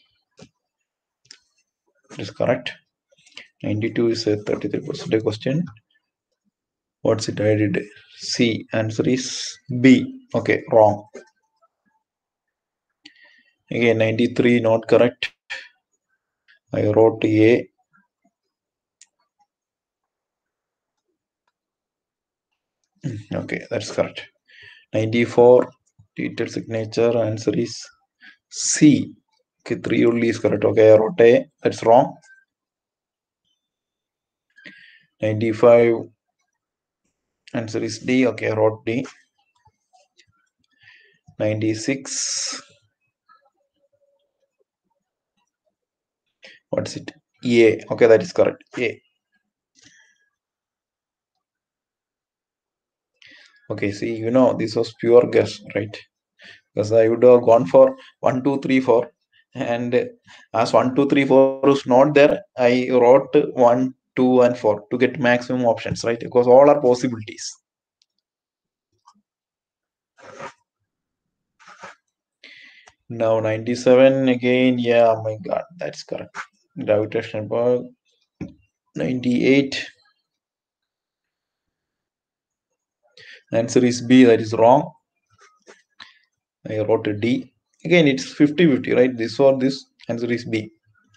That is correct. ninety-two is a thirty-three percent question. What's it? I did C. Answer is B. Okay, wrong. Again, ninety-three, not correct. I wrote A. Okay, that's correct. ninety-four, detailed signature, answer is C. Okay, three only is correct. Okay, I wrote A, that's wrong. ninety-five, answer is D. Okay, I wrote D. ninety-six, what's it? A. Okay, that is correct. A. Okay, see, you know, this was pure guess, right? Because I would have gone for one, two, three, four. And as one, two, three, four is not there, I wrote one, two, and four to get maximum options, right? Because all are possibilities. Now ninety-seven again, yeah, oh my god, that's correct. Gravitational pull. ninety-eight. Answer is B, that is wrong. I wrote a D. Again, it's fifty fifty, right? This or this, answer is B.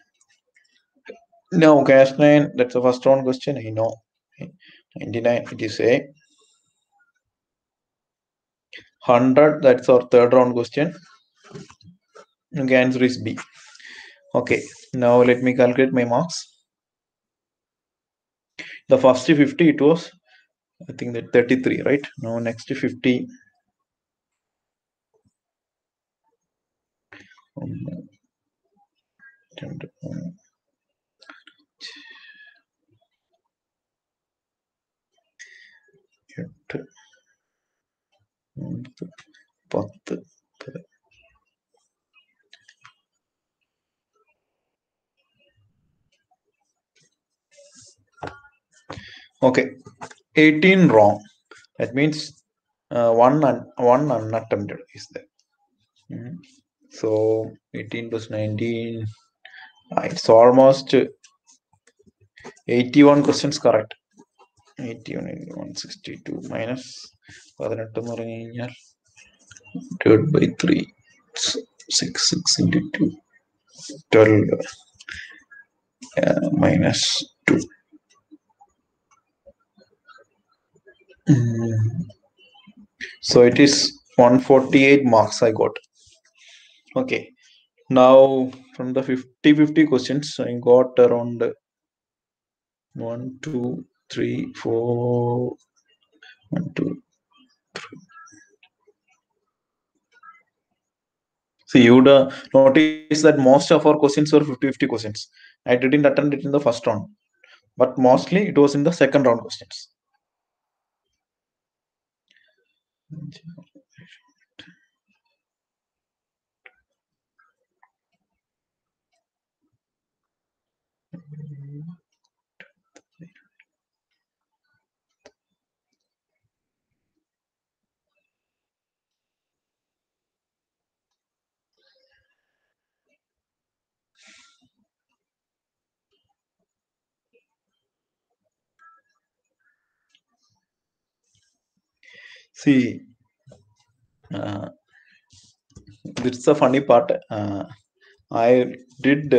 Now, cash nine, that's the first round question. I know. ninety-nine, it is A. one hundred, that's our third round question. Okay, answer is B. Okay, now let me calculate my marks. The first fifty, it was, I think that thirty-three, right? Now next fifty. Um, എട്ട് പത്ത് Okay, eighteen wrong. That means uh, one un one unattempted is there. Mm. So eighteen plus nineteen, uh, it's almost eighty-one questions correct. eighty-one, one sixty-two minus പതിനെട്ട് എന്ന് പറഞ്ഞു കഴിഞ്ഞാൽ divided by three, six, six into two, twelve, uh, minus two. Mm. So it is one forty-eight marks I got. Okay, now from the fifty fifty questions I got around one, two, three, four, one, two, three. See, you would uh, notice that most of our questions were fifty fifty questions. I didn't attempt it in the first round, but mostly it was in the second round questions. See, uh, it's a funny part. Uh, I did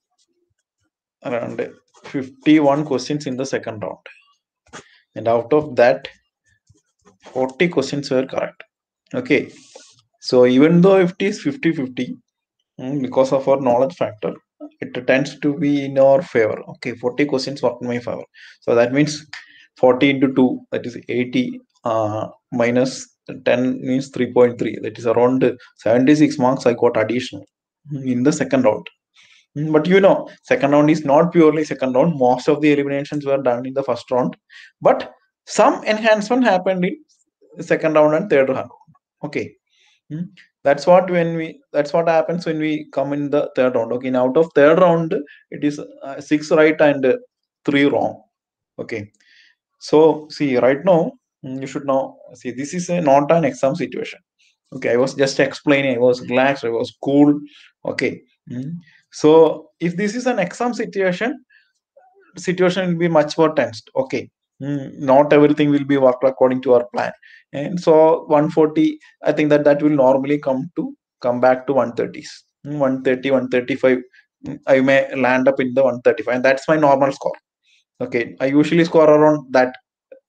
around fifty-one questions in the second round, and out of that, forty questions were correct. Okay, so even though if it is fifty fifty, because of our knowledge factor, it tends to be in our favor. Okay, forty questions work in my favor. So that means forty into two, that is eighty, uh, minus ten means three point three. That is around seventy-six marks I got additional in the second round. But you know, second round is not purely second round. Most of the eliminations were done in the first round, but some enhancement happened in second round and third round. Okay, hmm. that's what when we that's what happens when we come in the third round. Okay, now out of third round, it is uh, six right and uh, three wrong. Okay, so see right now you should know. See, this is a, not an exam situation. Okay, I was just explaining. I was relaxed. I was cool. Okay. Mm. So if this is an exam situation, situation will be much more tensed. Okay. Mm. Not everything will be worked according to our plan. And so one forty, I think that that will normally come to come back to one thirties. Mm, one thirty, one thirty-five. Mm, I may land up in the one thirty-five. And that's my normal score. Okay. I usually score around that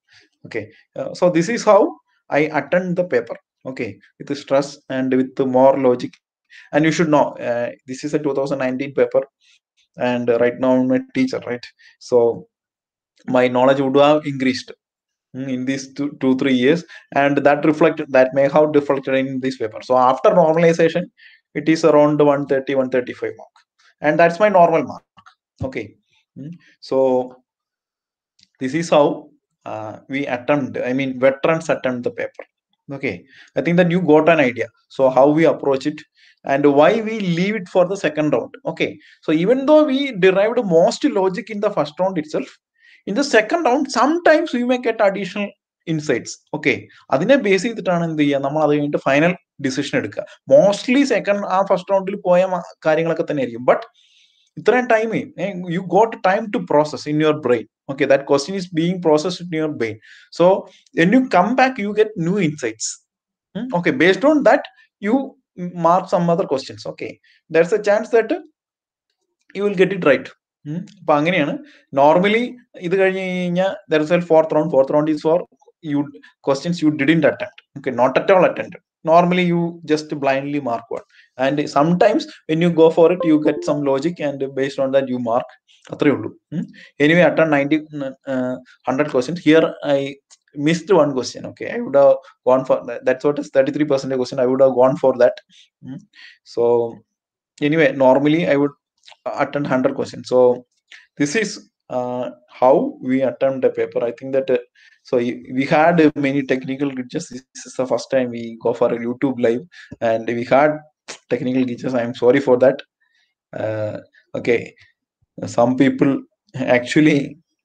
Okay, uh, so this is how I attend the paper. Okay, with the stress and with the more logic. And you should know, uh, this is a two thousand nineteen paper, and uh, right now I'm a teacher, right? So my knowledge would have increased mm, in these two, two three years, and that reflected that may have reflected in this paper. So after normalization, it is around one thirty one thirty-five mark, and that's my normal mark. Okay. Mm. So this is how uh, we attempt, I mean, veterans attempt the paper. Okay. I think that you got an idea. So how we approach it and why we leave it for the second round. Okay. So even though we derived most logic in the first round itself, in the second round, sometimes we may get additional insights. Okay, അതിനെ base ചെയ്തിട്ടാണ് എന്ത് ചെയ്യുക, നമ്മൾ അത് കഴിഞ്ഞിട്ട് final decision എടുക്കുക. Mostly second ആ first റൗണ്ടിൽ പോയ കാര്യങ്ങളൊക്കെ തന്നെ ആയിരിക്കും. ബട്ട് ഇത്രയും time you got time to process in your brain. Okay, that question is being processed in your brain. So when you come back, you get new insights. Hmm? Okay, based on that, you mark some other questions. Okay, there's a chance that you will get it right. അപ്പൊ അങ്ങനെയാണ് normally ഇത് കഴിഞ്ഞ് കഴിഞ്ഞാൽ there is a fourth round. Fourth round is for you questions you didn't attempt. Okay, not at all attempted. Normally you just blindly mark one, and sometimes when you go for it you get some logic, and based on that you mark. അത്രേ ഉള്ളൂ. Anyway, attempt ninety uh, one hundred questions. Here I missed one question. Okay, I would have gone for that. That's what is thirty-three percent question. I would have gone for that. So anyway, normally I would attend one hundred questions. So this is uh, how we attempt a paper. I think that uh, so we had uh, many technical glitches. This is the first time we go for a YouTube live, and we had technical glitches. I am sorry for that. Uh, okay, some people actually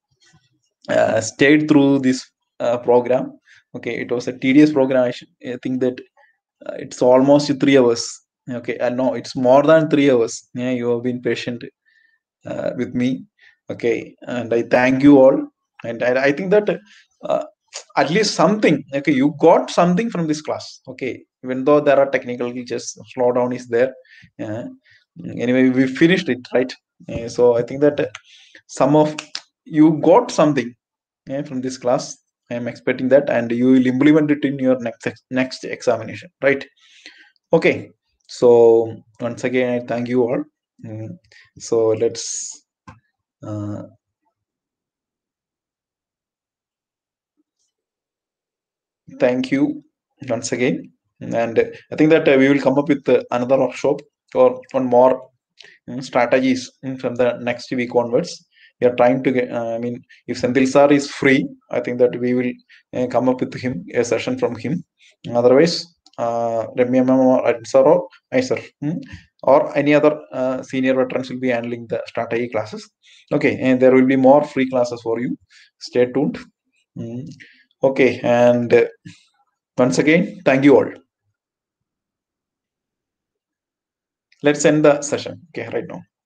uh, stayed through this uh, program. Okay, it was a tedious program. I, should, I think that uh, it's almost three hours. Okay, uh, no, it's more than three hours. Yeah, you have been patient uh, with me. Okay, and I thank you all. And I, I think that uh, at least something. Okay, you got something from this class. Okay, even though there are technical glitches, slowdown is there. Yeah. Anyway, we finished it, right? Uh, so I think that some of you got something yeah, from this class. I am expecting that, and you will implement it in your next next examination, right? Okay, so once again I thank you all. Mm. So let's uh, thank you once again, and I think that uh, we will come up with uh, another workshop or one more um, strategies from the next week onwards. We are trying to get uh, I mean, if Senthil sir is free, I think that we will uh, come up with him a session from him. Otherwise uh, Ramya ma'am or sir or I sir hmm, or any other uh, senior veterans will be handling the strategy classes. Okay, and there will be more free classes for you. Stay tuned. Mm. Okay, and uh, once again, thank you all. Let's end the session. Okay, right now.